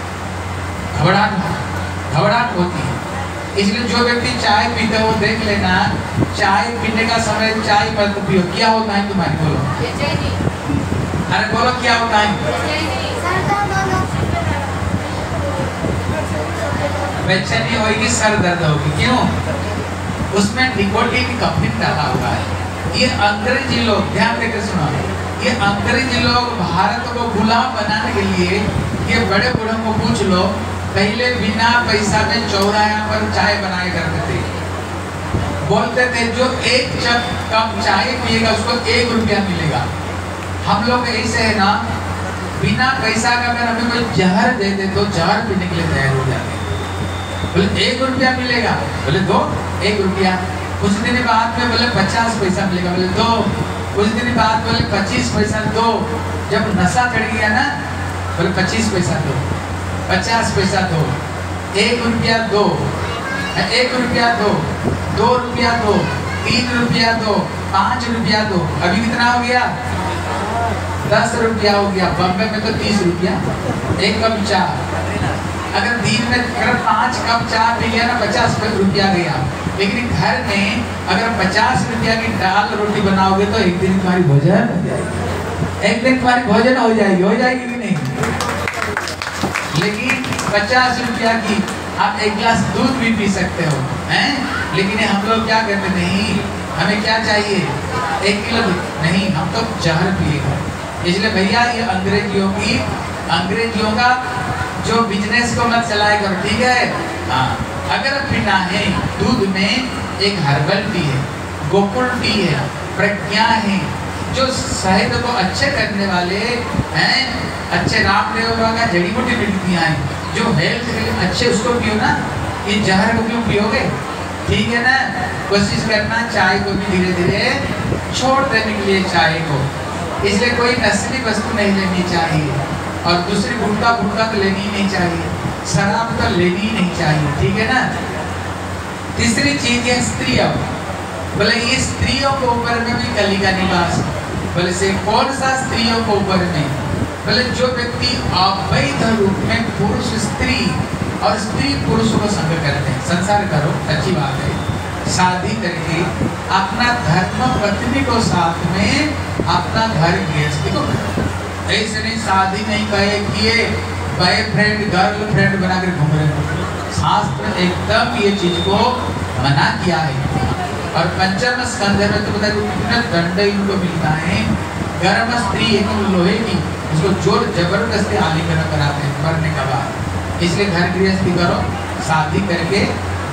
घबराहट होती है। इसलिए जो व्यक्ति चाय पीते हो देख लेना, चाय पीने का समय चाय मत पियो। क्या होता है तुम्हारी? बोलो, अरे बोलो क्या होता है? बेचैनी होगी, सर दर्द होगी। क्यों? उसमें निकोटीन कैफीन डाला हुआ है। ये अंग्रेजी लोग, ध्यान देकर सुनो, ये अंग्रेजी लोग भारत को गुलाम बनाने के लिए, ये बड़े बूढ़ों को पूछ लो, पहले बिना पैसा में चौराहे पर चाय बनाया करते थे। बोलते थे जो 1 कप चाय पिएगा उसको 1 रुपया मिलेगा। हम लोग ऐसे है ना, बिना पैसा का अगर हमें कोई जहर दे दे तो जहर पीने के लिए तैयार हो जाते हैं। बोले 1 रुपया मिलेगा, बोले दो 1 रुपया। कुछ दिन बाद में बोले 50 पैसा मिलेगा, बोले दो। कुछ दिन बाद बोले 25 पैसा दो। जब नशा चढ़ गया ना, बोले 25 पैसा दो, 50 पैसा दो, 1 रुपया दो, 1 रुपया दो, 2 रुपया दो, 3 रुपया दो, 5 रुपया दो। अभी कितना हो गया? 10 रुपया हो गया। बम्बे में तो 30 रुपया 1 कप चाय। अगर दिन में अगर 5 कप चाय पी लिया ना, 50 रुपया गया। लेकिन घर में अगर 50 रुपया की दाल रोटी बनाओगे तो एक दिन तुम्हारी भोजन हो जाएगी। एक दिन तुम्हारी भोजन हो जाएगी कि नहीं? लेकिन 50 रुपया की आप 1 गिलास दूध भी पी सकते हो, हैं? लेकिन हम लोग क्या करते? नहीं, हमें क्या चाहिए? 1 किलो नहीं, हम तो जहर पिएगा। इसलिए भैया ये अंग्रेजियों का जो बिजनेस को मत चलाया करो, ठीक है? हाँ, अगर पीना है दूध में एक हर्बल टी है, गोकुल टी है, प्रज्ञा है, जो शहद को अच्छे करने वाले हैं, अच्छे रामदेव बाबा का जड़ी बूटी मिलतियाँ हैं, जो हेल्थ के लिए अच्छे, उसको पियो ना। ये जहर को क्यों पियोगे? ठीक है ना? कोशिश करना चाय को भी धीरे धीरे छोड़ देने के लिए चाय को। इसलिए कोई नस्ली वस्तु नहीं लेनी चाहिए, और दूसरी गुटखा तो लेनी ही नहीं चाहिए, शराब तो लेनी ही नहीं चाहिए, ठीक है ना? तीसरी चीज है स्त्रियों। बोले ये स्त्रियों के ऊपर में भी कली का निवास। बोले से कौन सा स्त्रियों के ऊपर में? बोले जो व्यक्ति अवैध रूप में पुरुष स्त्री और स्त्री पुरुष को संग करते हैं, संसार करो, अच्छी बात है, शादी करके अपना धर्म पत्नी को साथ में अपना घर गृहस्थी को करो। ऐसे नहीं शादी नहीं किए, बॉयफ्रेंड गर्लफ्रेंड बनाकर घूम रहे। शास्त्र एकदम ये चीज को मना किया है। और पंचम स्कंध में तो बताया कितना दंड इनको मिलता है। गर्म स्त्री एक लोहे की, उसको जोर जबरदस्ती आलिंगन कराते हैं मरने के बाद। इसलिए घर गृहस्थी करो, शादी करके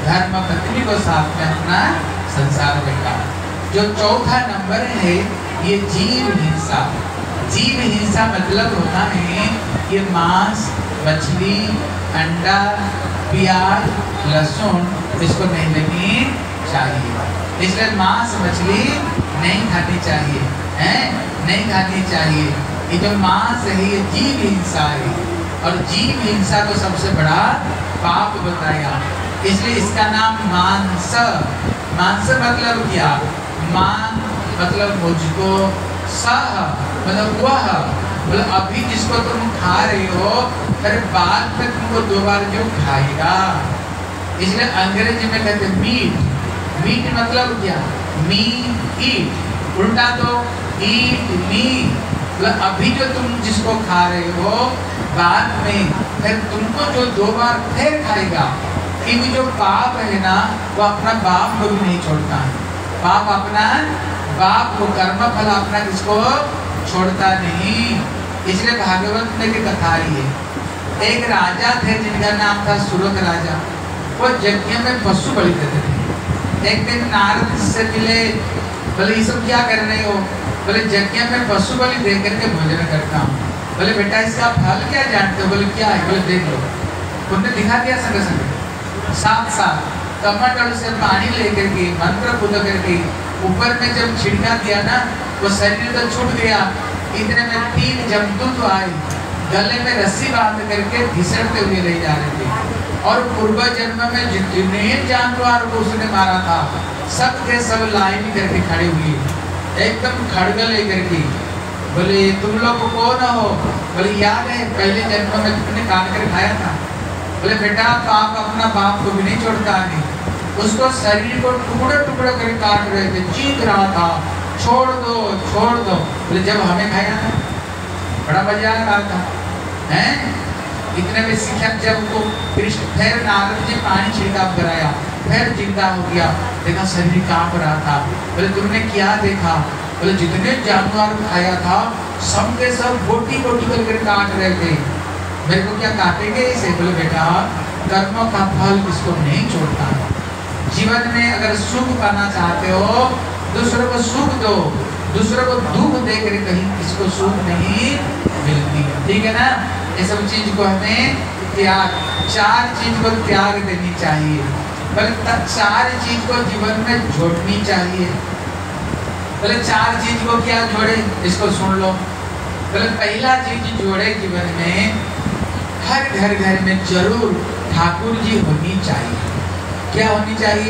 धर्म पत्नी को साथ में अपना संसार में काटा। जो चौथा नंबर है ये जीव हिंसा। जीव हिंसा मतलब होता है ये मांस, मछली, अंडा, प्याज, लहसुन इसको नहीं लेनी चाहिए। इसलिए मांस मछली नहीं खानी चाहिए, हैं? नहीं खानी चाहिए। ये जो मांस है ये जीव हिंसा है और जीव हिंसा को सबसे बड़ा पाप बताया, इसलिए इसका नाम मांस। मांस मतलब क्या? मान मतलब मुझको, सह मतलब वह, मतलब अभी जिसको तुम खा रहे हो फिर बाद में तुमको दोबारा जो खाएगा। इसलिए अंग्रेजी में कहते हैं मीट। मीट मतलब क्या? मी ईट, उल्टा तो ईट मी, मतलब अभी जो तुम जिसको खा रहे हो बाद में फिर तुमको जो दो बार फिर खाएगा। क्योंकि जो पाप है ना वो अपना बाप को भी नहीं छोड़ता है। पाप अपना बाप को, कर्म फल अपना किसको छोड़ता नहीं। इसलिए भागवत में की कथा है, एक राजा थे जिनका नाम था सुरत राजा। वो यज्ञ में पशु बलि देते थे। एक दिन नारद से मिले, बोले ये सब क्या कर रहे हो? बोले यज्ञ में पशु बलि दे करके भोजन करता हूँ। बोले बेटा इसका फल क्या जानते हो? बोले क्या है? बोले देख लो। उन्होंने दिखा दिया संग संग साथ साथ कमंडल से पानी लेकर के मंत्र पुद करके ऊपर में जब छिड़का दिया ना वो शरीर तो छूट गया। इतने में 3 जमदूत आए, गले में रस्सी बांध करके घिसटते हुए ले जा रहे थे। और पूर्व जन्म में जितने जानवर को उसने मारा था सब के सब लाइन करके खड़े हुए एकदम खड़ग लेकर के। बोले तुम लोग कौन हो? बोले याद है पहले जन्म में तुमने काट कर खाया था। बोले बेटा पाप अपना बाप को भी नहीं छोड़ता है। उसको शरीर को टुकड़े टुकड़े करके काट रहे थे, चीख रहा था छोड़ दो छोड़ दो। बोले जब हमें खाया था बड़ा मजा आ रहा था, हैं? इतने में सीखा जब वो कृष्ण फिर नारद जी पानी छिड़काव कराया, फिर जिंदा हो गया, देखा शरीर कांप रहा था। बोले तुमने क्या देखा? बोले जितने जानवर खाया था सब के सब बोटी बोटी करके काट रहे थे, मेरे को क्या काटेंगे इसे? बोले बेटा कर्मों का फल किसको नहीं छोड़ता। जीवन में अगर सुख पाना चाहते हो दूसरों को सुख दो, दूसरों को दुख देकर कहीं किसको सुख नहीं मिलती है, ठीक है ना? ये सब चीज को हमें त्याग, 4 चीज को त्याग देनी चाहिए, बल्कि 4 चीज को जीवन में जोड़नी चाहिए। बोले 4 चीज को क्या जोड़े? इसको सुन लो। बोले पहला चीज जोड़े जीवन में, हर घर में जरूर ठाकुर जी होनी चाहिए। क्या होनी चाहिए?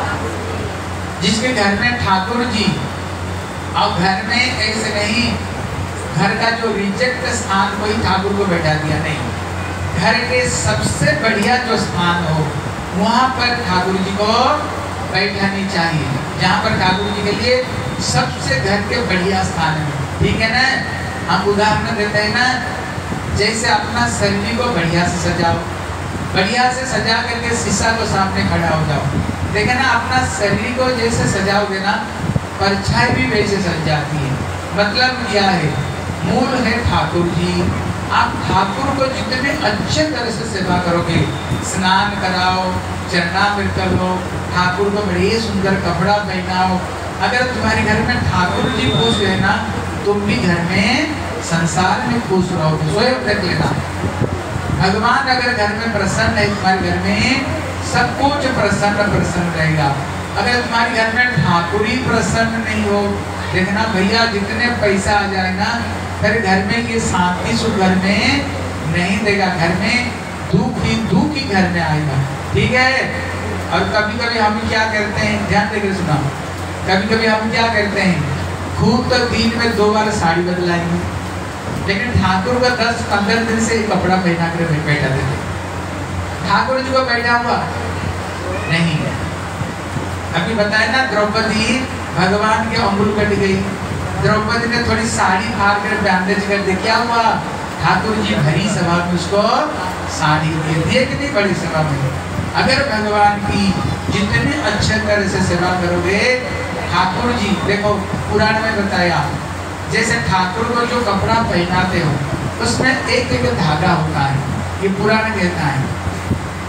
जिसके घर में ठाकुर जी, और घर में ऐसे नहीं घर का जो रिजेक्ट स्थान कोई ठाकुर को बैठा दिया, नहीं, घर के सबसे बढ़िया जो स्थान हो वहाँ पर ठाकुर जी को बैठानी चाहिए, जहाँ पर ठाकुर जी के लिए सबसे घर के बढ़िया स्थान है, ठीक है ना? हम उदाहरण देते हैं ना, जैसे अपना शरीर को बढ़िया से सजाओ, बढ़िया से सजा करके शीशा को सामने खड़ा हो जाओ, देखे ना अपना शरीर को जैसे सजाओगे ना परछाई भी वैसे सज जाती है। मतलब क्या है? मूल है ठाकुर जी। आप ठाकुर को जितने अच्छे तरह से सेवा करोगे, स्नान कराओ, चरणामृत करो, ठाकुर को बड़े सुंदर कपड़ा पहनाओ, अगर तुम्हारे घर में ठाकुर जी खुश है ना तुम भी घर में संसार में खुश रहोगे। स्वयं रख लेना, भगवान अगर घर में प्रसन्न है तुम्हारे घर में सब कुछ प्रसन्न रहेगा। अगर तुम्हारे घर में ठाकुर ही प्रसन्न नहीं हो, देखना भैया जितने पैसा आ जाए ना फिर घर में ये शांति सुख घर में नहीं देगा, घर में दुख ही घर में आएगा, ठीक है? और कभी कभी हम क्या करते हैं, ध्यान देकर सुना, कभी कभी हम क्या करते हैं, खूब तो दिन में 2 बार साड़ी बदलाएंगे, लेकिन ठाकुर को 10-15 दिन से कपड़ा पहना कर बैठा देते। ठाकुर जी को बैठा हुआ नहीं है। अभी बताया ना द्रौपदी भगवान के अंगुल कट गई, द्रौपदी ने थोड़ी साड़ी फाड़ कर बैंडेज कर दी, क्या हुआ? ठाकुर जी भरी सभा में उसको साड़ी दे दिए कि नहीं? बड़ी सभा में अगर भगवान की जितने अच्छे तरह से सेवा करोगे, ठाकुर जी देखो पुराण में बताया जैसे ठाकुर को जो कपड़ा पहनाते हो उसमें एक धागा होता है, ये पुराण कहता है।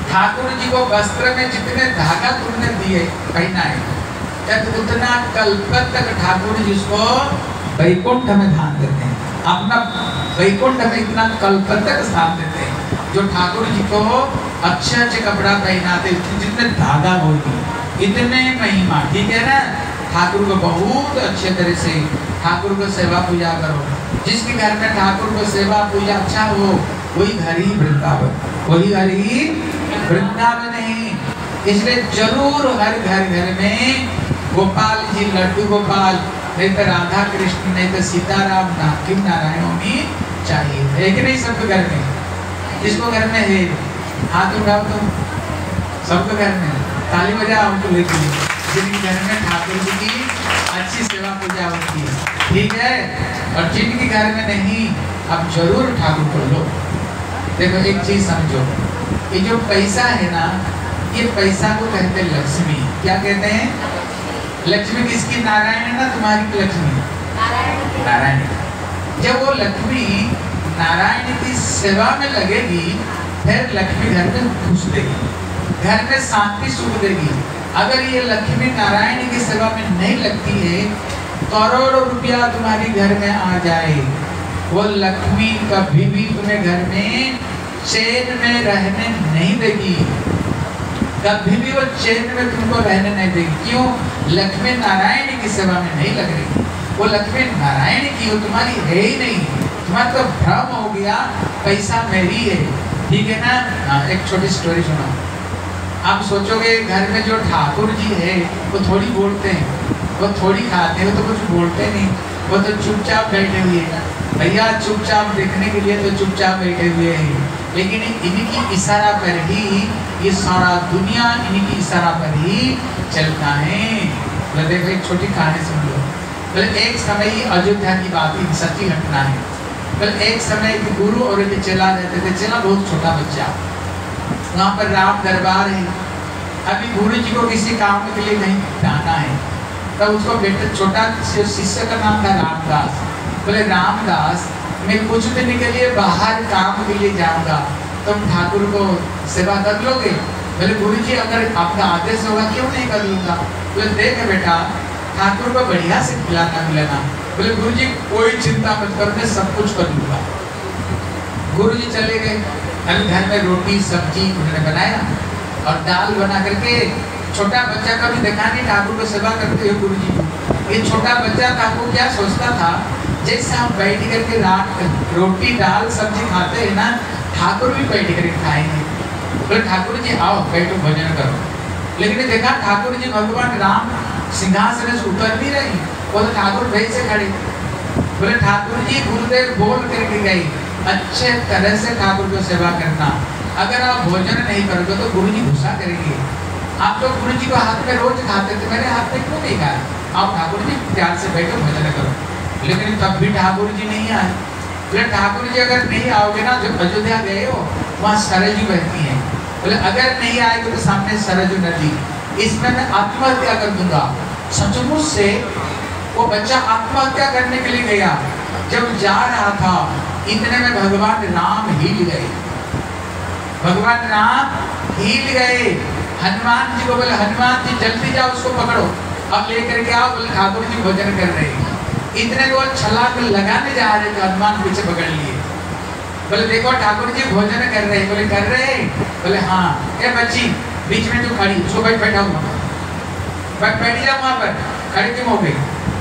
ठाकुर जी को वस्त्र में जितने धागा तुमने दिए पहनाए, जब उतना कल्पत तक ठाकुर जी उसको वैकुंठ में धान देते हैं, अपना वैकुंठ में इतना कल्पत तक स्थान देते हैं। जो ठाकुर जी को अच्छे अच्छे कपड़ा पहनाते, जितने धागा होगी इतने महिमा, ठीक है ना। ठाकुर को बहुत अच्छे तरह से ठाकुर को सेवा पूजा करो। जिसके घर में ठाकुर को सेवा पूजा अच्छा हो, वही घर ही वृंदावन, वही घर ही वृंदावन है। इसलिए जरूर हर घर में गोपाल जी, लड्डू गोपाल, नहीं तो राधा कृष्ण, नहीं तो सीताराम, नाकिम नारायण होनी चाहिए, है कि नहीं? सबके घर में, जिसको घर में है हाथ उठाओ तो सबके घर में ताली बजाओ उनको लेके, जिनके घर में ठाकुर जी की अच्छी सेवा पूजा होती है, ठीक है। और जिनके घर में नहीं, अब जरूर ठाकुर को लो। देखो एक चीज समझो, ये जो पैसा है ना, ये पैसा को कहते हैं लक्ष्मी। क्या कहते हैं? लक्ष्मी किसकी? नारायण है ना, तुम्हारी लक्ष्मी नारायण। जब वो लक्ष्मी नारायण की सेवा में लगेगी, फिर लक्ष्मी घर में खुश देगी, घर में शांति सुख देगी। अगर ये लक्ष्मी नारायण की सेवा में नहीं लगती है, करोड़ों रुपया तुम्हारी घर में आ जाए, वो लक्ष्मी कभी भी तुम्हें घर में चैन में रहने नहीं देगी, कभी भी वो चैन में तुमको रहने नहीं देगी। क्यों? लक्ष्मी नारायण की सेवा में नहीं लग रही, वो लक्ष्मी नारायण की, वो तुम्हारी है ही नहीं। तुम्हारा तो भ्रम हो गया, पैसा मेरी है, ठीक है ना। एक छोटी स्टोरी सुनो। आप सोचोगे घर में जो ठाकुर जी है वो थोड़ी बोलते हैं, वो थोड़ी खाते हैं, वो तो कुछ बोलते नहीं, वो तो चुपचाप बैठे हुए हैं। भैया चुपचाप देखने के लिए तो चुपचाप बैठे हुए हैं, लेकिन इनकी इशारा पर ही ये सारा दुनिया इनकी इशारा पर ही चलता है। बोले देखो एक छोटी कहानी सुन लो। बोले एक समय ही अयोध्या की बात ही सच्ची घटना है। बोले एक समय एक गुरु और एक चेला रहते थे। चेला बहुत छोटा बच्चा, वहाँ पर राम दरबार है। अभी गुरु जी को किसी काम के लिए नहीं जाना है, तब उसको बेटे छोटा शिष्य का नाम था रामदास। बोले रामदास, मैं कुछ दिन के लिए बाहर काम के लिए जाऊंगा, तुम ठाकुर को सेवा कर लोगे? बोले गुरु जी अगर आपका आदेश होगा क्यों नहीं कर लूंगा। बोले देख बेटा, ठाकुर को बढ़िया से खिलाना मिलाना। बोले गुरु जी कोई चिंता मत करो, मैं सब कुछ कर लूंगा। गुरु जी चले गए। अभी घर में रोटी सब्जी उन्होंने बनाया और दाल बना करके, छोटा बच्चा कभी देखा नहीं ठाकुर को सेवा करते हुए गुरु जी। ये छोटा बच्चा ठाकुर क्या सोचता था, जैसे हम बैठ करके रात रोटी दाल सब्जी खाते हैं ना, ठाकुर भी बैठ करके खाएंगे। बोले ठाकुर जी आओ बैठो भोजन करो। लेकिन देखा ठाकुर जी भगवान राम सिंहासन से उतर नहीं रही, वो तो ठाकुर भेज से खड़े। बोले ठाकुर जी गुरुदेव बोल करके गई, अच्छे तरह से ठाकुर को सेवा करना, अगर आप भोजन नहीं करोगे तो गुरु जी गुस्सा करेंगे। आप तो गुरु जी को हाथ में रोज खाते थे, मेरे हाथ में क्यों नहीं खाया? आप ठाकुर जी प्यार से बैठो भोजन करो। लेकिन तब भी ठाकुर जी नहीं आए। बोले ठाकुर जी अगर नहीं आओगे ना, जो अयोध्या गए हो वहाँ सरजू बहती है, बोले अगर नहीं आएगे तो सामने सरजू नदी, इसमें मैं आत्महत्या कर दूंगा। सचमुच से वो बच्चा आत्महत्या करने के लिए गया। जब जा रहा था इतने में भगवान राम हिल गए, भगवान राम हिल गए। हनुमान जी को बोले हनुमान जी जल्दी जाओ उसको पकड़ो, अब लेकर के आओ। बोले ठाकुर जी भोजन कर रहे हैं। इतने को छलांग लगाने जा रहे थे, हनुमान पीछे पकड़ लिए। बोले देखो ठाकुर जी भोजन कर रहे हैं। बोले कर रहे हैं? बोले हाँ। ए बच्ची बीच में तू खड़ी, उसको बैठा हुआ बैठ जाओ वहां पर, खड़ी क्यों हो गई?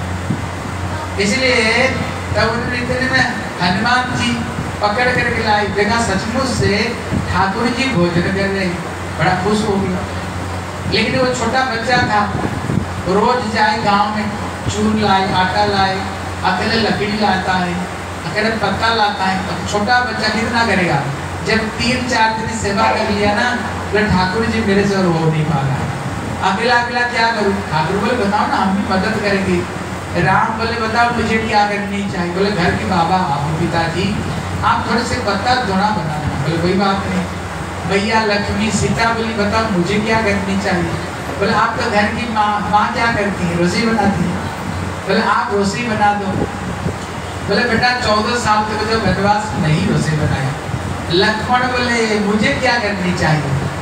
इसलिए तब उन्होंने इतने में हनुमान जी पकड़ करके लाए, देखा सचमुच से ठाकुर जी भोजन कर रहे, बड़ा खुश हो गया। लेकिन वो छोटा बच्चा था, रोज जाए गांव में चूर लाए, आटा लाए, अकेले लकड़ी लाता है, अकेले पत्ता लाता है। तो छोटा बच्चा कितना करेगा? जब 3-4 दिन सेवा कर लिया ना, तो ठाकुर जी मेरे से और हो नहीं पा रहा, अकेला अकेला क्या करूँ? ठाकुर बोले बताओ ना, हम भी मदद करेंगे। राम बोले बताओ मुझे क्या करनी चाहिए? बोले घर के बाबा आप पिताजी आप थोड़े से पत्ता धोना बना देना। बोले कोई बात नहीं। भैया लक्ष्मी सीता बोली बताओ मुझे क्या करनी चाहिए? बोले आप तो घर की माँ क्या करती है? रोटी बनाती है। बोले आप रोटी बना दो। बोले बेटा 14 साल तक जब वनवास नहीं रोटी बनाया। लक्ष्मण बोले मुझे क्या करनी चाहिए?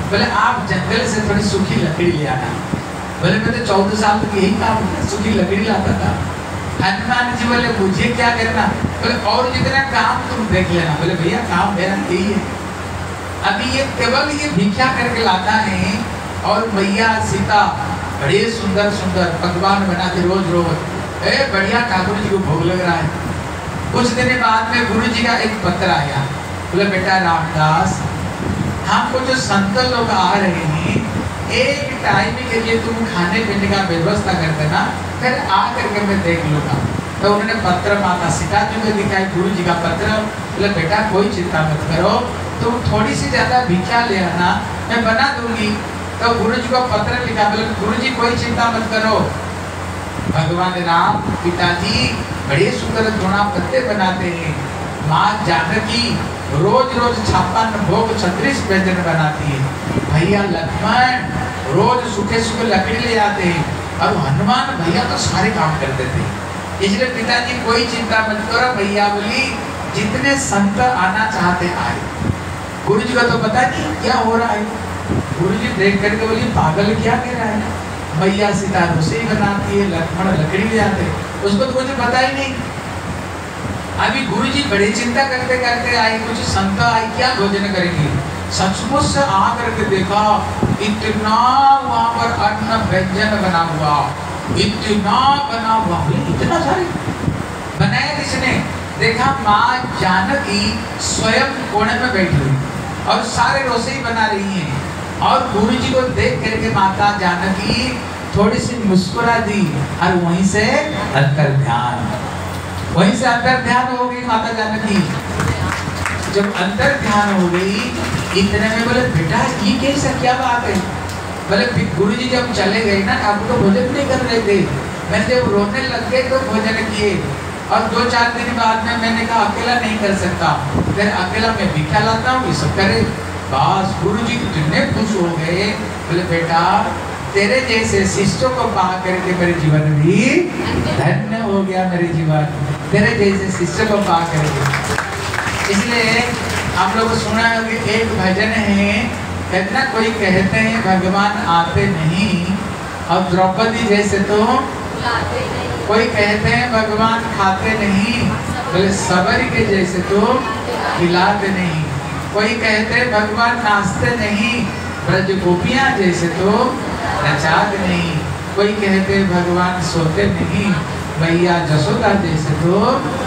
बोले आप जंगल से थोड़ी सूखी लकड़ी ले आना। बोले मैं तो 14 साल तक यही काम सूखी लकड़ी लाता था। हनुमान जी बोले मुझे क्या करना? बोले और जितना काम तुम देख लेना। बोले भैया काम मेरा यही है। अभी ये केवल ये भिक्षा करके लाता है और मैया सीता बड़े सुंदर सुंदर पकवान बनाते रोज रोज। बढ़िया ठाकुर जी को भोग लग रहा है। कुछ दिन बाद में गुरु जी का एक पत्र आया। बोले बेटा रामदास, हमको जो संत लोग आ रहे हैं एक टाइम के लिए तुम खाने पीने का व्यवस्था कर देना, फिर आ करके मैं देख लूंगा। तो उन्होंने पत्र माता सीता जी को दिखाई, गुरु जी का पत्र। बोले बेटा कोई चिंता मत करो, तुम थोड़ी सी ज्यादा भिक्षा ले आना, मैं बना दूंगी। तो गुरु जी को पत्र लिखा। बोले गुरु जी कोई चिंता मत करो, भगवान राम पिताजी बड़े सुंदर गुणा पत्ते बनाते हैं। माँ जानकी रोज रोज 56 भोग 36 व्यंजन बनाती है। भैया लक्ष्मण रोज सूखे सूखे लकड़ी ले आते हैं और हनुमान भैया तो सारे काम कर देते हैं। इसलिए पिताजी कोई चिंता मत करो। भैया बोली जितने संत आना चाहते आए। गुरु जी को तो पता नहीं क्या हो रहा है। गुरु जी देख करके बोली पागल क्या कह रहा है? भैया सीता रसोई बनाती है, लक्ष्मण लकड़ी ले आते, उसको तो मुझे पता ही नहीं। अभी गुरु जी बड़ी चिंता करते करते आए, कुछ संत आए क्या भोजन करेंगे। सचमुच से आकर के देखा इतना वहां पर अन्न व्यंजन बना हुआ, इतना बना हुआ। इतना सारे बनाया किसने? देखा माँ जानकी स्वयं कोने में बैठी हुई और सारे रसोई बना रही हैं। और गुरु जी को देख करके माता जानकी थोड़ी सी मुस्कुरा दी और वहीं से अंतर ध्यान हो गई माता जानकी। जब अंतर ध्यान हो गई इतने में बोले बेटा ये कैसा क्या बात है? बोले गुरु जी जब चले गए ना आप तो भोजन नहीं कर रहे थे, मैंने जब रोने लग गए तो भोजन किए। और 2-4 दिन बाद में मैंने कहा अकेला नहीं कर सकता, फिर अकेला मैं भिक्षा लाता हूँ, ये सब करे। बस गुरु जी कितने खुश हो गए। बोले बेटा तेरे जैसे शिष्यों को पा करके मेरे जीवन भी धन्य हो गया, मेरे जीवन तेरे जैसे शिष्य को पा करके। इसलिए आप लोग सुना है कि एक भजन है, कहते ना कोई कहते हैं भगवान आते नहीं और द्रौपदी जैसे तो कोई कहते हैं भगवान खाते नहीं, बोले सबर के जैसे तो खिलाते नहीं। कोई कहते हैं भगवान नाचते नहीं, ब्रज गोपियां जैसे तो नचाते नहीं। कोई कहते हैं भगवान सोते नहीं, मैया जसोदा जैसे तो।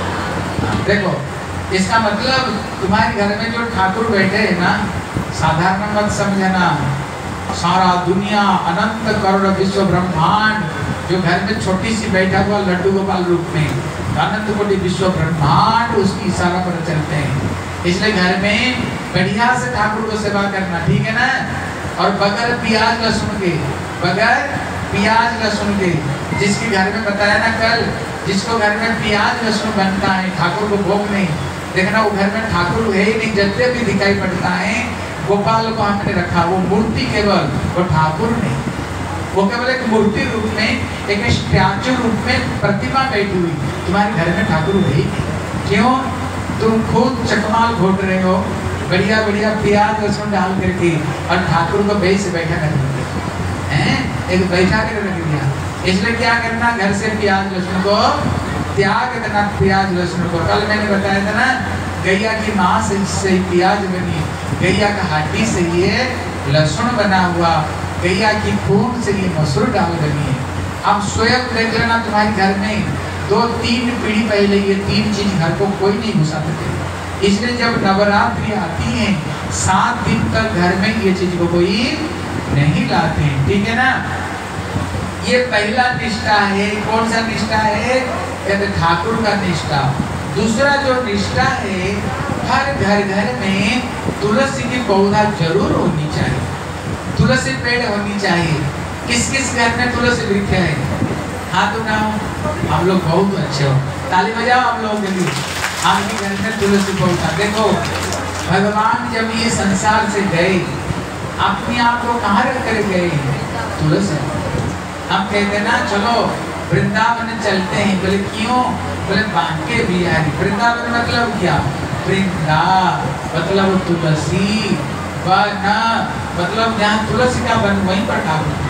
देखो इसका मतलब तुम्हारे घर में जो ठाकुर बैठे हैं ना, साधारण मत समझना। सारा दुनिया अनंत करोड़ विश्व ब्रह्मांड जो घर में छोटी सी बैठा हुआ लड्डू गोपाल रूप में अनंत कोटि विश्व ब्रह्मांड उसकी इशारा पर चलते हैं। इसलिए घर में बढ़िया से ठाकुर को सेवा करना, ठीक है ना। और बगैर प्याज लहसुन के, बगैर प्याज लहसुन के, जिसके घर में बताया ना कल, जिसको घर में प्याज लहसुन बनता है ठाकुर को भोग नहीं, देखना वो घर में ठाकुर है ही नहीं। जितने भी दिखाई पड़ता है गोपाल को हमने रखा, वो मूर्ति केवल, वो ठाकुर नहीं, वो केवल एक मूर्ति रूप में, एक स्टैचू रूप में प्रतिमा बैठी हुई। तुम्हारे घर में ठाकुर है ही नहीं। क्यों? तुम खुद चकमाल घोट रहे हो बढ़िया बढ़िया प्याज लहसुन डाल करके और ठाकुर को बेच से बैठा कर दिया हैं, एक बैठा कर रख दिया। इसलिए क्या करना, घर से प्याज लहसुन को त्याग देना। प्याज लहसुन को कल मैंने बताया था ना, गैया की मांस से प्याज बनी, गैया का हड्डी से ये लहसुन बना हुआ, गैया की खून से ये मसूर दाल बनी है। अब स्वयं देख लेना तुम्हारे घर में 2-3 पीढ़ी पहले ये 3 चीज घर को कोई नहीं घुसाते थे। इसलिए जब नवरात्रि आती है 7 दिन तक घर में ये चीज को कोई नहीं लाते हैं, ठीक है ना। ये पहला निष्ठा है। कौन सा निष्ठा है? कहते ठाकुर का निष्ठा। दूसरा जो निष्ठा है, हर घर घर में तुलसी की पौधा जरूर होनी चाहिए, तुलसी पेड़ होनी चाहिए। किस किस घर में तुलसी वृक्ष है? हाथ उठाओ, आप लोग बहुत अच्छे हो, ताली बजाओ आप लोगों के लिए। आपके घर में तुलसी पौधा। देखो भगवान जब ये संसार से गए, अपने आप को कहाँ रख कर गए? तुलसी। हम कहते ना चलो वृंदावन चलते हैं, बोले क्यों? बोले बांके बिहारी। वृंदावन मतलब क्या? वृंदा मतलब तुलसी, वन मतलब जहाँ तुलसी का वन वहीं पर ठाकुर।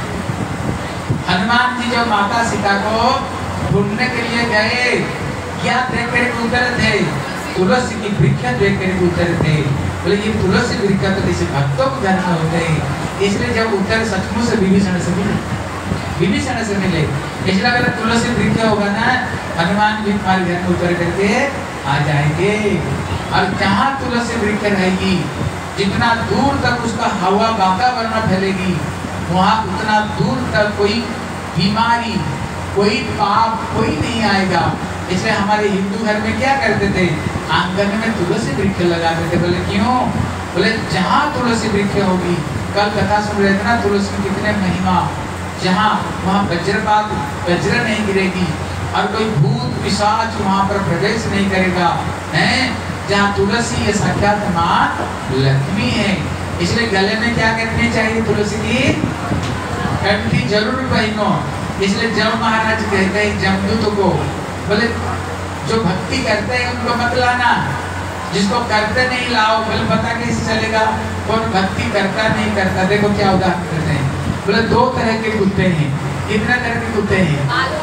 हनुमान जी जब माता सीता को ढूंढने के लिए गए, क्या देख कर उतरे थे? तुलसी की वृक्ष देख कर उतरे थे। बोले ये तुलसी वृक्ष तो किसी भक्तों के घर में होते हैं, इसलिए जब उतर सचमुच से विभीषण से मिले, विभीषण से मिले। इसलिए अगर तुलसी वृक्ष होगा ना, हनुमान जी हमारे घर में उतर करके आ जाएंगे। और जहाँ तुलसी वृक्ष रहेगी, जितना दूर तक उसका हवा वातावरण फैलेगी, वहाँ उतना दूर तक कोई बीमारी, कोई पाप, कोई नहीं आएगा। इसलिए हमारे हिंदू घर में क्या करते थे? आंगन में तुलसी वृक्ष लगाते थे। बोले क्यों? बोले जहाँ तुलसी वृक्ष होगी, कल कथा सुन रहे थे ना, तुलसी की कितने महिमा, जहाँ वहाँ वज्रपात, वज्र नहीं गिरेगी और कोई भूत पिशाच वहाँ पर प्रवेश नहीं करेगा, हैं? जहाँ तुलसी ये साक्षात माँ लक्ष्मी है। इसलिए गले में क्या करनी चाहिए? तुलसी की कंठी जरूर पहनो। इसलिए जब महाराज कहते हैं जमदूत को, बोले जो भक्ति करते हैं उनको मत लाना, जिसको करते नहीं लाओ। बोले पता कैसे चलेगा कौन भक्ति करता नहीं करता? देखो क्या उदाहरण देते हैं। बोले दो तरह के कुत्ते हैं। कितने तरह के कुत्ते हैं?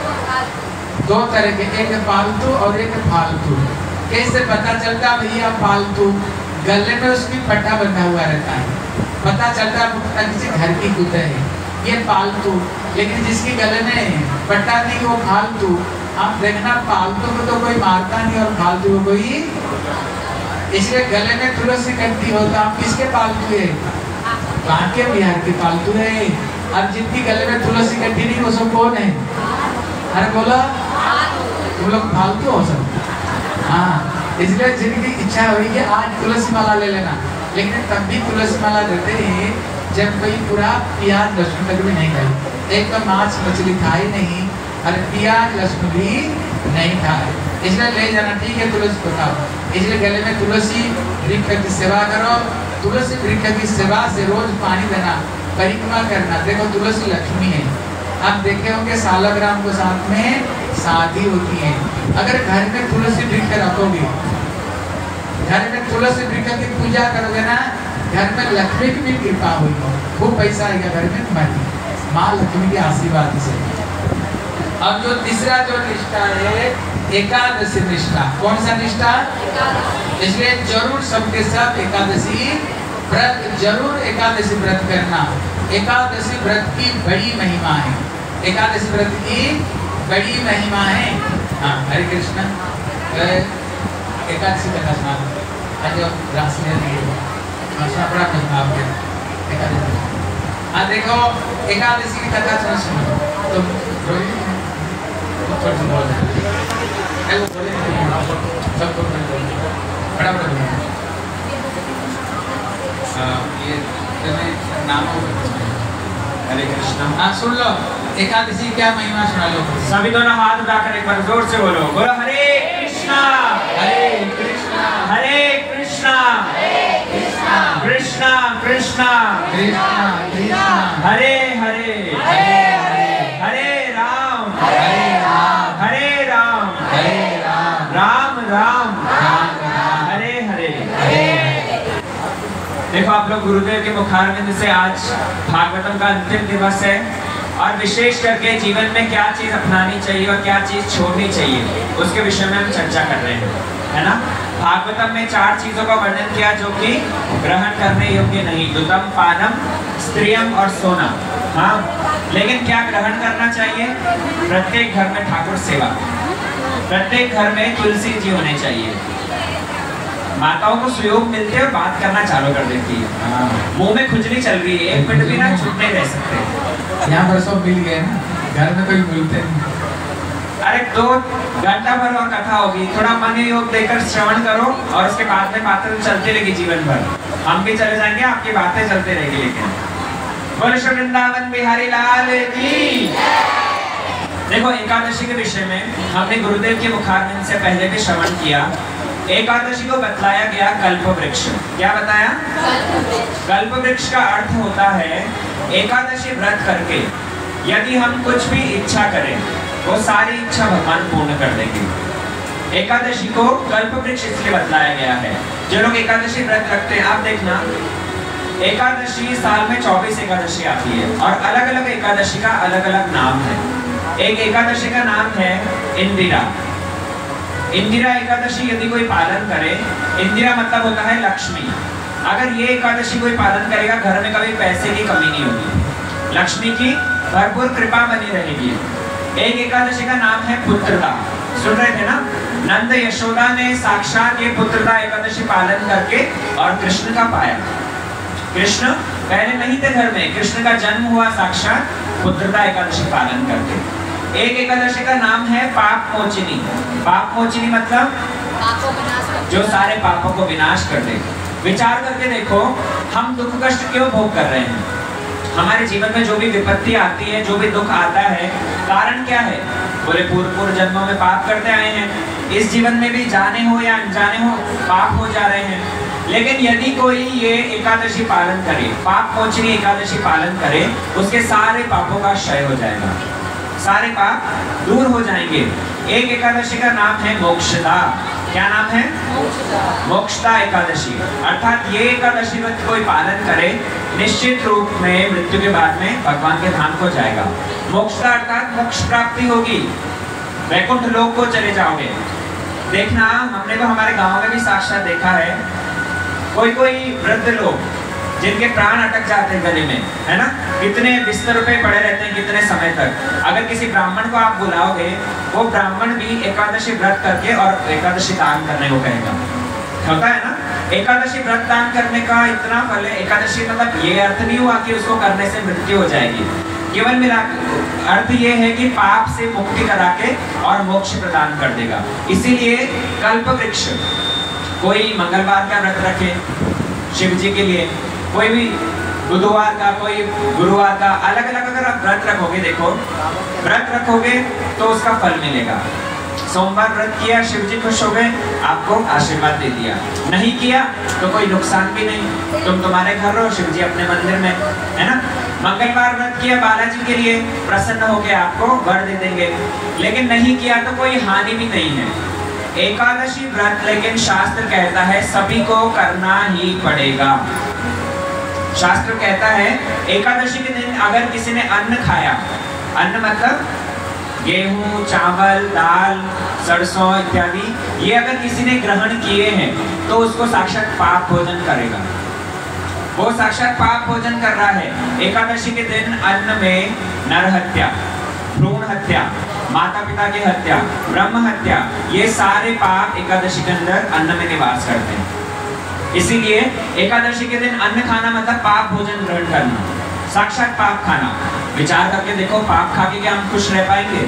दो तरह के, एक पालतू और एक फालतू। कैसे पता चलता भैया पालतू? गले में उसकी पट्टा बंधा हुआ रहता है, पता चलता किसी घर की कुत्ते है, ये पालतू। लेकिन जिसकी गले में पट्टा नहीं वो फालतू। आप देखना पालतू को तो कोई मारता नहीं और फालतू को कोई। इसलिए गले में तुलसी कंठी होता, आप किसके पालतू है? बांके बिहार के पालतू है। और जिनकी गले में तुलसी कंठी नहीं वो सब कौन है? अरे बोला तुम लोग फालतू हो सब। हाँ, इसलिए जिनकी इच्छा हुई कि आज तुलसी माला ले लेना, लेकिन तब भी तुलसी माला देते हैं जब कोई पूरा प्याज लहसुन तक भी नहीं खाई, एक तो मांस मछली खाई नहीं और प्याज लहसुन भी नहीं खाए, इसलिए ले जाना ठीक है तुलसी को खाओ। इसलिए गले में तुलसी वृक्ष की सेवा करो। तुलसी वृक्ष की सेवा से रोज पानी देना, परिक्रमा करना। देखो तुलसी लक्ष्मी है। आप देखे होंगे सालग्राम के साथ में शादी होती है। अगर घर में तुलसी वृक्ष रखोगे, घर में तुलसी वृक्ष की पूजा करोगे ना, घर में लक्ष्मी की भी कृपा हुई, खूब पैसा आएगा घर में तुम्हारी, माँ लक्ष्मी के आशीर्वाद से। अब जो तीसरा जो निष्ठा है एकादशी निष्ठा। कौन सा निष्ठा? इसलिए जरूर सबके सब एकादशी व्रत, जरूर एकादशी व्रत करना। एकादशी व्रत की बड़ी महिमा है, एकादशी व्रत की बड़ी महिमा है। हाँ, हरे कृष्ण। एकादशी कथा सुना, आज राशि बड़ा महिमा आपके एकादशी। हाँ देखो, एकादशी की कथा सुनो तो बड़ा ये नाम हरे कृष्ण। हाँ सुन लो, एकादशी क्या महिमा सुना लो। सभी दोनों हाथ उठाकर एक बार जोर से बोलो, बोलो हरे कृष्णा हरे कृष्णा हरे कृष्णा कृष्णा कृष्णा कृष्णा कृष्णा हरे हरे हरे हरे हरे राम हरे राम हरे राम हरे राम राम राम राम राम हरे हरे। हरे। देखो आप लोग गुरुदेव के मुखारविंद से आज भागवतम का अंतिम दिवस है और विशेष करके जीवन में क्या चीज अपनानी चाहिए और क्या चीज छोड़नी चाहिए उसके विषय में हम चर्चा कर रहे हैं, है ना। भागवतम में 4 चीजों का वर्णन किया जो कि ग्रहण करने योग्य नहीं, दुतम पानम स्त्रियम और सोना। हाँ, लेकिन क्या ग्रहण करना चाहिए? प्रत्येक घर में ठाकुर सेवा, प्रत्येक घर में तुलसी जी होने चाहिए। माताओं को सुयोग मिलते और बात करना चालू कर देती है। मुंह में खुजली चल रही है, एक मिनट भी ना चुप नहीं रह सकते। यहाँ पर सब मिल गए ना, घर में कोई मिलते नहीं। अरे 2 घंटा भर और कथा होगी, थोड़ा मन योग देकर श्रवण करो और उसके बाद में बातें चलती रहेगी जीवन भर। हम भी चले जाएंगे, आपकी बातें चलती रहेगी। लेकिन बोलो श्री वृंदावन बिहारी लाल की। देखो एकादशी के विषय में हमने गुरुदेव के मुखारविंद से पहले भी श्रवण किया। एकादशी को बतलाया गया कल्प वृक्ष। क्या बताया? कल्प वृक्ष का अर्थ होता है एकादशी व्रत करके यदि हम कुछ भी इच्छा करें वो सारी इच्छा भगवान पूर्ण कर देंगे। एकादशी को कल्प वृक्ष इसलिए बतलाया गया है। जो लोग एकादशी व्रत रखते हैं, आप देखना एकादशी साल में 24 एकादशी आती है और अलग अलग एकादशी का अलग अलग नाम है। एक एकादशी का नाम है इंदिरा। इंदिरा एकादशी यदि कोई पालन करे, इंदिरा मतलब होता है लक्ष्मी। अगर ये एकादशी कोई पालन करेगा, घर में कभी पैसे की कमी नहीं होगी, लक्ष्मी की भरपूर कृपा बनी रहेगी। एक एकादशी का नाम है पुत्रदा। सुन रहे थे ना, नंद यशोदा ने साक्षात ये पुत्रदा एकादशी पालन करके और कृष्ण का पाया। कृष्ण पहले नहीं थे घर में, कृष्ण का जन्म हुआ साक्षात पुत्रदा एकादशी पालन करके। एक एकादशी का नाम है पाप मोचिनी। पाप मोचिनी मतलब पापों को नाश कर जो सारे पापों को विनाश कर दे। विचार करके देखो, हम दुख कष्ट क्यों भोग कर रहे हैं? हमारे जीवन में जो भी विपत्ति आती है, जो भी दुख आता है, कारण क्या है? बोले पूर्व जन्मों में पाप करते आए हैं, इस जीवन में भी जाने हो या अनजाने हो पाप हो जा रहे हैं। लेकिन यदि कोई ये एकादशी पालन करे, पाप मोचनी एकादशी पालन करे, उसके सारे पापों का क्षय हो जाएगा, सारे पाप दूर हो जाएंगे। एक एकादशी का नाम है मोक्षदा। क्या नाम है? मोक्षदा एकादशी। अर्थात ये एकादशी व्रत कोई पालन करे, निश्चित रूप में मृत्यु के बाद में भगवान के धाम को जाएगा। मोक्षदा अर्थात मोक्ष प्राप्ति होगी, वैकुंठ लोक को चले जाओगे। देखना, हमने तो हमारे गांव में भी साक्षात देखा है, कोई कोई वृद्ध लोग जिनके प्राण अटक जाते हैं गले में, है ना, कितने बिस्तर पे पड़े रहते हैं कितने समय तक। अगर किसी ब्राह्मण को आप बुलाओगे, वो ब्राह्मण भी एकादशी व्रत करके और एकादशी दान करने को कहेगा। होता है ना, एकादशी व्रत दान करने का इतना फल है। एकादशी मतलब ये अर्थ नहीं हुआ कि उसको करने से मृत्यु हो जाएगी, केवल मिला अर्थ ये है कि पाप से मुक्ति करा के और मोक्ष प्रदान कर देगा। इसीलिए कल्प वृक्ष, कोई मंगलवार का व्रत रखे शिव जी के लिए, कोई भी बुधवार का, कोई गुरुवार का, अलग अलग अगर आप व्रत रखोगे, देखो व्रत रखोगे तो उसका फल मिलेगा। सोमवार व्रत किया, शिव जी खुश हो गए, आपको आशीर्वाद दे दिया। नहीं किया तो कोई नुकसान भी नहीं, तुम तुम्हारे घर रहो, शिव जी अपने मंदिर में, है ना। मंगलवार व्रत किया बालाजी के लिए, प्रसन्न होकर आपको वर दे देंगे। लेकिन नहीं किया तो कोई हानि भी नहीं है। एकादशी व्रत लेकिन शास्त्र कहता है सभी को करना ही पड़ेगा। शास्त्र कहता है एकादशी के दिन अगर किसी ने अन्न खाया, अन्न मतलब गेहूं, चावल, दाल, सरसों इत्यादि, ये अगर किसी ने ग्रहण किए हैं तो उसको साक्षात पाप भोजन करेगा। वो साक्षात पाप भोजन कर रहा है। एकादशी के दिन अन्न में नर हत्या, भ्रूण हत्या, माता पिता की हत्या, ब्रह्म हत्या, ये सारे पाप एकादशी के अंदर अन्न में निवास करते हैं। इसीलिए एकादशी के दिन अन्न खाना मतलब पाप भोजन ग्रहण करना, साक्षात पाप खाना। विचार करके देखो, पाप खा के क्या हम खुश रह पाएंगे?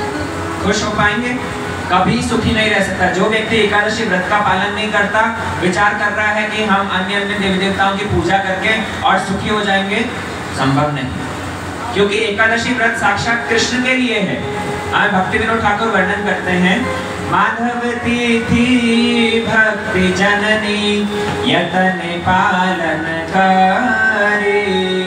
खुश हो पाएंगे? कभी सुखी नहीं रह सकता। जो व्यक्ति एकादशी व्रत का पालन नहीं करता, विचार कर रहा है कि हम अन्य अन्य देवी देवताओं की पूजा करके और सुखी हो जाएंगे, संभव नहीं। क्योंकि एकादशी व्रत साक्षात कृष्ण के लिए है। आज भक्ति विनोद ठाकुर वर्णन करते हैं, माधवती थी भक्ति जननी यतने पालन करे,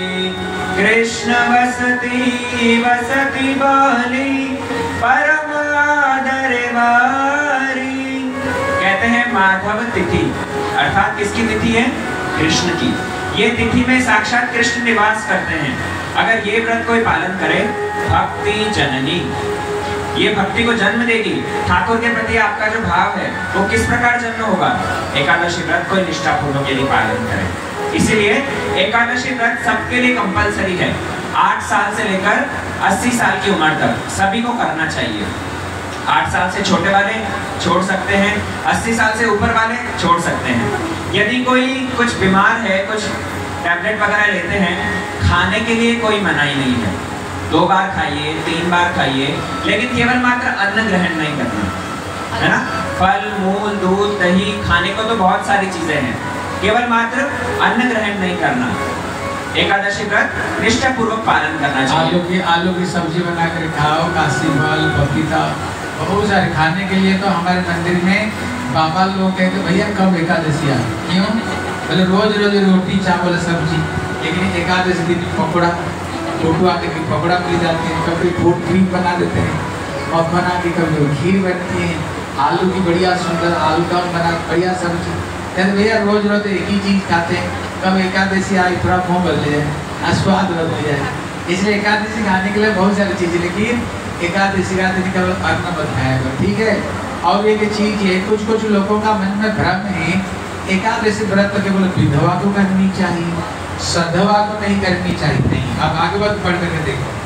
कृष्ण वसती वसती बाली परम आदर वारी। कहते हैं माधव तिथि अर्थात किसकी तिथि है? कृष्ण की। ये तिथि में साक्षात कृष्ण निवास करते हैं। अगर ये व्रत कोई पालन करे, भक्ति जननी, ये भक्ति को जन्म देगी। ठाकुर के प्रति आपका जो भाव है वो किस प्रकार जन्म होगा? एकादशी व्रत कोई निष्ठापूर्वक यदि पालन करे। इसीलिए एकादशी व्रत सबके लिए कंपलसरी है। 8 साल से लेकर 80 साल की उम्र तक सभी को करना चाहिए। 8 साल से छोटे वाले छोड़ सकते हैं, 80 साल से ऊपर वाले छोड़ सकते हैं। यदि कोई कुछ बीमार है, कुछ टैबलेट वगैरह लेते हैं, खाने के लिए कोई मनाही नहीं है। 2 बार खाइए, 3 बार खाइए, लेकिन केवल मात्र अन्न ग्रहण नहीं करना, है ना। फल, मूल, दूध, दही खाने को तो बहुत सारी चीजें हैं, केवल मात्र अन्न ग्रहण नहीं करना। एकादशी व्रत निष्ठा पूर्वक पालन करना चाहिए। आलू की सब्जी बना कर खाओ, काशी फल, पपीता, बहुत सारे खाने के लिए। तो हमारे मंदिर में बाबा लोग कहते भैया कब एकादशी आ, क्यों? बोले रोज रोज रोटी चावल सब्जी, लेकिन एकादशी दिन पकौड़ा, फोटो आके की पकौड़ा मिल जाती है, कभी फ्रूट क्रीम बना देते हैं और बना के कभी खीर बनती है, आलू की बढ़िया सुंदर आलू दम बना बढ़िया सब्जी। कहते भैया रोज रोज एक ही चीज़ खाते हैं, कब एकादशी आई थोड़ा मुँह बदल जाए, स्वाद बदल जाए, इसलिए एकादशी खाने के लिए बहुत सारी चीज़ें, लेकिन एकादशी का दिन केवल अन्न बताया, ठीक है। और एक चीज है, कुछ कुछ लोगों का मन में भ्रम है, एकादशी व्रत तो केवल विधवा को करनी चाहिए, सधवा को नहीं करनी चाहिए। नहीं, अब भागवत पढ़ करके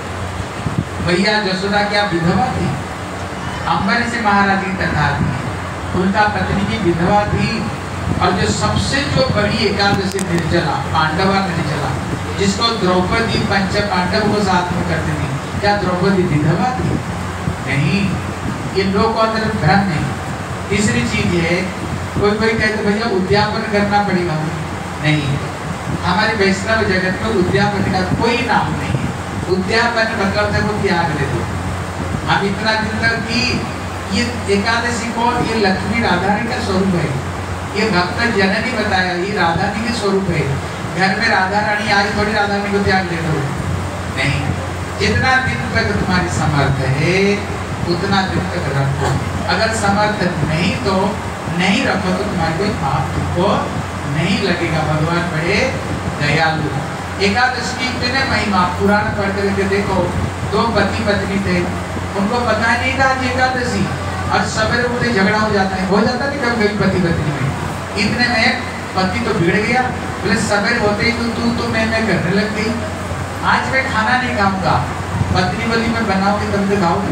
देखो, भैया जसोदा क्या विधवा थी? अम्बर से महाराज की कथा थी, उनका पत्नी की विधवा थी। और जो सबसे जो बड़ी एकादशी निर्जला, पांडवा निर्जला, जिसको द्रौपदी पंच पांडव को साथ में करते थे, क्या द्रौपदी विधवा थी? नहीं, ये लोग को अंदर भ्रम नहीं। तीसरी चीज है, कोई कोई कहते भैया उद्यापन करना पड़ेगा, नहीं, हमारे वैष्णव जगत में उद्यापन का कोई नाम नहीं है। उद्यापन मतलब से वो त्याग दे दो। हम इतना दिन तक कि ये एकादशी को, ये लक्ष्मी राधा रानी का स्वरूप है, ये भक्त जननी बताया, ये राधा रानी के स्वरूप है। घर में राधा रानी आई, थोड़ी राधा रानी को त्याग दे दो, नहीं, जितना दिन तक तुम्हारी समर्थ है उतना दिन तक रखो। अगर समर्थ नहीं तो नहीं रखो, तो तुम्हारे कोई पाप को नहीं लगेगा। भगवान बड़े दयालु। एकादशी की इतने महिमा, पुराण पढ़ करके देखो, दो पति पत्नी थे, उनको पता नहीं था आज एकादशी, और सवेरे उठे झगड़ा हो जाता है, हो जाता नहीं कभी कभी पति पत्नी में। इतने में पति तो बिगड़ गया, बोले सवेरे होते ही तो तू मैं करने लग गई, आज मैं खाना नहीं खाऊंगा। पत्नी बोली मैं बनाऊंगी तब तो खाऊंगी,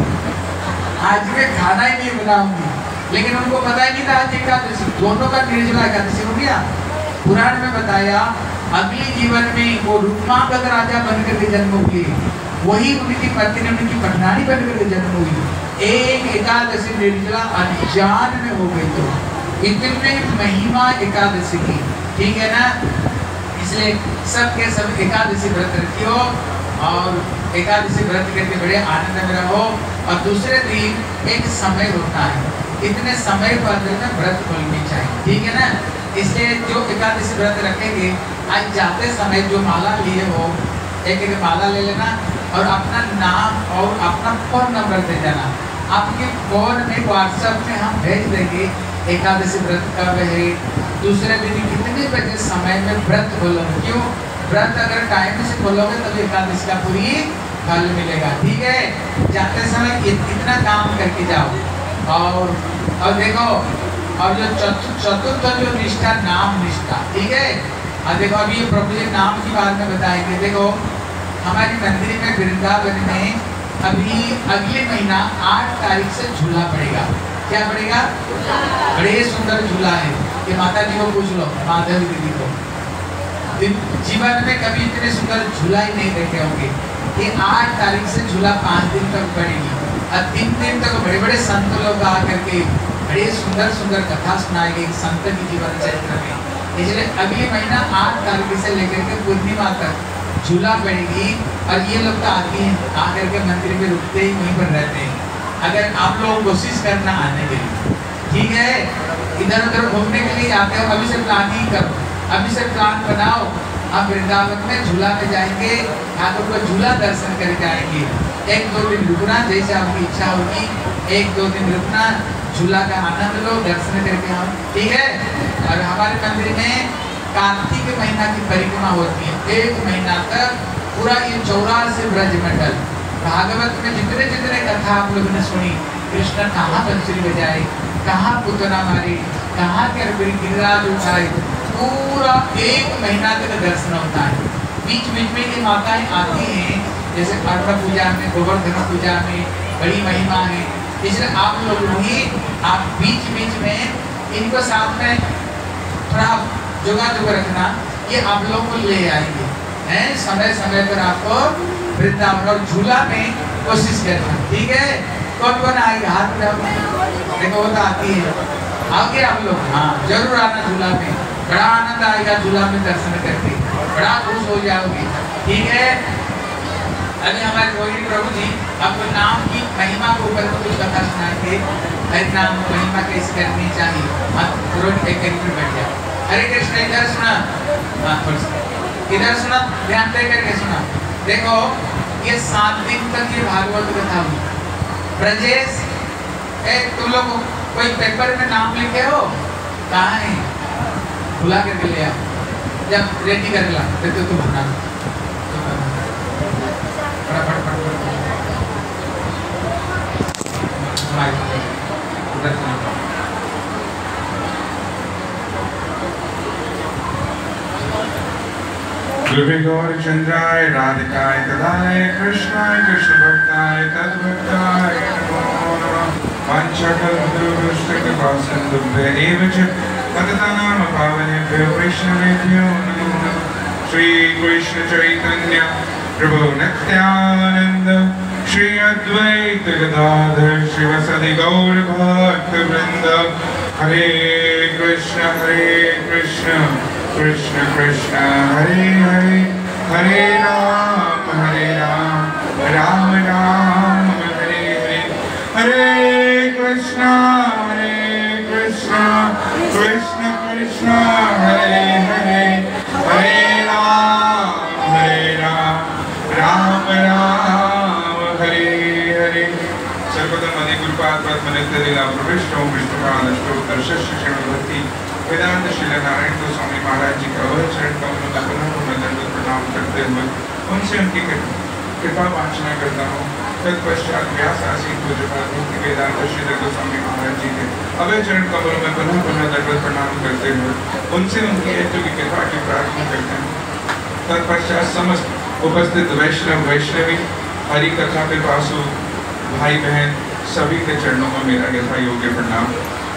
आज मैं खाना ही नहीं बनाऊंगी। लेकिन उनको पता ही नहीं था आज एकादशी, दोनों का निर्जला एकादशी हो गया। पुराण में बताया अगले जीवन में वो रूपमांगद राजा बनकर के जन्म हुए, वही उनकी पत्नी उनकी पटनानी बनकर के जन्म हुई। एक एकादशी निर्जला अनजान में हो गई। तो इतने महिमा एकादशी की, ठीक है ना। इसलिए सबके सब एकादशी व्रत रखियो और एकादशी व्रत करके बड़े आनंद में रहो। और दूसरे दिन एक समय होता है, इतने समय को अंदर में व्रत खोलनी चाहिए, ठीक है ना। इसलिए जो एकादशी व्रत रखेंगे, आज जाते समय जो माला लिए हो, एक एक माला ले लेना और अपना नाम और अपना फोन नंबर दे देना। आपके फोन में व्हाट्सएप में हम भेज देंगे एकादशी व्रत कब है, दूसरे दिन कितने बजे समय में व्रत खोलोगे। क्यों? व्रत अगर टाइम से खोलोगे तभी एकादशी का पूरी फल मिलेगा, ठीक है। जाते समय इतना काम करके जाओ। और देखो, और जो चतुर्थ जो निष्ठा, नाम निष्ठा, ठीक है। और देखो अभी ये प्रभु जी नाम की बात में बताएंगे। देखो हमारी मंदिर में वृंदावन में अभी अगले महीना 8 तारीख से झूला पड़ेगा। क्या पड़ेगा? बड़े सुंदर झूला है, ये माता जी को पूछ लो, माधवी दीदी को, जीवन में कभी इतने सुंदर झूला ही नहीं देखे होंगे। ये 8 तारीख से झूला 5 दिन तक पड़ेगी और 3 दिन तक बड़े बड़े संत लोग आकर के बड़े सुंदर सुंदर कथा सुनाएंगे संत की जीवन चरित्र में। इसलिए अगले महीना 8 तारीख से लेकर के पूर्णिमा तक झूला पड़ेगी। और ये लोग तो आते हैं, आकर के मंदिर में रुकते ही वहीं पर रहते हैं। अगर आप लोग कोशिश करना आने के लिए, ठीक है, इधर उधर घूमने के लिए आते हो, अभी से प्लानिंग करो, अभी से प्लान बनाओ। आप वृंदावन में झूला में जाएंगे, ठाकुर को झूला दर्शन करके आएंगे। 1-2 दिन रुकना, जैसे आपकी इच्छा होगी 1-2 दिन रुकना, झूला का आनंद लो, दर्शन करके आओ, ठीक है। और हमारे मंदिर में कार्तिक महीना की परिक्रमा होती है, 1 महीना तक पूरा ये 84 ब्रजमंडल। भागवत में जितने जितने कथा आप लोगों ने सुनी, कृष्ण कहाँ बंसुरी बजाए, कहाँ पुतना मारे, कहाँ के गिरिराज उठाए, पूरा 1 महीना तक दर्शन होता है। बीच बीच में ये माताएं आती हैं, जैसे अन्न पूजा में, गोवर्धन पूजा में बड़ी महिमा है। इसलिए आप लोग भी आप बीच बीच में इनको साथ में थोड़ा जोगा जोगा रखना, ये आप लोग को ले आएंगे हैं, समय समय पर आपको वृंदावन और झूला में कोशिश करना, ठीक है। कौन कौन आएगा हाथ में? देखो वो तो आती है, आओगे आप लोग? हाँ जरूर आना झूला में, बड़ा आनंद आएगा झूला में दर्शन करके, बड़ा खुश हो जाओगे, ठीक है। अभी हमारे रोहिणी प्रभु जी आपको नाम की महिमा के ऊपर कुछ कथा सुनाएंगे। हरि नाम महिमा कैसे करनी चाहिए। आप रोज एक करीब बैठ जाओ। हरे कृष्ण इधर सुना, इधर सुना, ध्यान दे करके सुना। देखो ये 7 दिन तक ये भागवत कथा हुई। ब्रजेश, तुम लोग कोई पेपर में नाम लिखे हो? कहाँ है? बुला करके ले आओ। जब रेडी करके ला फिर तो भरना फटाफट Guru Gaur Chandraय Radhikaय Tadaya Krishnay Krishna Bhaktaय Tadbhaktaय Namo Namah Vanchakalpadurushtha Kripasindubhya Evacha Patatanam Pavanebhyo Vaishnavebhyo Namo Namah Shri Krishna Chaitanya Prabhu Nityananda Shri Advaita Gadadhar Shivasadi Gaur Bhakta Vrinda Hare Krishna Krishna Krishna Hare Hare Hare Ram Ram Ram Hare Hare Hare Krishna Krishna Krishna Hare Hare Hare Ram Ram Ram Hare Hare Sarvadam Adi Gurupad Padmanitya Lila Pravishtam Vishnupadashto Darshasya Shrimad वेदांत श्री नारायण गोस्वामी महाराज जी का वह चरण कमलों का पुनः दंडवत प्रणाम करते हुए उनसे उनकी कृपा वांछना करता हूँ। तत्पश्चात व्यास आसीन पूज्यपाद भक्ति वेदांत श्री गोस्वामी महाराज जी के अभय चरण कमलों में पुनः दंडवत प्रणाम करते हुए उनसे उनकी हेतु की कृपा की प्रार्थना करते हैं। तत्पश्चात समस्त उपस्थित वैष्णव वैष्णवी हरि कथा के पासु भाई बहन सभी के चरणों में मेरा यथा योग्य प्रणाम।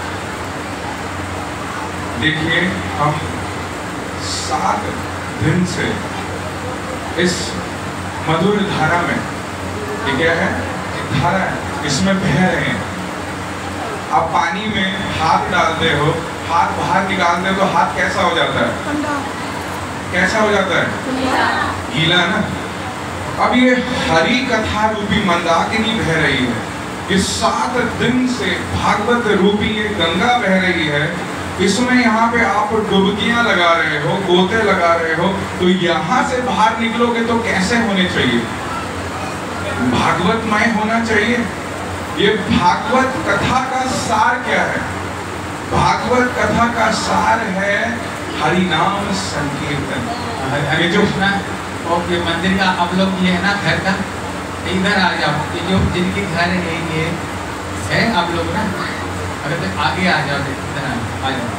देखिए हम 7 दिन से इस मधुर धारा में, ये क्या है, धारा है, इसमें बह रहे हैं। आप पानी में हाथ डालते हो, हाथ बाहर निकालते हो तो हाथ कैसा हो जाता है? कैसा हो जाता है? गीला ना। अब ये हरि कथा रूपी मंदाकिनी बह रही है। इस 7 दिन से भागवत रूपी ये गंगा बह रही है। इसमें यहाँ पे आप डुबकियां लगा रहे हो, गोते लगा रहे हो, तो यहाँ से बाहर निकलोगे तो कैसे होने चाहिए? भागवतमय होना चाहिए। ये भागवत कथा का सार क्या है? भागवत कथा का सार है हरि नाम संकीर्तन। हरे जो ना और ये मंदिर का आप लोग ये है ना घर का, इधर आ जाओ। ये जो जिनके घर है ये है आप लोग ना, अगर तो आगे आ जाओ, इधर आ जाओ।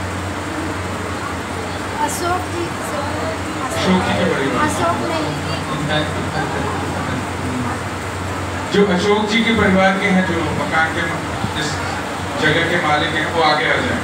अशोक जी के परिवार, अशोक नहीं, जो अशोक जी के परिवार के हैं, जो मकान के जिस जगह के मालिक हैं, वो आगे आ जाए।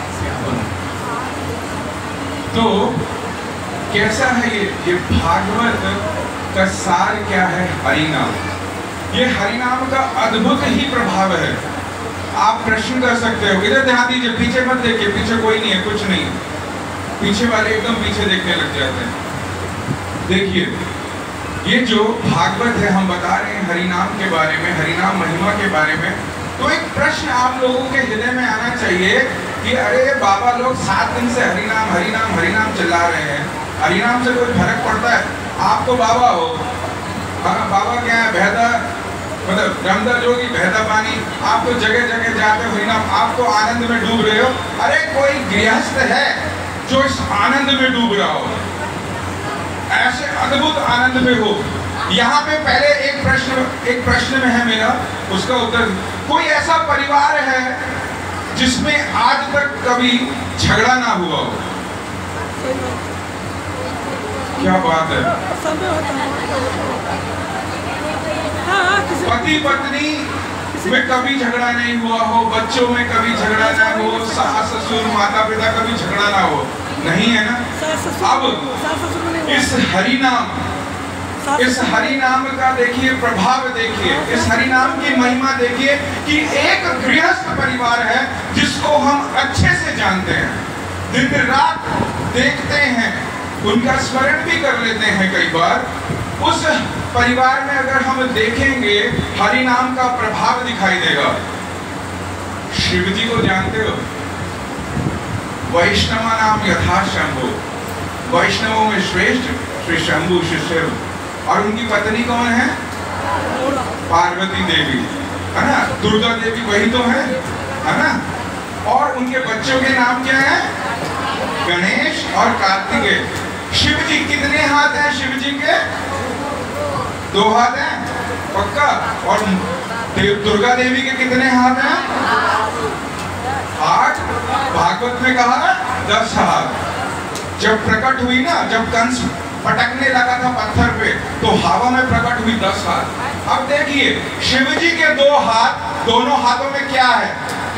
तो कैसा है ये भागवत का सार क्या है? हरिनाम। ये हरिनाम का अद्भुत ही प्रभाव है। आप प्रश्न कर सकते हो, इधर ध्यान दीजिए, पीछे मत देखिए, पीछे कोई नहीं है, कुछ नहीं है। पीछे वाले एकदम पीछे देखने लग जाते हैं। देखिए ये जो भागवत है, हम बता रहे हैं हरिनाम के बारे में, हरिनाम महिमा के बारे में। तो एक प्रश्न आप लोगों के हृदय में आना चाहिए कि अरे बाबा लोग 7 दिन से हरिनाम हरिनाम हरिनाम चला रहे हैं, हरिनाम से कोई फर्क पड़ता है? आप तो बाबा हो। हाँ, बाबा क्या है? बहता मतलब रामदास जोगी बहता पानी। आप तो जगह जगह जाते हो हरिनाम, आप तो आनंद में डूब रहे हो। अरे कोई गृहस्थ है जो इस आनंद में डूब रहा हो, ऐसे अद्भुत आनंद में हो। यहाँ पे पहले एक प्रश्न में है मेरा, उसका उत्तर। कोई ऐसा परिवार है जिसमें आज तक कभी झगड़ा ना हुआ हो? क्या बात है। पति पत्नी में कभी झगड़ा नहीं हुआ हो, बच्चों में कभी झगड़ा ना हो, सास ससुर माता पिता कभी झगड़ा ना हो, नहीं है ना? अब इस हरिनाम का देखिए प्रभाव, देखिए इस हरिनाम की महिमा देखिए कि एक गृहस्थ परिवार है जिसको हम अच्छे से जानते हैं, दिन रात देखते हैं, उनका स्मरण भी कर लेते हैं कई बार। उस परिवार में अगर हम देखेंगे हरिनाम का प्रभाव दिखाई देगा। शिव जी को जानते हो? वैष्णव नाम यथा शंभु, वैष्णवों में श्रेष्ठ श्री शंभु शिष्य। और उनकी पत्नी कौन है? पार्वती देवी, है ना? दुर्गा देवी वही तो है ना? और उनके बच्चों के नाम क्या है? गणेश और कार्तिकेय। शिव जी कितने हाथ हैं? शिव जी के 2 हाथ हैं पक्का। और दुर्गा देवी के कितने हाथ हैं? 8। भागवत में कहा 10 हाथ। जब प्रकट हुई ना, जब कंस पटकने लगा था पत्थर पे, तो हवा में प्रकट हुई 10 हाथ। अब देखिए शिव जी के 2 हाथ, दोनों हाथों में क्या है?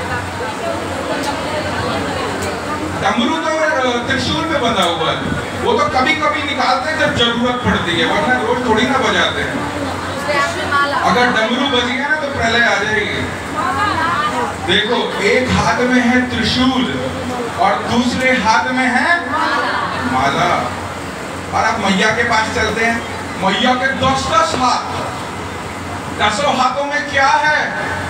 डमरू तो त्रिशूल में बंधा हुआ है, वो तो कभी कभी निकालते हैं जब जरूरत पड़ती है, वरना रोज थोड़ी ना बजाते हैं। अगर डमरू बज गया ना तो प्रलय आ जाएगी। देखो एक हाथ में है त्रिशूल और दूसरे हाथ में है माला। और अब मैया के पास चलते हैं। मैया के 10-10 हाथ, 10 हाथों में क्या है?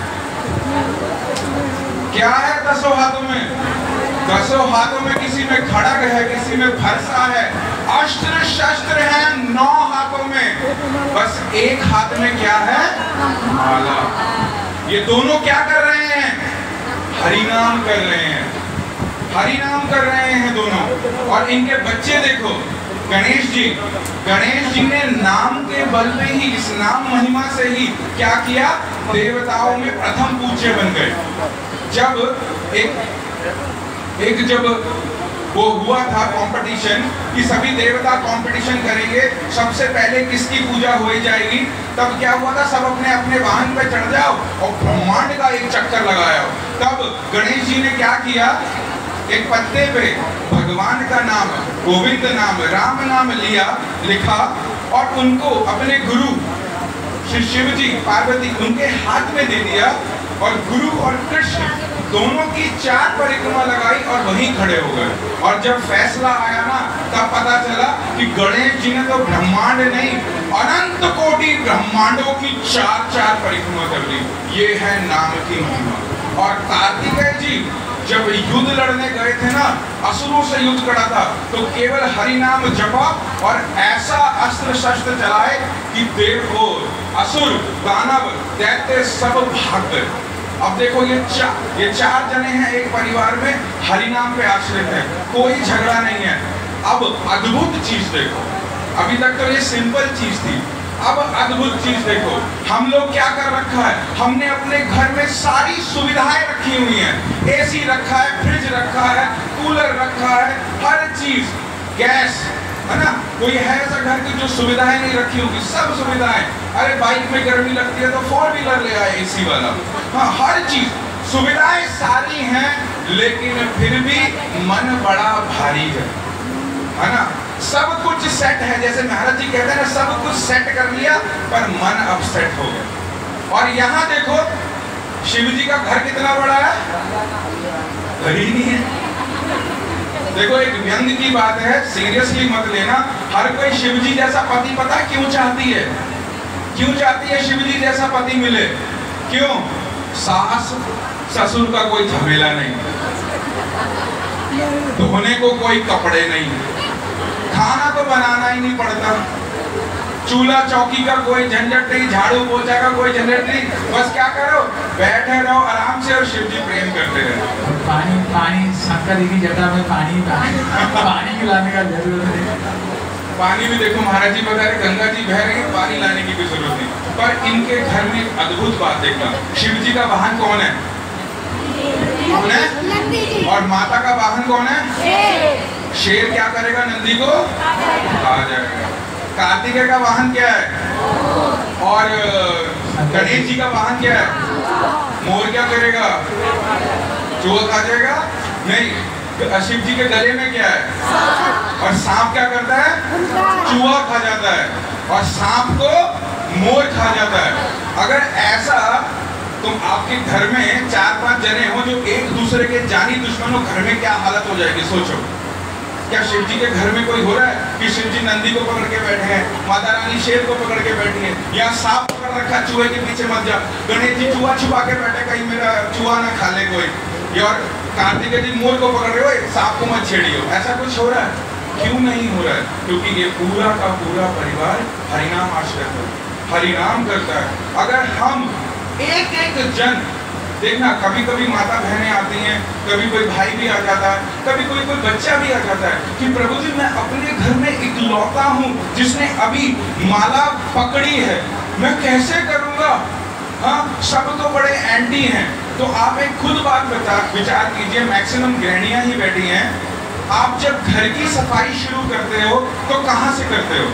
क्या है 10 हाथों में? 10 हाथों में किसी में खड़ग है, किसी में फरसा है, अस्त्र शस्त्र है 9 हाथों में। बस एक हाथ में क्या है? माला। ये दोनों क्या कर रहे हैं? हरिनाम कर रहे हैं, हरिनाम कर रहे हैं दोनों। और इनके बच्चे देखो, गणेश जी ने नाम के बल पे ही, इस नाम महिमा से ही क्या किया? देवताओं में प्रथम पूज्य बन गए। जब जब वो हुआ था कंपटीशन कि सभी देवता कंपटीशन करेंगे, सबसे पहले किसकी पूजा हो जाएगी, तब क्या हुआ था? सब अपने अपने वाहन पे चढ़ जाओ और ब्रह्मांड का एक चक्कर लगाया। तब गणेश जी ने क्या किया? एक पत्ते पे भगवान का नाम, गोविंद नाम, राम नाम लिखा और उनको अपने गुरु शिव जी, पार्वती, उनके हाथ में दे दिया। और गुरु और कृष्ण दोनों की 4 परिक्रमा लगाई और वहीं खड़े हो गए। और जब फैसला आया ना, तब पता चला कि गणेश जी ने तो ब्रह्मांड नहीं, अनंत कोटि ब्रह्मांडों की 4 परिक्रमा कर ली। ये है नाम की महिमा। और कार्तिकेय जी जब युद्ध लड़ने गए थे ना, असुरों से युद्ध करा था, तो केवल हरि नाम जपा और ऐसा अस्त्र शस्त्र चलाए कि देखो असुर, दानव, दैत्य सब भाग गए। अब देखो ये 4 जने हैं एक परिवार में, हरि नाम पे आश्रित है, कोई झगड़ा नहीं है। अब अद्भुत चीज देखो, अभी तक तो ये सिंपल चीज थी, अब अद्भुत चीज देखो। हम लोग क्या कर रखा है? हमने अपने घर में सारी सुविधाएं रखी हुई हैं। एसी रखा है, फ्रिज रखा है, कूलर रखा है, हर चीज, गैस, है ना? कोई है ऐसा घर की जो सुविधाएं नहीं रखी होगी? सब सुविधाएं। अरे बाइक में गर्मी लगती है तो 4 व्हीलर ले आए एसी वाला। हाँ, हर चीज, सुविधाएं सारी हैं, लेकिन फिर भी मन बड़ा भारी है ना? सब कुछ सेट है, जैसे महाराज जी कहते हैं ना, सब कुछ सेट कर लिया पर मन अपसेट हो गया। और यहाँ देखो शिव जी का घर कितना बड़ा है, घर ही नहीं है। देखो एक व्यंग की बात है, सीरियसली मत लेना। हर कोई शिव जी जैसा पति पता है क्यों चाहती है? क्यों चाहती है शिव जी जैसा पति मिले? क्यों? सास ससुर का कोई झमेला नहीं, धोने को कोई कपड़े नहीं, खाना तो बनाना ही नहीं पड़ता, चूल्हा चौकी का कोई झंझट नहीं, झाड़ू पोछा का कोई झंझट नहीं, बस क्या करो, बैठे रहो आराम से और शिव जी प्रेम करते रहो। पानी शंकर जी की जटा में पानी की लाने का जरूरत नहीं। पानी भी देखो महाराज जी बता रहे, गंगा जी बह रही है, पानी लाने की भी जरूरत नहीं। पर इनके घर में एक अद्भुत बात देखना, शिव जी का वाहन कौन है? कौन है? और माता का वाहन कौन है? शेर क्या करेगा? नंदी को आ जाएगा। कार्तिकेय का वाहन क्या है? और गणेश जी का वाहन क्या है? मोर क्या करेगा? चूहा खा जाएगा? नहीं। शिव जी के गले में क्या है? और सांप क्या करता है? चूहा खा जाता है। और सांप को मोर खा जाता है। अगर ऐसा तुम आपके घर में 4-5 जने हो जो एक दूसरे के जानी दुश्मन हो, घर में क्या हालत हो जाएगी सोचो। क्या शिव जी के घर में कोई हो रहा है कि शिव जी नंदी को पकड़ के बैठे हैं, माता रानी शेर को पकड़ के बैठी है, या सांप पकड़ रखा, चूहे के पीछे मत जा, गणेश जी चूहा छुपा के बैठे कहीं मेरा चूहा ना खा ले कोई, या कार्तिकेय जी मोर को पकड़ रहे हो, सांप को मत छेड़ियो, ऐसा कुछ हो रहा है? क्यों नहीं हो रहा है? क्योंकि ये पूरा का पूरा परिवार हरिनाम आश्रित है, हरिनाम करता है। अगर हम एक जन देखना कभी कभी माता बहनें आती हैं, कभी कोई भाई भी आ जाता है, कभी कोई बच्चा भी आ जाता है कि प्रभु जी मैं अपने घर में इकलौता हूँ जिसने अभी माला पकड़ी है, मैं कैसे करूँगा? हाँ, सब तो बड़े एंटी हैं। तो आप एक खुद बात विचार कीजिए, मैक्सिमम गृहिणियां ही बैठी हैं। आप जब घर की सफाई शुरू करते हो तो कहाँ से करते हो?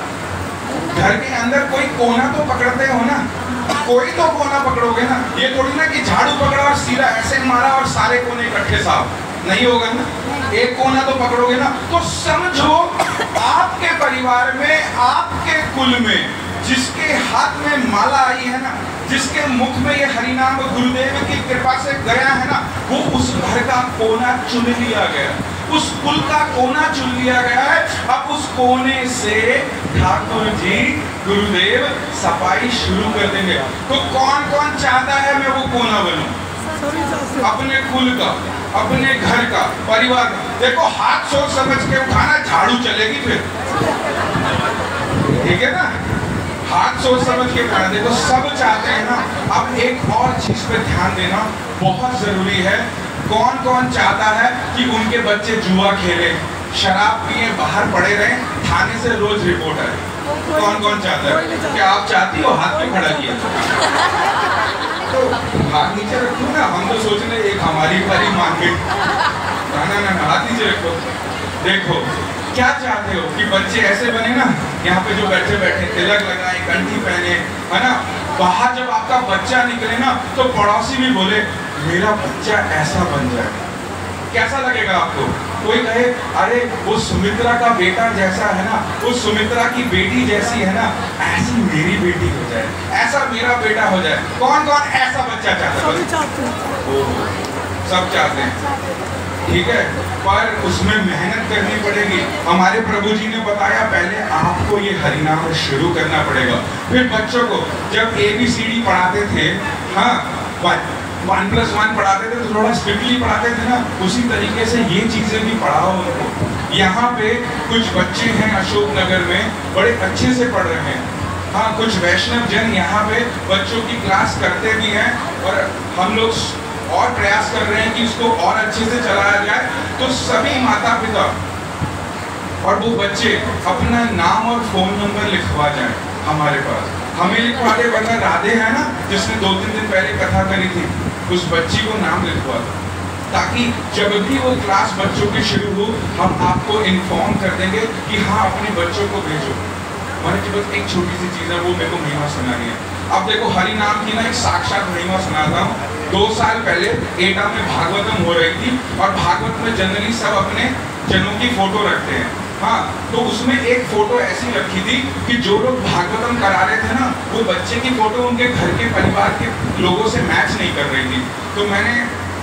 घर के अंदर कोई कोना तो पकड़ते हो ना, कोई तो कोना पकड़ोगे ना। ये थोड़ी ना कि झाड़ू पकड़ा और सीधा ऐसे मारा और सारे कोने इकट्ठे साफ, नहीं होगा ना। एक कोना तो पकड़ोगे ना। तो समझो आपके परिवार में, आपके कुल में जिसके हाथ में माला आई है ना, जिसके मुख में ये हरिनाम गुरुदेव की कृपा से गया है ना, वो उस घर का कोना चुन लिया गया, उस कुल का कोना चुन लिया गया है। अब उस कोने से ठाकुर जी गुरुदेव सफाई शुरू कर देंगे। तो कौन कौन चाहता है मैं वो कोना बनूं? अपने कुल का, अपने घर का, परिवार का। देखो हाथ सोच समझ के उठाना, झाड़ू चलेगी फिर, ठीक है ना। हाथ सोच समझ के उठाना। देखो सब चाहते हैं ना। अब एक और चीज पे ध्यान देना बहुत जरूरी है। कौन कौन चाहता है कि उनके बच्चे जुआ खेले, शराब पिए, बाहर पड़े रहे, थाने से रोज रिपोर्ट आए? कौन कौन चाहता है? क्या आप चाहती हो? हाथ क्यों खड़ा किया? तो हाथ नीचे रखो ना। हम तो सोच रहे एक हमारी बारी मांगे। ना, हाथ नीचे रखो। देखो क्या चाहते हो कि बच्चे ऐसे बने ना, यहाँ पे जो बैठे बैठे तिलक लगाए, कंठी पहने, है ना। बाहर जब आपका बच्चा निकले ना तो पड़ोसी भी बोले मेरा बच्चा ऐसा बन जाए। कैसा लगेगा आपको? कोई कहे अरे वो सुमित्रा का बेटा जैसा है ना, वो सुमित्रा की बेटी जैसी है ना, ऐसी मेरी बेटी हो जाए, ऐसा मेरा बेटा हो जाए। कौन कौन ऐसा बच्चा चाहता है? सब चाहते हैं, ठीक है। पर उसमें मेहनत करनी पड़ेगी। हमारे प्रभु जी ने बताया पहले आपको ये हरिनाम शुरू करना पड़ेगा। फिर बच्चों को जब ABCD पढ़ाते थे, हाँ 1+1 पढ़ाते थे तो थोड़ा स्ट्रिक्टली पढ़ाते थे ना, उसी तरीके से ये चीजें भी पढ़ाओ उनको। यहाँ पे कुछ बच्चे हैं अशोकनगर में बड़े अच्छे से पढ़ रहे हैं। हाँ, कुछ वैष्णव जन यहाँ पे बच्चों की क्लास करते भी हैं और हम लोग और प्रयास कर रहे हैं कि इसको और अच्छे से चलाया जाए। तो सभी माता पिता और वो बच्चे अपना नाम और फोन नंबर लिखवा जाएं हमारे पास। हमें लिखवा दे, वरना राधे है ना जिसने 2-3 दिन पहले कथा करी थी, उस बच्ची को नाम लिखवा दो, ताकि जब भी वो क्लास बच्चों की शुरू हो हम आपको इन्फॉर्म कर देंगे कि हाँ अपने बच्चों को भेजो। मैंने की बस एक छोटी सी चीज है, वो मेरे को महिमा सुनानी है। अब देखो हरि नाम की ना एक साक्षात महिमा सुनाता हूँ। 2 साल पहले एटा में भागवतम हो रही थी और भागवत में जनरली सब अपने जनों की फोटो रखते हैं। हाँ, तो उसमें एक फोटो ऐसी रखी थी कि जो लोग भागवतम करा रहे थे ना, वो बच्चे की फोटो उनके घर के परिवार के लोगों से मैच नहीं कर रही थी। तो मैंने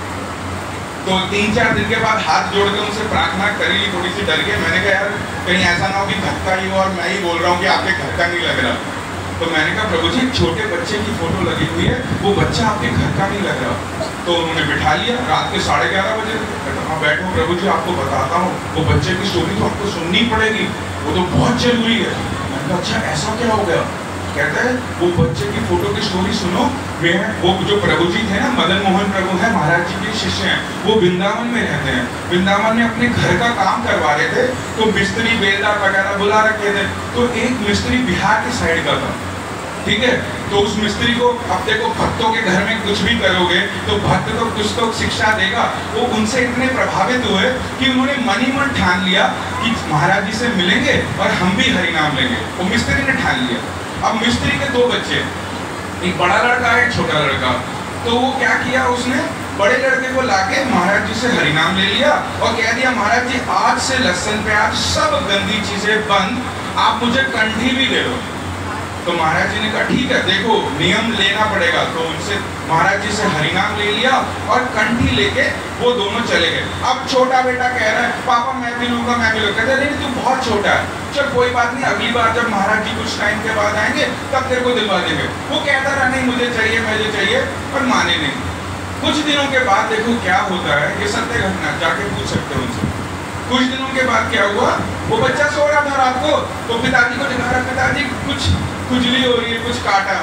तो 3-4 दिन के बाद हाथ जोड़ के उनसे प्रार्थना करी, थोड़ी सी डर के। मैंने कहा यार कहीं ऐसा ना हो कि धक्का ही हो और मैं ही बोल रहा हूँ कि आपके घर का नहीं लग रहा। तो मैंने कहा प्रभु जी छोटे बच्चे की फोटो लगी हुई है, वो बच्चा आपके घर का नहीं लग रहा। तो उन्होंने बिठा लिया रात के 11:30 बजे। हाँ बैठो प्रभु जी आपको बताता हूँ, वो बच्चे की स्टोरी तो आपको सुननी पड़ेगी, वो तो बहुत जरूरी है। मैंने कहा अच्छा ऐसा क्या हो गया? कहता है वो बच्चे की फोटो की स्टोरी सुनो। वो जो प्रभु जी थे ना, मदन मोहन प्रभु है, महाराज जी के शिष्य हैं, वो वृंदावन में रहते हैं। वृंदावन में अपने घर का काम करवा रहे थे, तो मिस्त्री बेलदार वगैरह बुला रखे थे। तो एक मिस्त्री बिहार की साइड का था, ठीक है। तो उस मिस्त्री को, अब देखो भक्तों के घर में कुछ भी करोगे तो भक्त को कुछ तो शिक्षा देगा। वो उनसे इतने प्रभावित हुए कि उन्होंने मन ही मन ठान लिया कि महाराज जी से मिलेंगे और हम भी हरि नाम लेंगे। वो मिस्त्री ने ठान लिया। अब मिस्त्री के 2 बच्चे, एक बड़ा लड़का है एक छोटा लड़का। तो वो क्या किया, उसने बड़े लड़के को लाके महाराज जी से हरि नाम ले लिया और कह दिया महाराज जी आज से लहसुन प्याज सब गंदी चीजें बंद, आप मुझे कंठी भी दे दो। तो महाराज जी ने कहा ठीक है, देखो नियम लेना पड़ेगा। तो उनसे महाराज जी से हरिनाम ले लिया और कंठी लेके वो दोनों चले गए। अब छोटा बेटा कह रहा है पापा मैं भी लूंगा, मैं भी लूंगा। कहते नहीं तू बहुत छोटा है, चल कोई बात नहीं, अगली बार जब महाराज जी कुछ टाइम के बाद आएंगे तब तेरे को दिलवा देंगे। वो कहता रहा नहीं मुझे चाहिए मुझे चाहिए, पर माने नहीं। कुछ दिनों के बाद देखो क्या होता है, ये सत्य घटना, जाके पूछ सकते हो उनसे। कुछ दिनों के बाद क्या हुआ, वो बच्चा सो रहा था रात को, तो पिताजी को दिखा रहा, पिताजी कुछ खुजली हो रही है, कुछ काटा।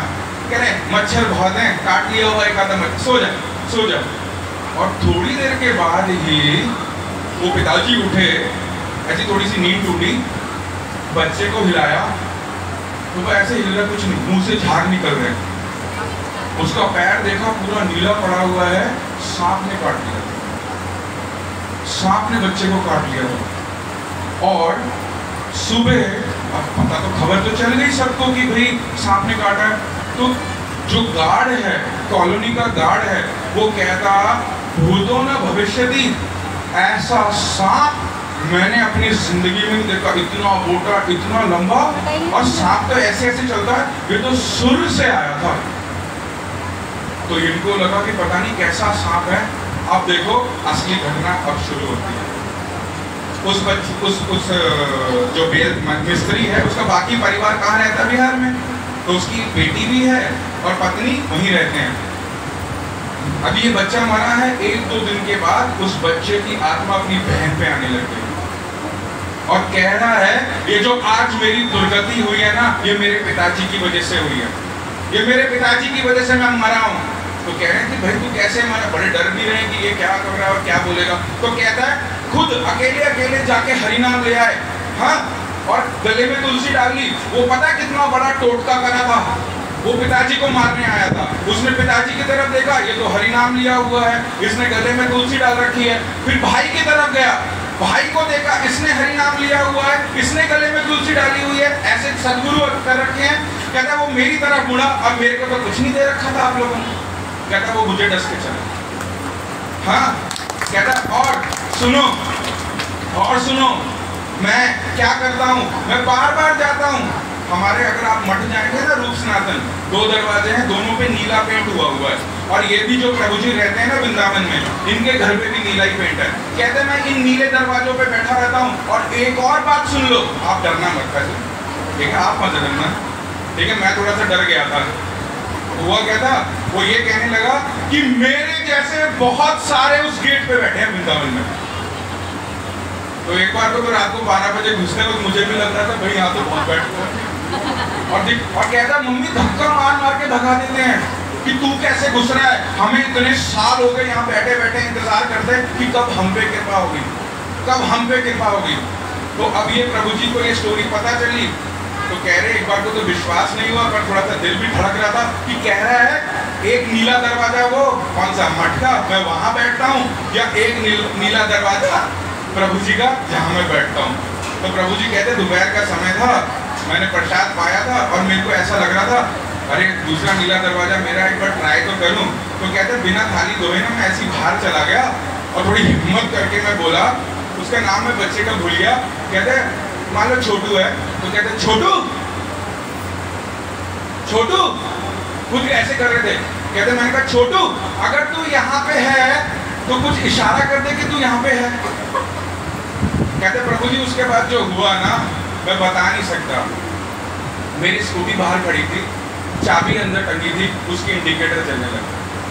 कह रहे मच्छर बहुत हैं, काट लिया हुआ एक आधा मच्छर, सो जा सो जा। और थोड़ी देर के बाद ही वो पिताजी उठे, ऐसी थोड़ी सी नींद टूटी, बच्चे को हिलाया तो वो ऐसे हिल रहा, कुछ नहीं, मुंह से झाग निकल रहे। उसका पैर देखा पूरा नीला पड़ा हुआ है, सांप ने काट लिया, सांप ने बच्चे को काट लिया। और सुबह अब पता तो, खबर तो चल गई सबको कि भाई सांप ने काटा है। तो जो गार्ड है, कॉलोनी का गार्ड है, वो कहता भूतों न भविष्यति, ऐसा सांप मैंने अपनी जिंदगी में नहीं देखा, इतना मोटा, इतना लंबा, और सांप तो ऐसे ऐसे चलता है, ये तो सूर्य से आया था। तो इनको लगा कि पता नहीं कैसा सांप है। अब देखो असली घटना अब शुरू होती है। उस जो मिस्त्री है, उसका बाकी परिवार कहाँ रहता है? बिहार में। तो उसकी बेटी भी है और पत्नी वहीं रहते हैं। अभी ये बच्चा मरा है, 1-2 दिन के बाद उस बच्चे की आत्मा अपनी बहन पे आने लग गई और कह रहा है ये जो आज मेरी दुर्गति हुई है ना, ये मेरे पिताजी की वजह से हुई है, ये मेरे पिताजी की वजह से मैं मरा हूँ। तो कह रहे हैं कि भाई तू कैसे मरा? बड़े डर भी रहे कि ये क्या कर रहा है और क्या बोलेगा। तो कहता है खुद अकेले जाके हरिनाम ले आए, हाँ, और गले में तुलसी डाल ली। वो पता कितना बड़ा टोटका करा था, वो पिताजी को मारने आया था। उसने पिताजी की तरफ देखा, ये तो हरिनाम लिया हुआ है, इसने गले में तुलसी डाल रखी है। फिर भाई की तरफ गया, भाई को देखा, इसने हरिनाम लिया हुआ है, इसने गले में तुलसी डाली हुई है, ऐसे सदगुरु कर रखे हैं। कहता वो मेरी तरफ मुड़ा, अब मेरे को तो कुछ नहीं दे रखा था आप लोगों ने। कहता वो मुझे डस के चला। हाँ, कहता और सुनो, मैं क्या करता हूँ, मैं बार जाता हूँ। हमारे अगर आप मठ जाएंगे ना, रूप सनातन 2 दरवाजे हैं, दोनों पे नीला पेंट हुआ है। और ये भी जो प्रभु जी रहते हैं ना वृंदावन में, इनके घर पे भी नीला ही पेंट है। कहते हैं मैं इन नीले दरवाजों पे बैठा रहता हूँ। और एक और बात सुन लो, आप डरना मत है, ठीक है, आप मत डरना, ठीक है। मैं थोड़ा सा डर गया था। हुआ क्या था, वो ये कहने लगा कि मेरे जैसे बहुत सारे उस गेट पे बैठे हैं वृंदावन में। तो एक बार तो रात को 12 बजे घुसने वक्त मुझे भी लग रहा था भाई यहाँ तो बहुत बैठे। और कहता मम्मी धक्का मार के भगा देते हैं कि तू कैसे घुस रहा है, हमें इतने साल हो गए यहाँ बैठे इंतजार करते कि कब हम पे कृपा होगी, कब हम पे कृपा होगी। तो अब ये प्रभु जी को ये स्टोरी पता चली, तो कह रहे एक बार को तो विश्वास नहीं हुआ, पर थोड़ा सा दिल भी धड़क रहा था कि कह रहा है एक नीला दरवाजा, वो कौन सा मठ का, मैं वहां बैठता हूँ, या एक नीला दरवाजा प्रभु जी का जहाँ मैं बैठता हूँ। तो प्रभु जी कहते दोपहर का समय था, मैंने प्रसाद पाया था और मेरे को ऐसा लग रहा था अरे दूसरा नीला दरवाजा मेरा एक बार ट्राई तो करूं। तो कहते बिना थाली धोए ना मैं ऐसी बाहर चला गया और थोड़ी हिम्मत करके मैं बोला, उसका नाम मैं बच्चे का भूल गया। कहते मान लो छोटू है, तो कहते छोटू कुछ ऐसे कर रहे थे। कहते मैंने कहा छोटू अगर तू यहाँ पे है तो कुछ इशारा कर दे कि तू यहाँ पे है। कहते प्रभु जी उसके बाद जो हुआ ना मैं बता नहीं सकता। मेरी स्कूटी बाहर खड़ी थी, चाबी अंदर टंगी थी, उसकी इंडिकेटर चलने लगा।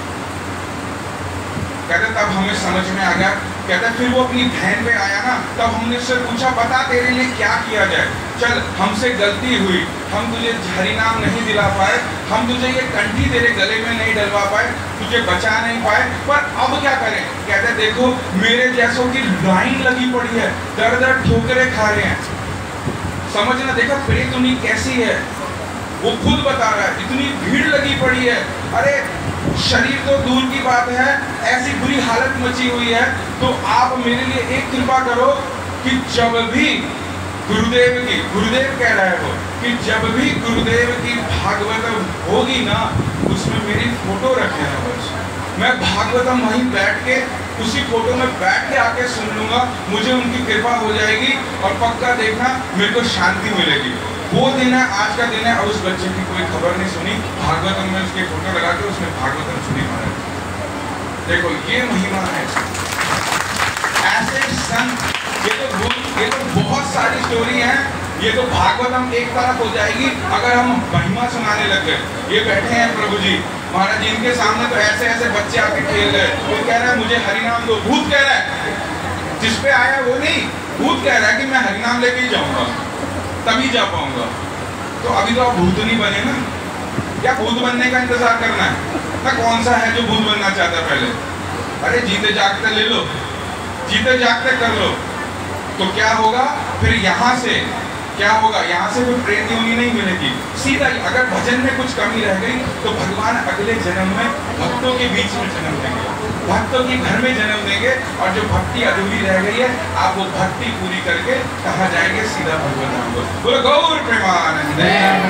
कहते तब हमें समझ में आ गया। कहते फिर वो अपनी बहन पे आया ना, तब हमने उससे पूछा बता तेरे लिए क्या किया जाए, चल हमसे गलती हुई, हम तुझे हरिनाम नहीं दिला पाए, हम तुझे ये कंठी तेरे गले में नहीं डलवा पाए, तुझे बचा नहीं पाए, पर अब क्या करें। कहते देखो मेरे जैसों की लाइन लगी पड़ी है, दर दर ठोकरे खा रहे हैं, समझना। देखो प्रेत उन्हीं कैसी है, वो खुद बता रहा है, इतनी भीड़ लगी पड़ी है, अरे शरीर तो दूर की बात है, ऐसी बुरी हालत मची हुई है। तो आप मेरे लिए एक कृपा करो कि जब भी गुरुदेव कह रहा है वो कि जब भी गुरुदेव की भागवतम होगी ना उसमें मेरी फोटो रखे ना, बस मैं भागवतम वहीं बैठ के उसी फोटो में बैठ के आके सुन लूंगा, मुझे उनकी कृपा हो जाएगी और पक्का देखना मेरे को शांति मिलेगी। वो दिन है, आज का दिन है। और उस बच्चे की कोई खबर नहीं सुनी, भागवतम में उसके फोटो लगा के उसने भागवतम सुनी महाराज। देखो ये महिमा है, ऐसे संत, ये तो बहुत सारी स्टोरी है। ये तो भागवतम एक तरफ हो जाएगी अगर हम महिमा सुनाने लग गए। ये बैठे हैं प्रभु जी महाराज जी, इनके सामने तो ऐसे ऐसे बच्चे आके खेल रहे, वो कह रहा है मुझे हरिनाम दो, भूत कह रहा है, जिस पे आया वो नहीं, भूत कह रहा है कि मैं हरिनाम लेके ही जाऊंगा तभी जा पाऊंगा। तो अभी तो आप भूत नहीं बने ना, क्या भूत बनने का इंतजार करना है? ना कौन सा है जो भूत बनना चाहता है पहले? अरे जीते जागते ले लो, जीते जागते कर लो। तो क्या होगा फिर? यहाँ से क्या होगा? यहाँ से कोई प्रेम योनि नहीं मिलेगी। सीधा अगर भजन में कुछ कमी रह गई तो भगवान अगले जन्म में भक्तों के बीच में जन्म देंगे, भक्तों के घर में जन्म देंगे। और जो भक्ति अधूरी रह गई है, आप वो भक्ति पूरी करके कहाँ जाएंगे? सीधा भगवत धाम को। बोलो गौर प्रेमानंद।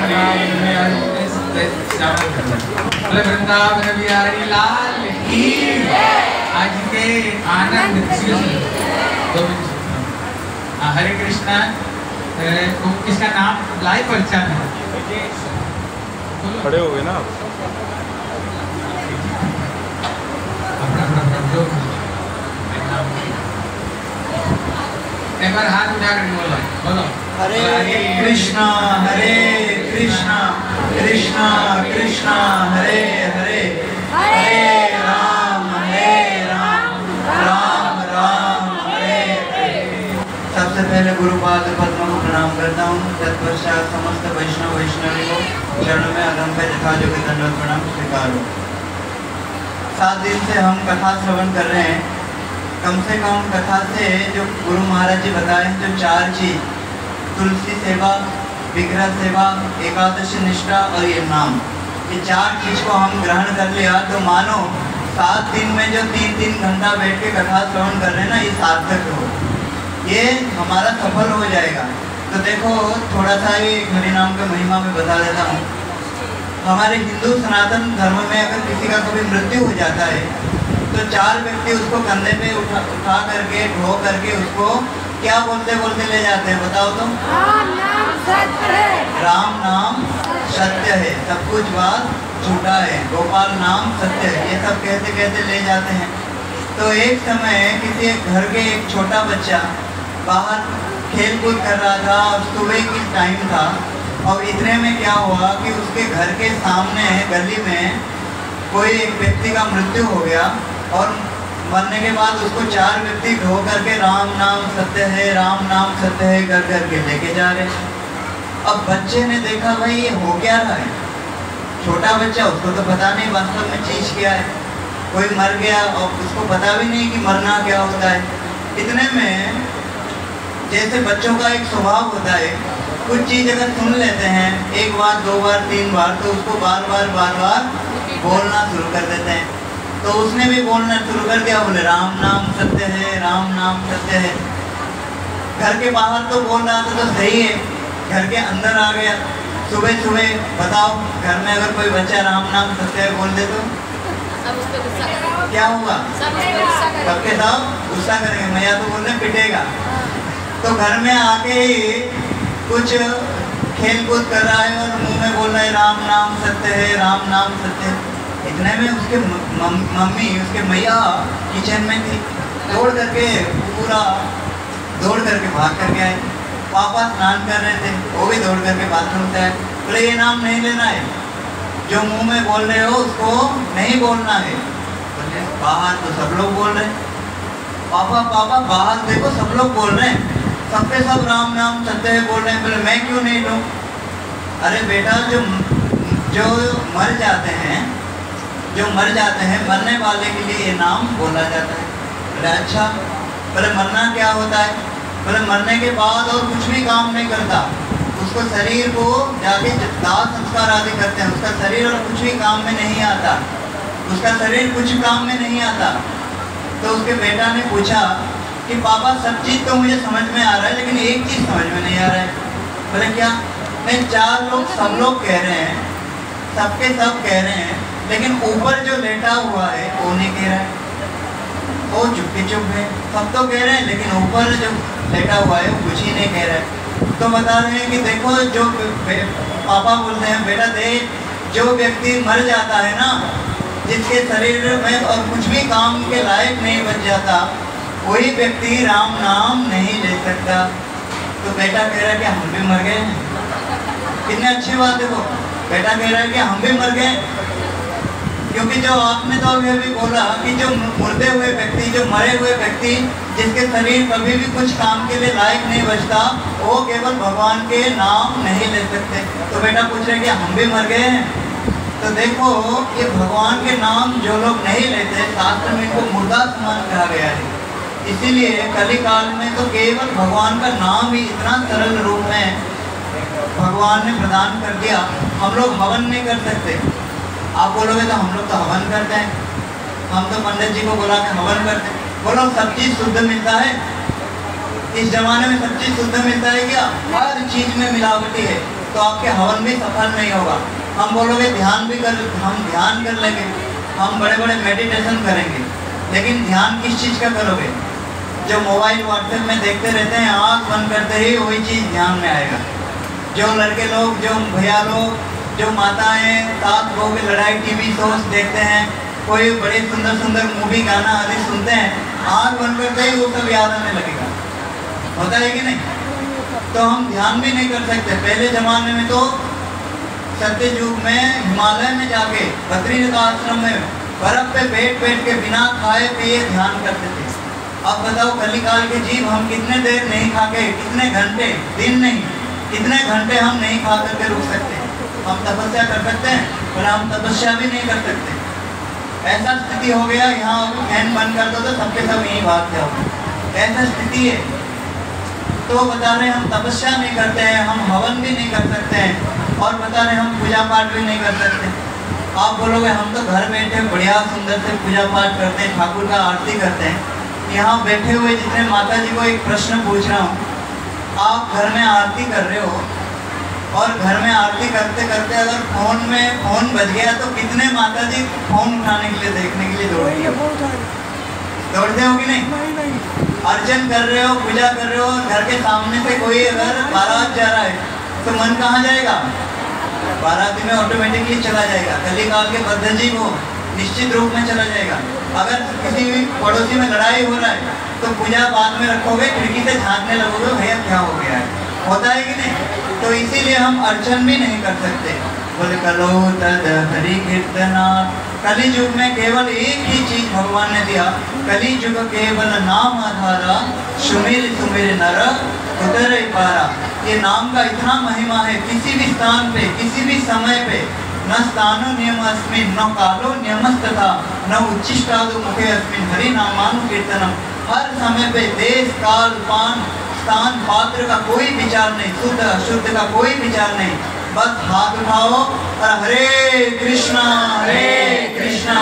वृंदावन बिहारी लाल की। आज के आनंद हरे कृष्णा। इसका नाम लाइव परिचय है। खड़े हो गए ना आप? एक बार हाथ उठा कर बोलो, बोलो हरे कृष्णा कृष्णा कृष्णा हरे हरे, हरे राम राम राम हरे हरे। सबसे पहले गुरुपाद पद्म को प्रणाम करता हूँ। तत्पश्चात समस्त वैष्णवी को चरणों में अगम पे यथा योग्य दंडवत प्रणाम स्वीकार हो। 7 दिन से हम कथा श्रवण कर रहे हैं। कम से कम कथा से जो गुरु महाराज जी बताए जो 4 चीज, तुलसी सेवा, विग्रह सेवा, एकादशी निष्ठा और ये नाम, ये 4 चीज को हम ग्रहण कर लिया तो मानो 7 दिन में जो 3-3 घंटा बैठ के कथा श्रवण कर रहे हैं ना, ये सार्थक हो, ये हमारा सफल हो जाएगा। तो देखो थोड़ा सा ही हरिनाम के महिमा में बता देता हूँ। हमारे हिंदू सनातन धर्म में अगर किसी का कभी मृत्यु हो जाता है तो 4 व्यक्ति उसको कंधे पे उठा करके ढो करके उसको क्या बोलते बोलते ले जाते हैं? बताओ तो। राम नाम सत्य है, राम नाम सत्य है, सब कुछ बात झूठा है, गोपाल नाम सत्य है, ये सब कहते कहते ले जाते हैं। तो एक समय किसी घर के एक छोटा बच्चा बाहर खेल कूद कर रहा था और सुबह की टाइम था और इतने में क्या हुआ कि उसके घर के सामने गली में कोई एक व्यक्ति का मृत्यु हो गया और मरने के बाद उसको 4 व्यक्ति ढो करके राम नाम सत्य है, राम नाम सत्य है कर करके लेके जा रहे। अब बच्चे ने देखा भाई ये हो क्या रहा है, छोटा बच्चा, उसको तो पता नहीं वास्तव में चीज क्या है, कोई मर गया और उसको पता भी नहीं कि मरना क्या होता है। इतने में जैसे बच्चों का एक स्वभाव होता है, कुछ चीज़ अगर सुन लेते हैं 1 बार 2 बार 3 बार तो उसको बार बार बोलना शुरू कर देते हैं। तो उसने भी बोलना शुरू कर दिया, बोले राम नाम सत्य है, राम नाम सत्य है। घर के बाहर तो बोल रहा था तो सही है, घर के अंदर आ गया। सुबह सुबह बताओ घर में अगर कोई बच्चा राम नाम सत्य है बोल दे तो सब उस पर गुस्सा करेंगे, क्या होगा? सब उस पर गुस्सा करेंगे। सबके सब गुस्सा करेंगे, मैं या तो बोलने पिटेगा। तो घर में आके ही कुछ खेल कूद कर रहा है और मुंह में बोल रहा है राम नाम सत्य है, राम नाम सत्य है। इतने में उसके मम्मी उसके मैया किचन में थी, दौड़ करके पूरा दौड़ करके भाग करके आए। पापा स्नान कर रहे थे, वो भी दौड़ करके बाथरूम से आए। बोले ये नाम नहीं लेना है, जो मुंह में बोल रहे हो उसको नहीं बोलना है। बोले बाहर तो सब लोग बोल रहे हैं। पापा बाहर देखो सब लोग बोल रहे हैं, सबके सब राम नाम सत्य है बोल रहे हैं। बोले मैं क्यों नहीं लूँ? अरे बेटा जो मर जाते हैं मरने वाले के लिए ये नाम बोला जाता है। बोले अच्छा, बोले मरना क्या होता है? बोले मरने के बाद और कुछ भी काम नहीं करता, उसको शरीर को जाके दाह संस्कार आदि करते हैं, उसका शरीर और कुछ भी काम में नहीं आता, उसका शरीर कुछ काम में नहीं आता। तो उसके बेटा ने पूछा कि पापा सब चीज़ तो मुझे समझ में आ रहा है लेकिन एक चीज़ समझ में नहीं आ रहा है। बोले क्या? नहीं 4 लोग सब लोग कह रहे हैं, सबके सब कह रहे हैं, लेकिन ऊपर जो लेटा हुआ है वो नहीं कह रहा है, वो चुप है। सब तो कह रहे हैं लेकिन ऊपर जो लेटा हुआ है वो कुछ ही नहीं कह रहा है। तो बता रहे हैं कि देखो जो पापा बोलते हैं बेटा देख, जो व्यक्ति मर जाता है ना, जिसके शरीर में और कुछ भी काम के लायक नहीं बच जाता, वही व्यक्ति राम नाम नहीं ले सकता। तो बेटा कह रहा है कि हम भी मर गए हैं। कितनी अच्छी बात है वो, बेटा कह रहा है कि हम भी मर गए, क्योंकि जो आपने तो अभी अभी बोला कि जो मुर्दे हुए व्यक्ति, जो मरे हुए व्यक्ति जिसके शरीर कभी भी कुछ काम के लिए लायक नहीं बचता, वो केवल भगवान के नाम नहीं ले सकते। तो बेटा पूछ रहे कि हम भी मर गए हैं। तो देखो ये भगवान के नाम जो लोग नहीं लेते, शास्त्र में इनको मुर्दा समान कहा गया है। इसीलिए कली काल में तो केवल भगवान का नाम ही इतना सरल रूप में भगवान ने प्रदान कर दिया। हम लोग हवन नहीं कर सकते। आप बोलोगे तो हम लोग तो हवन करते हैं, हम तो पंडित जी को बुला के हवन करते हैं। बोलो सब चीज शुद्ध मिलता है? इस जमाने में सब चीज शुद्ध मिलता है क्या? हर चीज में मिलावटी है, तो आपके हवन भी सफल नहीं होगा। हम बोलोगे ध्यान भी हम ध्यान कर लेंगे, हम बड़े बड़े मेडिटेशन करेंगे, लेकिन ध्यान किस चीज का करोगे? जो मोबाइल व्हाट्सएप में देखते रहते हैं, आँख बंद करते ही वही चीज ध्यान में आएगा। जो लड़के लोग, जो भैया लोग, जो माताएं, सास बहू की लड़ाई टीवी शोज देखते हैं, कोई बड़े सुंदर सुंदर मूवी गाना आदि सुनते हैं, आँख बंद करते ही वो सब याद आने लगेगा। होता है कि नहीं? तो हम ध्यान भी नहीं कर सकते। पहले जमाने में तो सत्य युग में हिमालय में जाके बद्रीनाथ आश्रम में बर्फ पे बैठ के बिना खाए पिए ध्यान करते थे। अब बताओ कलिकाल के जीव हम कितने देर नहीं खा के, कितने घंटे, दिन नहीं कितने घंटे हम नहीं खा करके रुक सकते? हम तपस्या कर सकते हैं, पर हम तपस्या भी नहीं कर सकते। ऐसा स्थिति हो गया, यहाँ फैन बंद कर दो तो सबके सब यही भाग जाओ, ऐसा स्थिति है। तो बता रहे हम तपस्या नहीं करते हैं, हम हवन भी नहीं कर सकते हैं, और बता रहे हम पूजा पाठ भी नहीं कर सकते। आप बोलोगे हम तो घर बैठे बढ़िया सुंदर से पूजा पाठ करते हैं, ठाकुर का आरती करते हैं। यहाँ बैठे हुए जितने माता जी को एक प्रश्न पूछ रहा हूँ, आप घर में आरती कर रहे हो और घर में आरती करते करते अगर फोन बज गया तो कितने माता जी फोन उठाने के लिए, देखने के लिए दौड़ते हो कि नहीं? अर्चन कर रहे हो, पूजा कर रहे हो, घर के सामने से कोई अगर बारात जा रहा है तो मन कहाँ जाएगा? बाराती में ऑटोमेटिकली चला जाएगा। कलिकाल के बद्ध जी वो निश्चित रूप में चला जाएगा। अगर किसी भी पड़ोसी में लड़ाई हो रहा है तो पूजा बाद में रखोगे, खिड़की से झांकने लगोगे, भैया क्या हो गया है? होता है कि नहीं? तो इसीलिए हम अर्चन भी नहीं कर सकते। बोले कलो तद हरि कीर्तना। कली युग में केवल एक ही चीज भगवान ने दिया, कली युग केवल नाम आधारा, सुमिर सुमिर नर उतर पारा। ये नाम का इतना महिमा है, किसी भी स्थान पे, किसी भी समय पे, न स्थानो नियम अस्मिन, न कालो नियमस्तथा, न उच्चिष्टादु मुखे अस्मिन हरि नामानु कीर्तनम। हर समय पे देश काल पान स्थान पात्र का कोई विचार नहीं, शुद्ध अशुद्ध का कोई विचार नहीं। बस हाथ उठाओ और हरे कृष्णा कृष्णा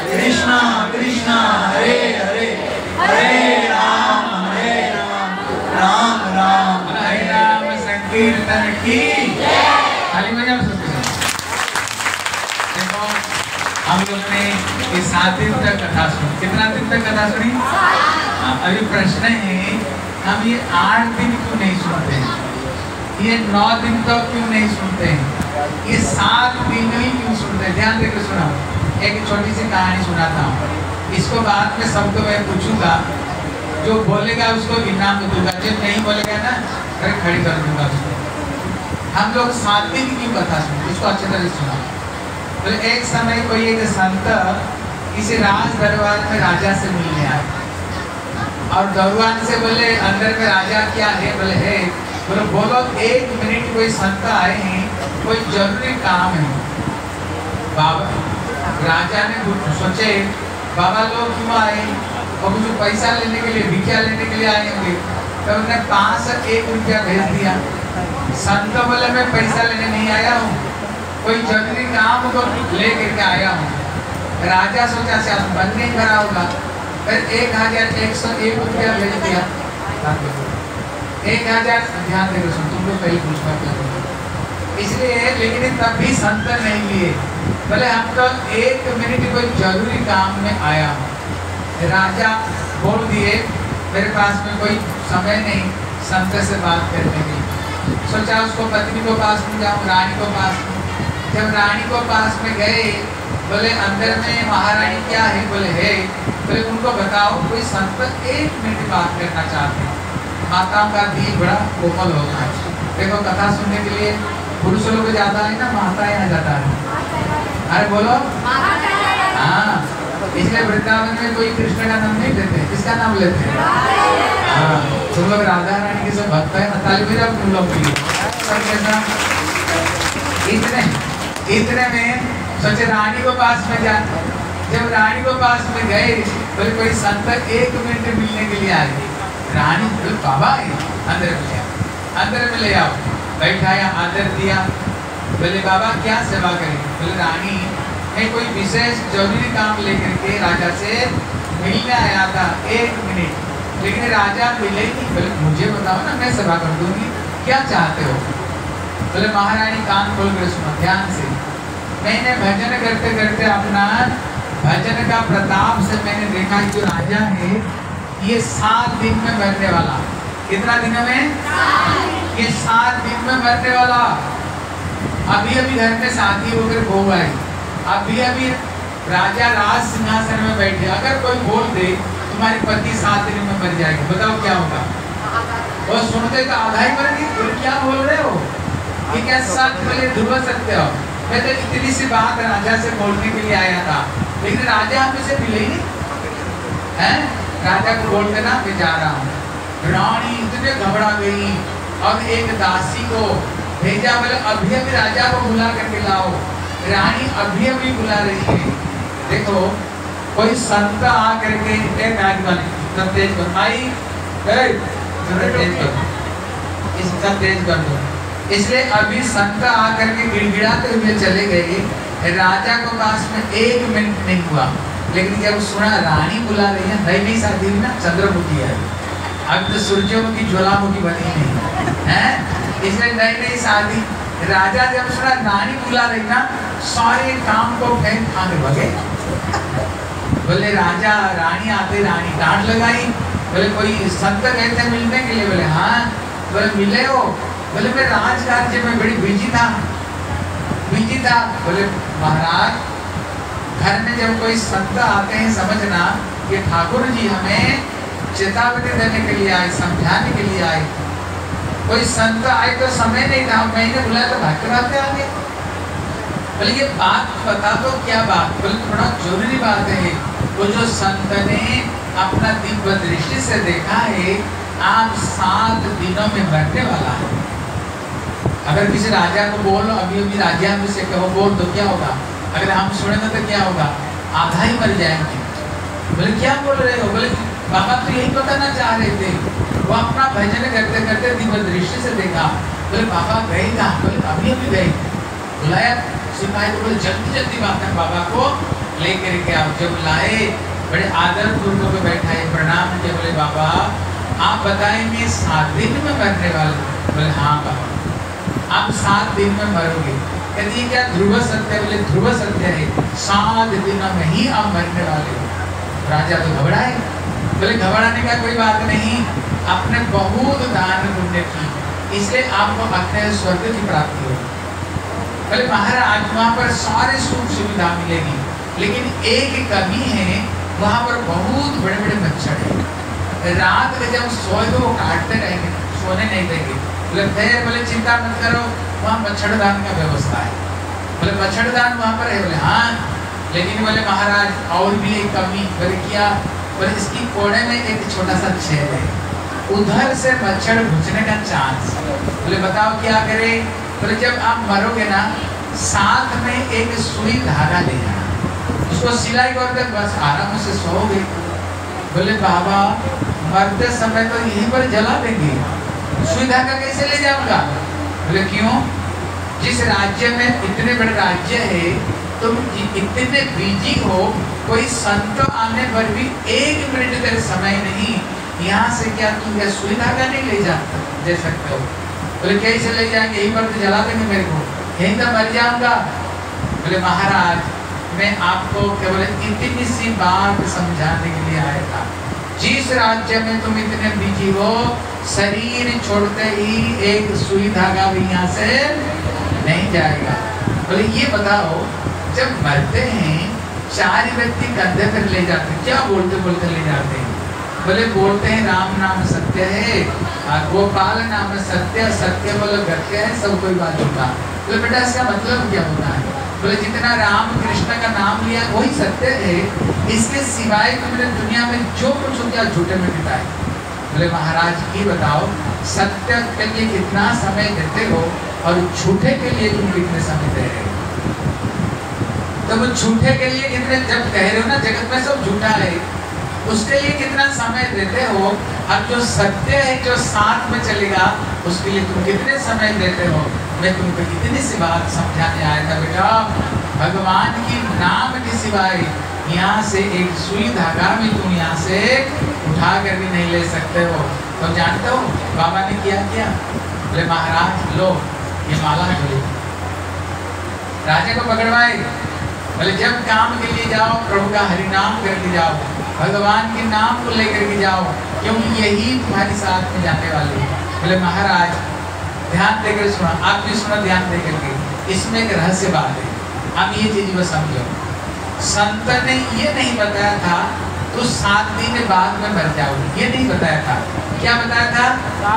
कृष्णा हरे हरे, हरे राम राम राम हरे राम संकीर्तन की खाली में देखो, हम लोग ने ये 7 दिन तक कथा सुनी। कितना दिन तक कथा सुनी? अभी प्रश्न है, हम ये 8 दिन क्यों नहीं सुनते हैं? ये 9 दिन तक क्यों नहीं सुनते हैं? ये 7 दिन ही क्यों सुनते हैं? ध्यान देकर सुना। एक छोटी सी कहानी सुनाता हूँ, इसको बाद में सबको मैं पूछूंगा, जो बोलेगा उसको इनाम दूंगा, जो नहीं बोलेगा ना फिर खड़ी कर दूंगा उसको। हम लोग 7 दिन की कथा सुनते, इसको अच्छी तरह सुना। तो एक समय कोई एक संत किसी राज दरबार में राजा से मिलने आए, और दरबार से बोले अंदर में राजा क्या है? बोले है। बोलो बोलो 1 मिनट, कोई संत आए हैं, कोई जरूरी काम है। बाबा राजा ने सोचे बाबा लोग क्यों आए? और कुछ पैसा लेने के लिए, भिक्षा लेने के लिए आए होंगे। तो उन्होंने 5 से 1 रुपया भेज दिया। संत बोले मैं पैसा लेने नहीं आया हूँ, कोई जरूरी काम को ले करके आया हूँ। राजा सोचा शायद बंद नहीं भरा होगा, फिर 1101 रुपया भेज दिया। 1000 ध्यान देकर सुन, तुम लोग पहले पूछना क्या? इसलिए लेकिन तब भी संत नहीं लिए, बोले हम तो 1 मिनट कोई जरूरी काम में आया हूँ। राजा बोल दिए मेरे पास में कोई समय नहीं संत से बात करने की। सोचा उसको पत्नी को पास में जाऊँ, रानी को पास में। जब रानी को पास में गए, बोले अंदर में महारानी क्या है? बोले है। बोले उनको बताओ कोई संत 1 मिनट बात करना चाहते हैं। माताओं का दिल बड़ा कोमल होता है। देखो कथा सुनने के लिए पुरुष लोग ज्यादा है ना, माता यहाँ ज्यादा है? अरे बोलो हाँ। इसलिए वृंदावन में कोई कृष्ण का नाम नहीं लेते, किसका नाम लेते हैं? हाँ, तुम लोग राधा रानी के सब भक्त है। ताली बजाओ तुम लोग के लिए। इतने में सोचे रानी को पास में जाते। जब रानी को पास में गए, बोले कोई संत 1 मिनट मिलने के लिए आए। रानी बोले बाबा अंदर में ले आओ, अंदर में ले आओ। बैठाया, आदर दिया। बोले बाबा क्या सेवा करें? बोले रानी मैं कोई विशेष जरूरी काम लेकर के राजा से मिलने आया था 1 मिनट, लेकिन राजा मिले नहीं। बोले मुझे बताओ ना, मैं सेवा कर दूंगी, क्या चाहते हो? बोले महारानी कान खोल कर सुनो ध्यान से। मैंने भजन करते करते अपना भजन का प्रताप से मैंने देखा जो राजा है ये 7 दिन में मरने वाला। कितना दिनों में? ये 7 दिन में मरने वाला। अभी अभी घर में शादी होकर बहू आई, अभी अभी राजा राज सिंहासन में बैठे। अगर कोई बोल दे तुम्हारे पति 7 दिन में मर जाएगा, बताओ क्या होगा? और सुनते तो आधा ही मर गई। तुम क्या बोल रहे हो? ये क्या सत्य? बोले ध्रुव सत्य हो। मैं तो इतनी सी बात राजा से बोलने के लिए आया था, लेकिन राजा हमें से मिले ही नहीं है। राजा को बोल देना मैं जा रहा हूँ। रानी इतने घबरा गई। अब एक दासी को भेजा, बोले अभी अभी राजा को बुला करके लाओ। रानी अभी अभी बुला रही है। देखो कोई संत आ करके तेज कर भाई, तेज कर, इसका तेज कर दो। इसलिए अभी संत आकर के गिड़गिड़ाते हुए चले गए। राजा को पास में 1 मिनट नहीं हुआ, लेकिन जब सुना रानी बुला रही है, नई नई शादी हुई ना, चंद्रमुखी है, अब तो सूर्यमुखी ज्वालामुखी बनी नहीं है, इसलिए नई नई शादी। राजा जब सुना रानी बुला रही ना, सारे काम को फेंक खाने लगे। बोले राजा रानी आते, रानी डांट लगाई। बोले कोई संत गए थे मिलने के लिए? बोले हाँ। बोले मिले हो? बोले मैं राजकार्य में बड़ी बिजी था। बोले महाराज घर में जब कोई संत आते हैं समझना कि ठाकुर जी हमें चेतावनी देने के लिए आए, समझाने के लिए आए। कोई संत आए तो समय नहीं था, मैंने बुलाया तो भागते भागते आ गए। बोले ये बात बता दो क्या बात? बोले थोड़ा जरूरी बात है। वो जो संत ने अपना दिव्य दृष्टि से देखा है आप 7 दिनों में मरने वाला है। अगर किसी राजा को बोलो अभी अभी राजा में से कहो बोल तो क्या होगा? अगर हम सुनेंगे तो क्या होगा? आधा ही मर जाएंगे। बोले क्या बोल रहे हो? बोले बाबा तो यही बताना चाह रहे थे। वो अपना भजन करते करते दिव्य दृष्टि से देखा। बोले बाबा गए कहाँ? बोले अभी अभी गए। बुलाया सिपाही को, बोले जल्दी जल्दी बात है बाबा को लेकर के आओ। जब लाए बड़े आदर पूर्वक बैठाए, प्रणाम किए। बोले बाबा आप बताएंगे 7 दिन में मरने वाले? बोले हाँ बाबा आप 7 दिन में मरोगे। कहती क्या ध्रुव सत्य? बोले ध्रुव सत्य है, 7 दिनों में ही आप मरने वाले हो। राजा तो घबराए। बोले घबराने का कोई बात नहीं, आपने बहुत दान पुण्य की, इसलिए आपको अक्षय स्वर्ग की प्राप्ति होगी। बोले महाराज वहाँ पर सारे सुख सुविधा मिलेगी, लेकिन एक कमी है, वहाँ पर बहुत बड़े बड़े मच्छर है। रात में जब सोए तो वो काटते रहेंगे, सोने नहीं देंगे। बोले चिंता मत करो, वहाँ मच्छरदान का व्यवस्था है। बोले मच्छरदान वहाँ पर है? बोले हाँ। लेकिन बोले महाराज और भी एक कमी। बोले क्या? बोले इसकी कोने में एक छोटा सा छेद है, उधर से मच्छर घुसने का चांस। बोले बताओ क्या करे? बोले जब आप मरोगे ना, साथ में एक सुई धागा ले जाना, उसको सिलाई कर दे, बस आराम से सोओगे। बोले बाबा मरते समय तो यहीं पर जला देंगे, सुई धागा कैसे ले जाऊंगा? बोले क्यों? जिस राज्य में इतने बड़े राज्य है, तुम इतने बिजी हो, कोई संत आने पर भी 1 मिनट का समय नहीं, यहाँ से क्या तुम क्या सुई धागा नहीं ले सकते हो? बोले कैसे ले जाएंगे? यहीं पर तो जला देंगे मेरे को, यहीं तो मर जाऊंगा। बोले महाराज मैं आपको केवल इतनी सी बात समझाने के लिए आया था, जिस राज्य में तुम इतने बिजी हो, शरीर छोड़ते ही एक सुई धागा भी यहाँ से नहीं जाएगा। बोले ये बताओ जब मरते हैं 4 व्यक्ति कंधे पर ले जाते, क्या बोलते बोलते ले जाते हैं? बोले बोलते हैं राम नाम सत्य है, गोपाल नाम सत्य, सत्य बोलो करते हैं, सब कोई बात होता। बोले बेटा इसका मतलब क्या होता है? बोले जितना राम कृष्ण का नाम लिया वही सत्य है, इसके सिवाय तुमने दुनिया में जो कुछ हो गया झूठे में बिताए। बोले महाराज की बताओ सत्य के लिए कितना समय देते हो और झूठे के लिए तुम कितने समय दे रहे हो? तो वो झूठे के लिए कितने, जब कह रहे हो ना जगत में सब झूठा है, उसके लिए कितना समय देते हो, और जो सत्य है जो साथ में चलेगा उसके लिए तुम कितने समय देते हो। मैं तुमको इतनी सी बात समझाने आया था बेटा, भगवान की नाम के सिवाय यहाँ से एक सुई धागा भी तुम यहाँ से उठा कर भी नहीं ले सकते हो। तो जानते हो बाबा ने क्या बोले महाराज लो ये माला लो, राजा को पकड़वाए, बोले जब काम के लिए जाओ प्रभु का हरि नाम करके जाओ, भगवान के नाम को लेकर के जाओ, क्योंकि यही तुम्हारे साथ में जाने वाले है। बोले महाराज ध्यान देकर सुना, आप भी सुना ध्यान देकर के, इसमें एक रहस्य बात है, आप ये चीज बस समझो। संत ने ये नहीं बताया था तो 7 दिन बाद में मर जाओगे, ये नहीं बताया था। क्या बताया था?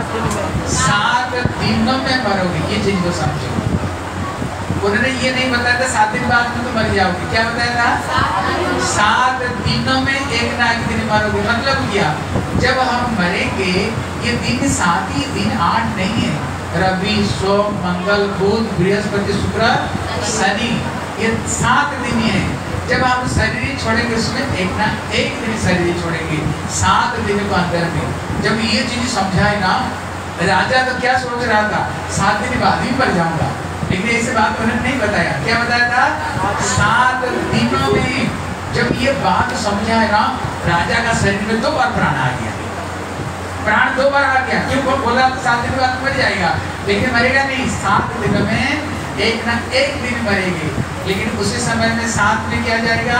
7 दिनों में मरोगे, ये चीज को समझो। उन्होंने ये नहीं बताया था 7 दिन बाद में तो मर जाओगे, क्या बताया था? 7 दिनों में एक ना एक दिन मरोगे। मतलब क्या, जब हम मरेंगे ये दिन 7 ही दिन 8 नहीं है, रवि सोम मंगल बुध बृहस्पति शुक्र शनि, ये 7 दिन ही है। जब हम शरीर छोड़ेंगे उसमें एक ना एक दिन शरीर छोड़ेंगे 7 दिन को अंदर में। जब ये चीज समझाए ना, राजा तो क्या सोच रहा था 7 दिन बाद ही मर जाऊंगा, लेकिन ऐसे बात उन्होंने नहीं बताया। क्या बताया था? 7 दिनों में जब ये बात समझा है ना, राजा का शरीर में 2 बार प्राण आ गया, प्राण 2 बार आ गया। क्यों? वो बोला 7 दिन बाद मर जाएगा, लेकिन मरेगा नहीं, 7 दिनों में एक ना एक दिन मरेंगे। लेकिन उसी समय में साथ में क्या जाएगा?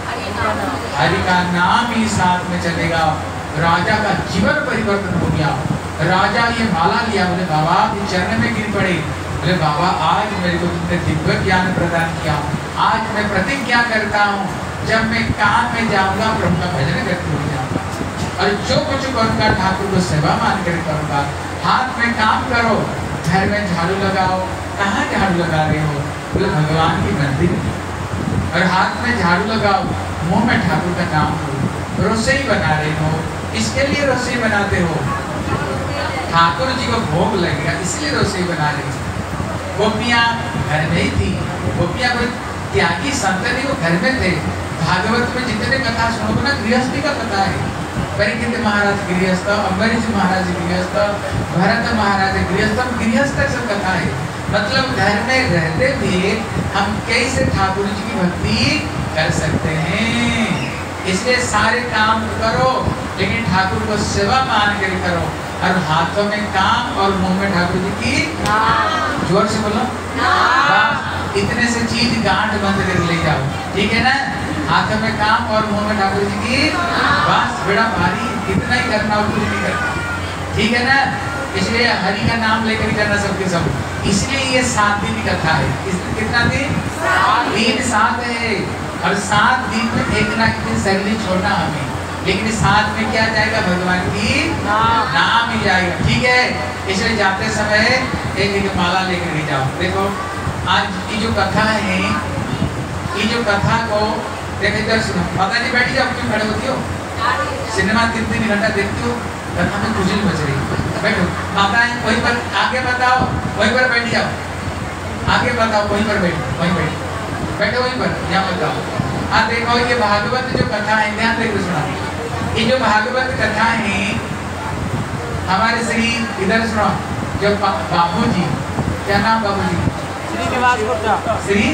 हरि का नाम ही साथ में चलेगा। राजा का जीवन परिवर्तन हो गया। राजा ये माला लिया, बोले बाबा ये चरण में गिर पड़े, बोले बाबा आज मेरे को तुमने दिव्य ज्ञान प्रदान किया, आज मैं प्रतिज्ञा करता हूँ जब मैं काम में जाऊंगा प्रभु का भजन करते हुए जाऊंगा, और जो कुछ करूंगा ठाकुर को सेवा मान कर करूंगा। हाथ में काम करो, घर में झाड़ू लगाओ, कहाँ झाड़ू लगा रहे हो? बोले भगवान की मंदिर में। और हाथ में झाड़ू लगाओ, मुंह में ठाकुर का नाम लो, रसोई बना रहे हो, इसके लिए रसोई बनाते हो, ठाकुर जी को भोग लगेगा इसलिए रसोई बना रहे हो। गोपियाँ घर में ही थी, गोपियाँ कोई त्यागी संत नहीं, वो घर में थे। भागवत में जितने कथा सुनोगे ना, गृहस्थी का कथा है। परीक्षित महाराज गृहस्थ, अम्बरीश महाराज गृहस्थ, भरत महाराज गृहस्थ, गृहस्थ सब कथा है। मतलब घर में रहते हुए हम कैसे ठाकुर जी की भक्ति कर सकते हैं। इसलिए सारे काम करो, लेकिन ठाकुर को सेवा मान कर करो, और हाथों में काम और मुंह में ठाकुर जी की, जोर से बोलो, बस इतने से चीज गांठ बंद कर ले जाओ, ठीक है ना? हाथों में काम और मुंह में ठाकुर जी की, बस बड़ा भारी, इतना ही करना और कुछ नहीं करना, ठीक है ना? इसलिए हरि का नाम लेकर करना सबके सब। इसलिए ये 7 दिन की कथा है। कितना दिन? 3 7 है, और 7 दिन में एक ना एक दिन शरीर छोड़ना हमें, लेकिन साथ में क्या जाएगा? भगवान की नाम ही जाएगा, ठीक है? इसलिए जाते समय एक माला लेकर के जाओ। देखो आज ये जो कथा है, ये जो कथा को देखो, इधर सुनो, माता जी बैठी जाओ, क्यों खड़े होती हो? सिनेमा 3 घंटा देखती हो, कथा में खुजली बच रही, बैठो। माता वहीं पर आगे बताओ, वहीं पर बैठ जाओ, आगे बताओ, वहीं पर बैठो, वहीं बैठो, वहीं पर, यहाँ बताओ। हाँ देखो ये भागवत जो कथा है, ध्यान देकर सुना। ये जो भागवत कथा है हमारे श्री, इधर सुनो, जो बाबू जी, क्या नाम बाबू जी? श्रीनिवास गुप्ता।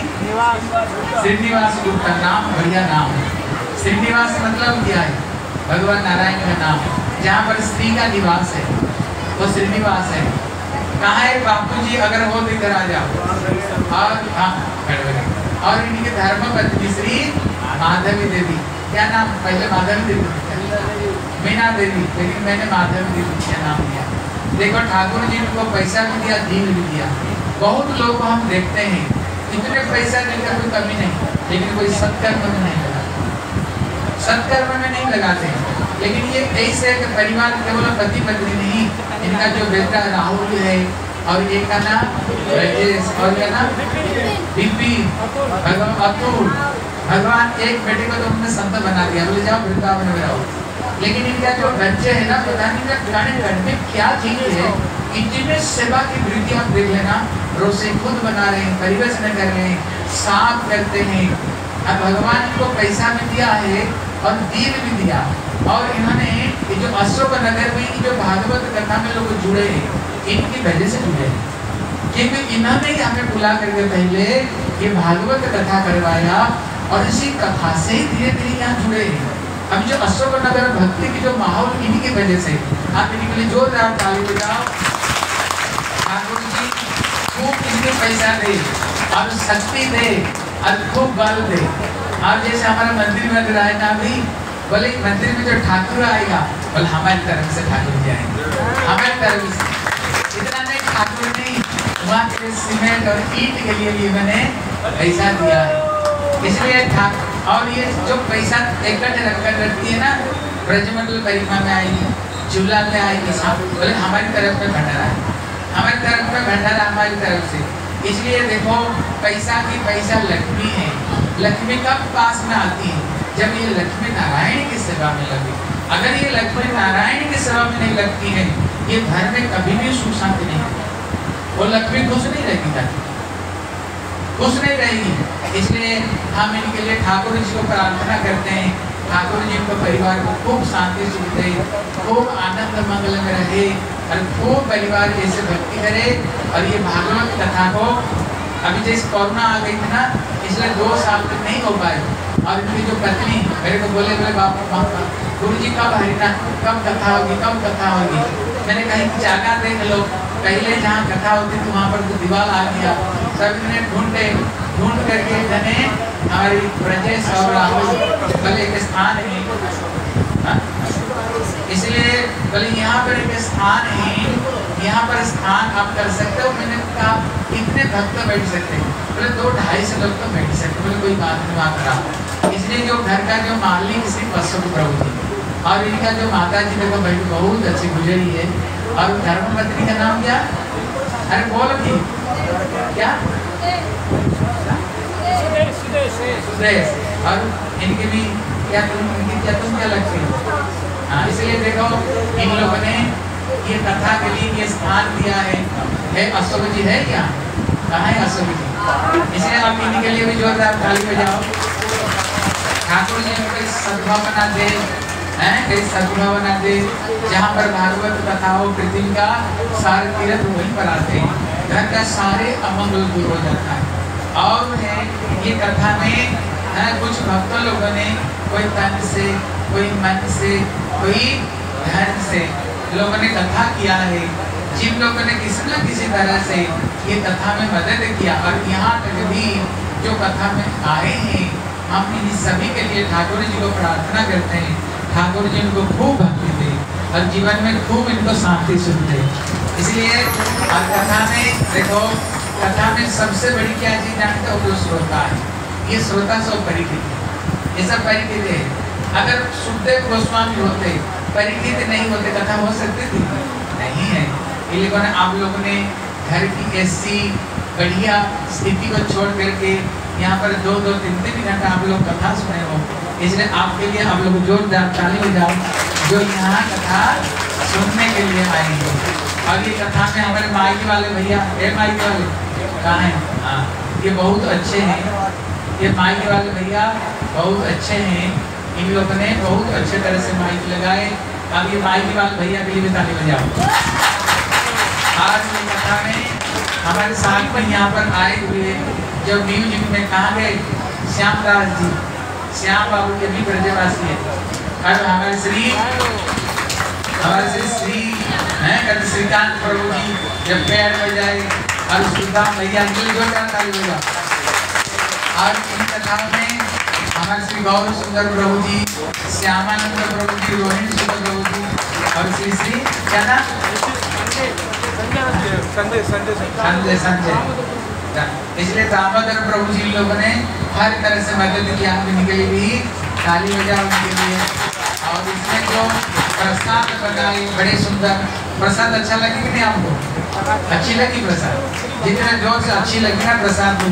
श्रीनिवास गुप्ता नाम, बढ़िया नाम है। श्रीनिवास मतलब क्या है? भगवान नारायण का नाम है। जहाँ पर श्री का निवास है वो श्रीनिवास है। कहाँ है बापू जी? अगर हो तो इधर आ जाओ। और हाँ, और इनके धर्मपत्नी श्री माधवी देवी, क्या नाम? पहले माधवी देवी, मीना देवी, लेकिन मैंने माधवी देवी क्या नाम दिया। देखो ठाकुर जी को पैसा भी दिया, दीन भी दिया। बहुत लोग को हम देखते हैं इतने पैसा देकर कोई कमी नहीं, लेकिन कोई सत्कर्म में नहीं लगाते, सत्कर्म में नहीं लगाते हैं। लेकिन ये ऐसे परिवार केवल पति पत्नी नहीं, इनका जो बेटा राहुल है, और एक का नाम राजेश, और क्या नाम बिपिन, भगवान अतुल। भगवान एक बेटे को तो उन्होंने संत बना दिया, बोले जाओ वृंदावन में रहो। लेकिन इनका जो बच्चे है ना, पता नहीं घर में क्या चीज है, इतने सेवा की वृद्धि आप देख लेना। रोसे खुद बना रहे हैं, परिवेशन कर रहे हैं, साफ करते हैं, अब भगवान इनको पैसा भी दिया है और दीन भी दिया, और इन्होंने ये जो अशोक नगर में जो भागवत कथा में लोग जुड़े हैं, इनकी वजह से जुड़े हैं, क्योंकि इन्होंने हमें बुला करके पहले ये भागवत कथा करवाया और इसी कथा से ही धीरे धीरे यहाँ जुड़े हैं। अब जो अशोक नगर भक्ति की जो माहौल इन्हीं की वजह से, आप इनके लिए जोरदार ताली बजाओ। ठाकुर जी खूब इनके पैसा दे और शक्ति दे और खूब बल दे। अब जैसे हमारा मंदिर में अगर आए ना अभी, बोले मंदिर में जो ठाकुर आएगा, बोले हमारी तरफ से ठाकुर जी आएंगे, हमारी तरफ से। इतना नहीं, ठाकुर नहीं, वहाँ के सीमेंट और ईंट के लिए भी मैंने पैसा दिया है। इसलिए ठाकुर, और ये जो पैसा इकट्ठे रखकर रखती है ना, ब्रजमंडल परिक्रमा में आएगी, झूला में आएगी, बोले हमारी तरफ में भंडारा है, हमारी तरफ में भंडारा हमारी तरफ से। इसलिए देखो पैसा की पैसा लक्ष्मी है। लक्ष्मी कब पास में आती है? जब ये लक्ष्मी नारायण की सेवा में लगे। अगर ये लक्ष्मी नारायण की सेवा में नहीं लगती है, ये घर में कभी भी सुख शांति नहीं, वो लक्ष्मी खुश नहीं रहेगी, खुश नहीं रहेगी। इसलिए हम इनके लिए ठाकुर जी को प्रार्थना करते हैं, ठाकुर जी को परिवार को खूब शांति सुख दे, खूब आनंद मंगल में रहे और खूब परिवार जैसे भक्ति करे। और ये भागवत कथा को अभी जैसे कोरोना आ गई थी ना, इसलिए 2 साल तक नहीं हो पाए। और इनकी जो पत्नी मेरे को बोले बाबा गुरु जी कब हरिना, कब कथा होगी, कब कथा होगी। मैंने कहीं जगह देख लो, पहले जहाँ कथा होती थी वहाँ पर तो दीवार आ गया, सब ने ढूंढ करके धने हमारी ब्रजेश और राहुल बोले एक स्थान है, इसलिए बोले यहाँ पर एक स्थान है, यहाँ पर स्थान आप कर सकते हो। मैंने कहा कितने भक्त बैठ सकते हैं? बोले 200-250 लोग तो बैठ सकते। बोले कोई बात नहीं, बात करा। इसलिए जो घर का जो मालिक श्री अशोक प्रभु जी और इनका जो माता जी देखो भाई बहुत अच्छी गुजरी है। और धर्मपत्नी का नाम क्या? अरे बोल भी क्या? सुदेश। और इनकी भी क्या, तुम क्या लगती है? हाँ, इसलिए देखो इन लोगों ने ये कथा के लिए ये स्थान दिया है। अशोक जी है क्या? कहाँ है अशोक जी? इसलिए आप इनके लिए भी जोरदार ताली बजाओ। ठाकुर जी को सद्भावना दे, कई सद्भावना दे, जहाँ पर भागवत कथा हो, पृथ्वी का सारे तीर्थ वहीं पर आते हैं, घर का सारे अमंगल दूर हो जाता है। और है ये कथा में कुछ भक्त लोगों ने कोई तन से, कोई मन से, कोई धन से लोगों ने कथा किया है। जिन लोगों ने किसी न किसी तरह से ये कथा में मदद किया और यहाँ तक भी जो कथा में आए हैं, हम इन सभी के लिए ठाकुर जी को प्रार्थना करते हैं, ठाकुर जी इनको खूब भक्ति दे और जीवन में खूब इनको शांति सुख दे। इसलिए कथा में देखो, कथा में सबसे बड़ी क्या चीज जानते हो? जो श्रोता है, ये श्रोता सब परिचित है, ये सब परिचित है। अगर सुखदेव गोस्वामी होते, परिचित नहीं होते, कथा हो सकती थी? नहीं है। लेकिन आप लोगों ने घर की ऐसी बढ़िया स्थिति को छोड़ करके यहाँ पर 2-2, 3-3 घंटा आप लोग कथा सुने हो। इसलिए आपके लिए आप लोग जोरदार ताली बजाओ जो यहाँ कथा सुनने के लिए आए हैं। और ये कथा में हमारे माइक वाले भैया, माइक वाले कहाँ हैं? हाँ, ये बहुत अच्छे हैं, ये माइक वाले भैया बहुत अच्छे हैं। इन लोगों ने बहुत अच्छे तरह से माइक लगाए। अब ये माइक वाले भैया के लिए भी ताली बजाओ। आज की कथा में हमारे साथ में यहाँ पर आए हुए जो म्यूजिक में कहाँ गए? श्याम दास जी, श्याम बाबू के भी ब्रजवासी है। और हमारे श्री श्रीकांत प्रभु जी जब पैर बजाए और सुधा भैया के लिए जोरदार ताली बजाओ। और इन कथाओं में हमारे श्री गौर सुंदर प्रभु जी, श्यामानंद प्रभु जी, रोहिणी सुंदर प्रभु जी और श्री क्या नाम? संजय। इसलिए दामोदर प्रभु जी लोगों ने हर तरह से मदद किया उनके लिए भी ताली बजाओ उनके लिए। और इसमें जो प्रसाद बनाए बड़े सुंदर प्रसाद, अच्छा लगे कि नहीं आपको? अच्छी लगी प्रसाद? जितने जोर से अच्छी लगी ना प्रसाद,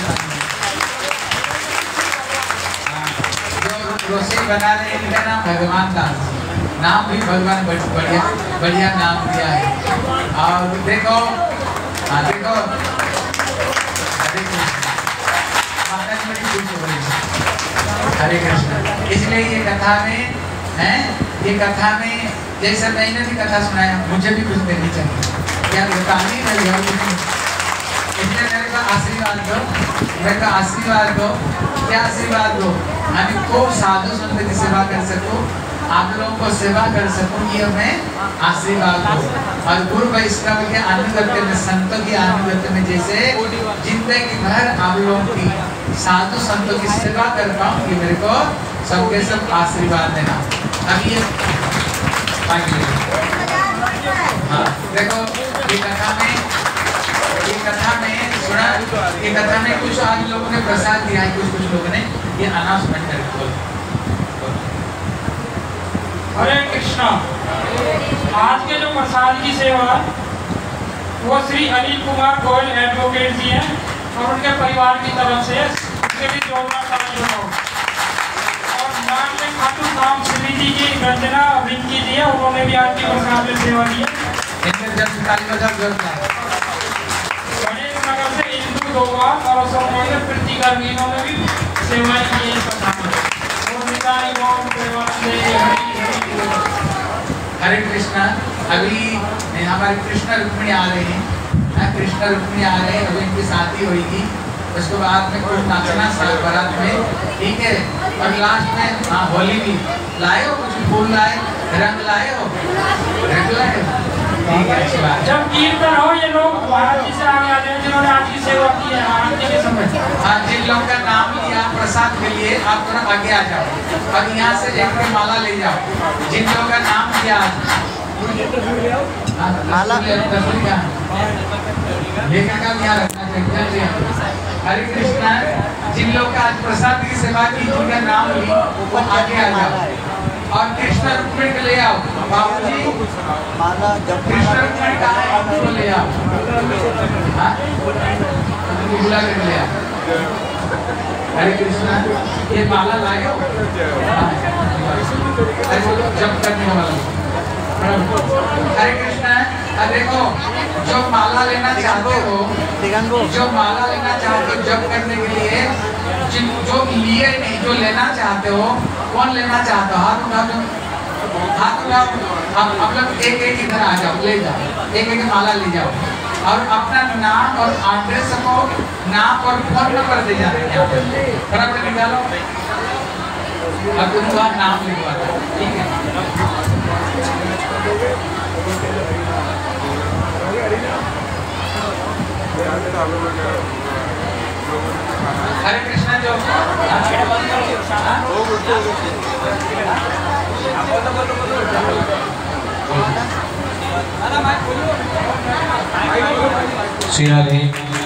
जो रोसे बना रहे हैं इनका नाम भगवान दास, नाम भी भगवान बढ़िया बढ़िया नाम दिया है। और देखो, हाँ देखो, माता जी बड़ी खुश हो रही है। हरे कृष्ण। इसलिए ये कथा में है, ये कथा में जैसे मैंने भी कथा सुनाया, मुझे भी कुछ देनी चाहिए, क्या बतानी नहीं। इसलिए मेरे को आशीर्वाद दो, मेरे को आशीर्वाद दो। क्या आशीर्वाद दो? यानी खूब साधु संत की सेवा कर सकूं, आप लोगों को सेवा कर सकूं, ये हमें आशीर्वाद दो। और गुरु वैष्णव के अनुगत्य में, संतों की अनुगत्य में जैसे जिंदगी भर आप लोगों की साधु संतों की सेवा कर पाऊं, ये मेरे को सबके सब आशीर्वाद देना। अब ये हाँ देखो, ये कथा में सुना, ये कथा में कुछ आज लोगों ने प्रसाद दिया है, कुछ लोगों ने ये अनाउंसमेंट कर। हरे कृष्णा। आज के जो प्रसाद की सेवा वो श्री अनिल कुमार गोयल एडवोकेट जी हैं और उनके परिवार की तरफ से उनके भी जोड़ना चाहिए हो। और नाम में खाटू धाम श्री जी की रंजना रिंकी जी है, उन्होंने भी आज की प्रसाद में सेवा दी है। गणेश नगर से इंदू दोबार और सोमवार प्रतिकर इन्होंने भी सेवाएं की है प्रसाद में। हरे कृष्णा। अभी हमारे कृष्ण रुक्मिणी आ रहे हैं, कृष्ण रुक्मिणी आ रहे हैं, अभी इनकी शादी होगी, उसके बाद में कुछ नाचना बारात में, ठीक है। और लास्ट में हाँ होली भी लाए हो, कुछ फूल लाए, रंग लाए हो, रंग लाए हो, ठीक है, अच्छी बात। जब कीर्तन हो ये लोग महाराज जी से आगे आ जाए जिन्होंने आज की सेवा की है आरती के समय। हाँ, जिन लोगों का नाम लिया प्रसाद के लिए आप थोड़ा आगे आ जाओ और यहाँ से एक माला ले जाओ। जिन लोगों का नाम लिया माला लेकर का यहाँ रखना चाहिए। हरे कृष्णा। जिन लोग का आज प्रसाद की सेवा की, जिनका नाम ली, वो आगे आ जाओ और कृष्ण रुक्मिणी को ले आओ। बाबूजी कृष्ण रुक्मिणी कहाँ है, उनको ले आओ, उनको बुला कर ले आओ। हरे कृष्णा। ये माला लाए हो, जब करने वाला। हरे कृष्णा। देखो, जो माला लेना चाहते हो, जो माला लेना चाहते हो जब करने के लिए, जो लिए नहीं, जो लेना चाहते हो, कौन लेना चाहते हो? हाथ उठाओ, हाथ उठाओ। आप लोग एक एक इधर आ जाओ, ले जाओ, एक एक माला ले जाओ और अपना नाम और एड्रेस को, नाम और फोन नंबर दे जाना है यहाँ पे, फटाफट निकालो और उनका नाम लिखवा दो, ठीक है। हरे कृष्णा। जो श्री राधे।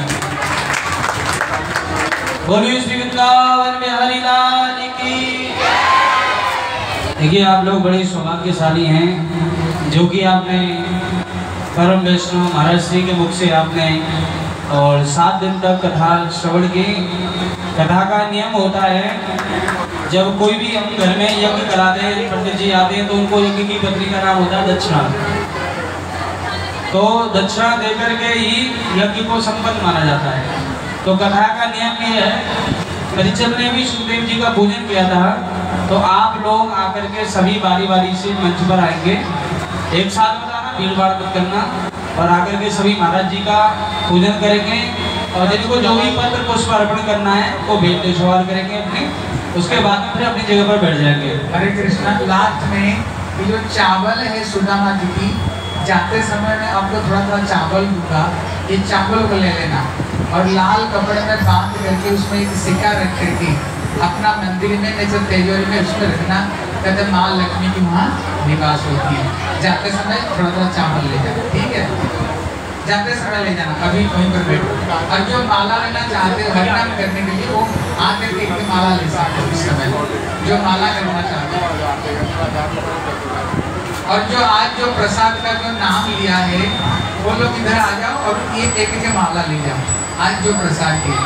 बोलिए श्री वृंदावन बिहारी लाल की। देखिए, आप लोग बड़े सौभाग्यशाली हैं जो कि आपने परम वैष्णव महाराज श्री के मुख से आपने और 7 दिन तक कथा श्रवण की। कथा का नियम होता है, जब कोई भी हम घर में यज्ञ कराते हैं, पंडित जी आते हैं, तो उनको यज्ञ की पत्नी का नाम होता है दक्षिणा। तो दक्षिणा देकर के ही यज्ञ को संपन्न माना जाता है। तो कथा का नियम ये है, परिचर ने भी सुखदेव जी का पूजन किया था, तो आप लोग आकर के सभी बारी बारी से मंच पर आएंगे, एक साथ बताना, भीड़ भाड़ मत करना, और आकर के सभी महाराज जी का पूजन करेंगे और जिनको जो भी पत्र पुष्प अर्पण करना है वो भेंट सवार करेंगे अपनी, उसके बाद में फिर अपनी जगह पर बैठ जाएंगे। हरे कृष्णा। लास्ट में ये जो चावल है सुदामा जी की, जाते समय में आपको थोड़ा थोड़ा चावल दूंगा, ये चावल को ले लेना और लाल कपड़े में बांध करके उसमें एक सिक्का रख करके अपना मंदिर में जैसे तिजोरी में उसमें रखना, कहते माँ लक्ष्मी की वहाँ निवास होती है। जाते समय थोड़ा थोड़ा चावल ले जाना, ठीक है, जाते समय ले जाना, अभी वहीं पर बैठो। और जो माला लेना चाहते हो हरिनाम करने के लिए, वो आकर के एक माला ले सकते हो इस समय, जो माला करना चाहते हो। और जो आज जो प्रसाद का जो नाम लिया है, वो लोग इधर आ जाओ और ये एक एक माला ले जाओ। आज जो प्रसाद की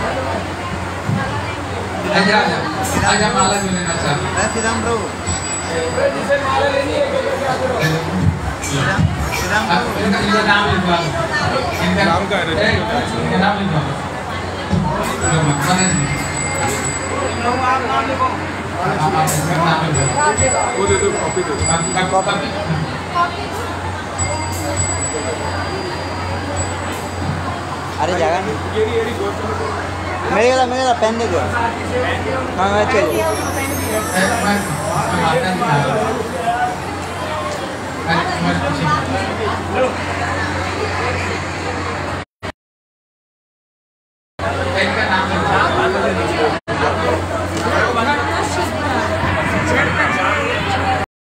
आजा माला जो लेना चाहते नाम लिखवा लो, इनका नाम लिखवा लो। जो मतलब है आप इसका नाम वो दे दो, कॉपी दे दो। कॉपी अरे जगह नहीं मेरे का पेन दे दो। हाँ मैं चलिए मैं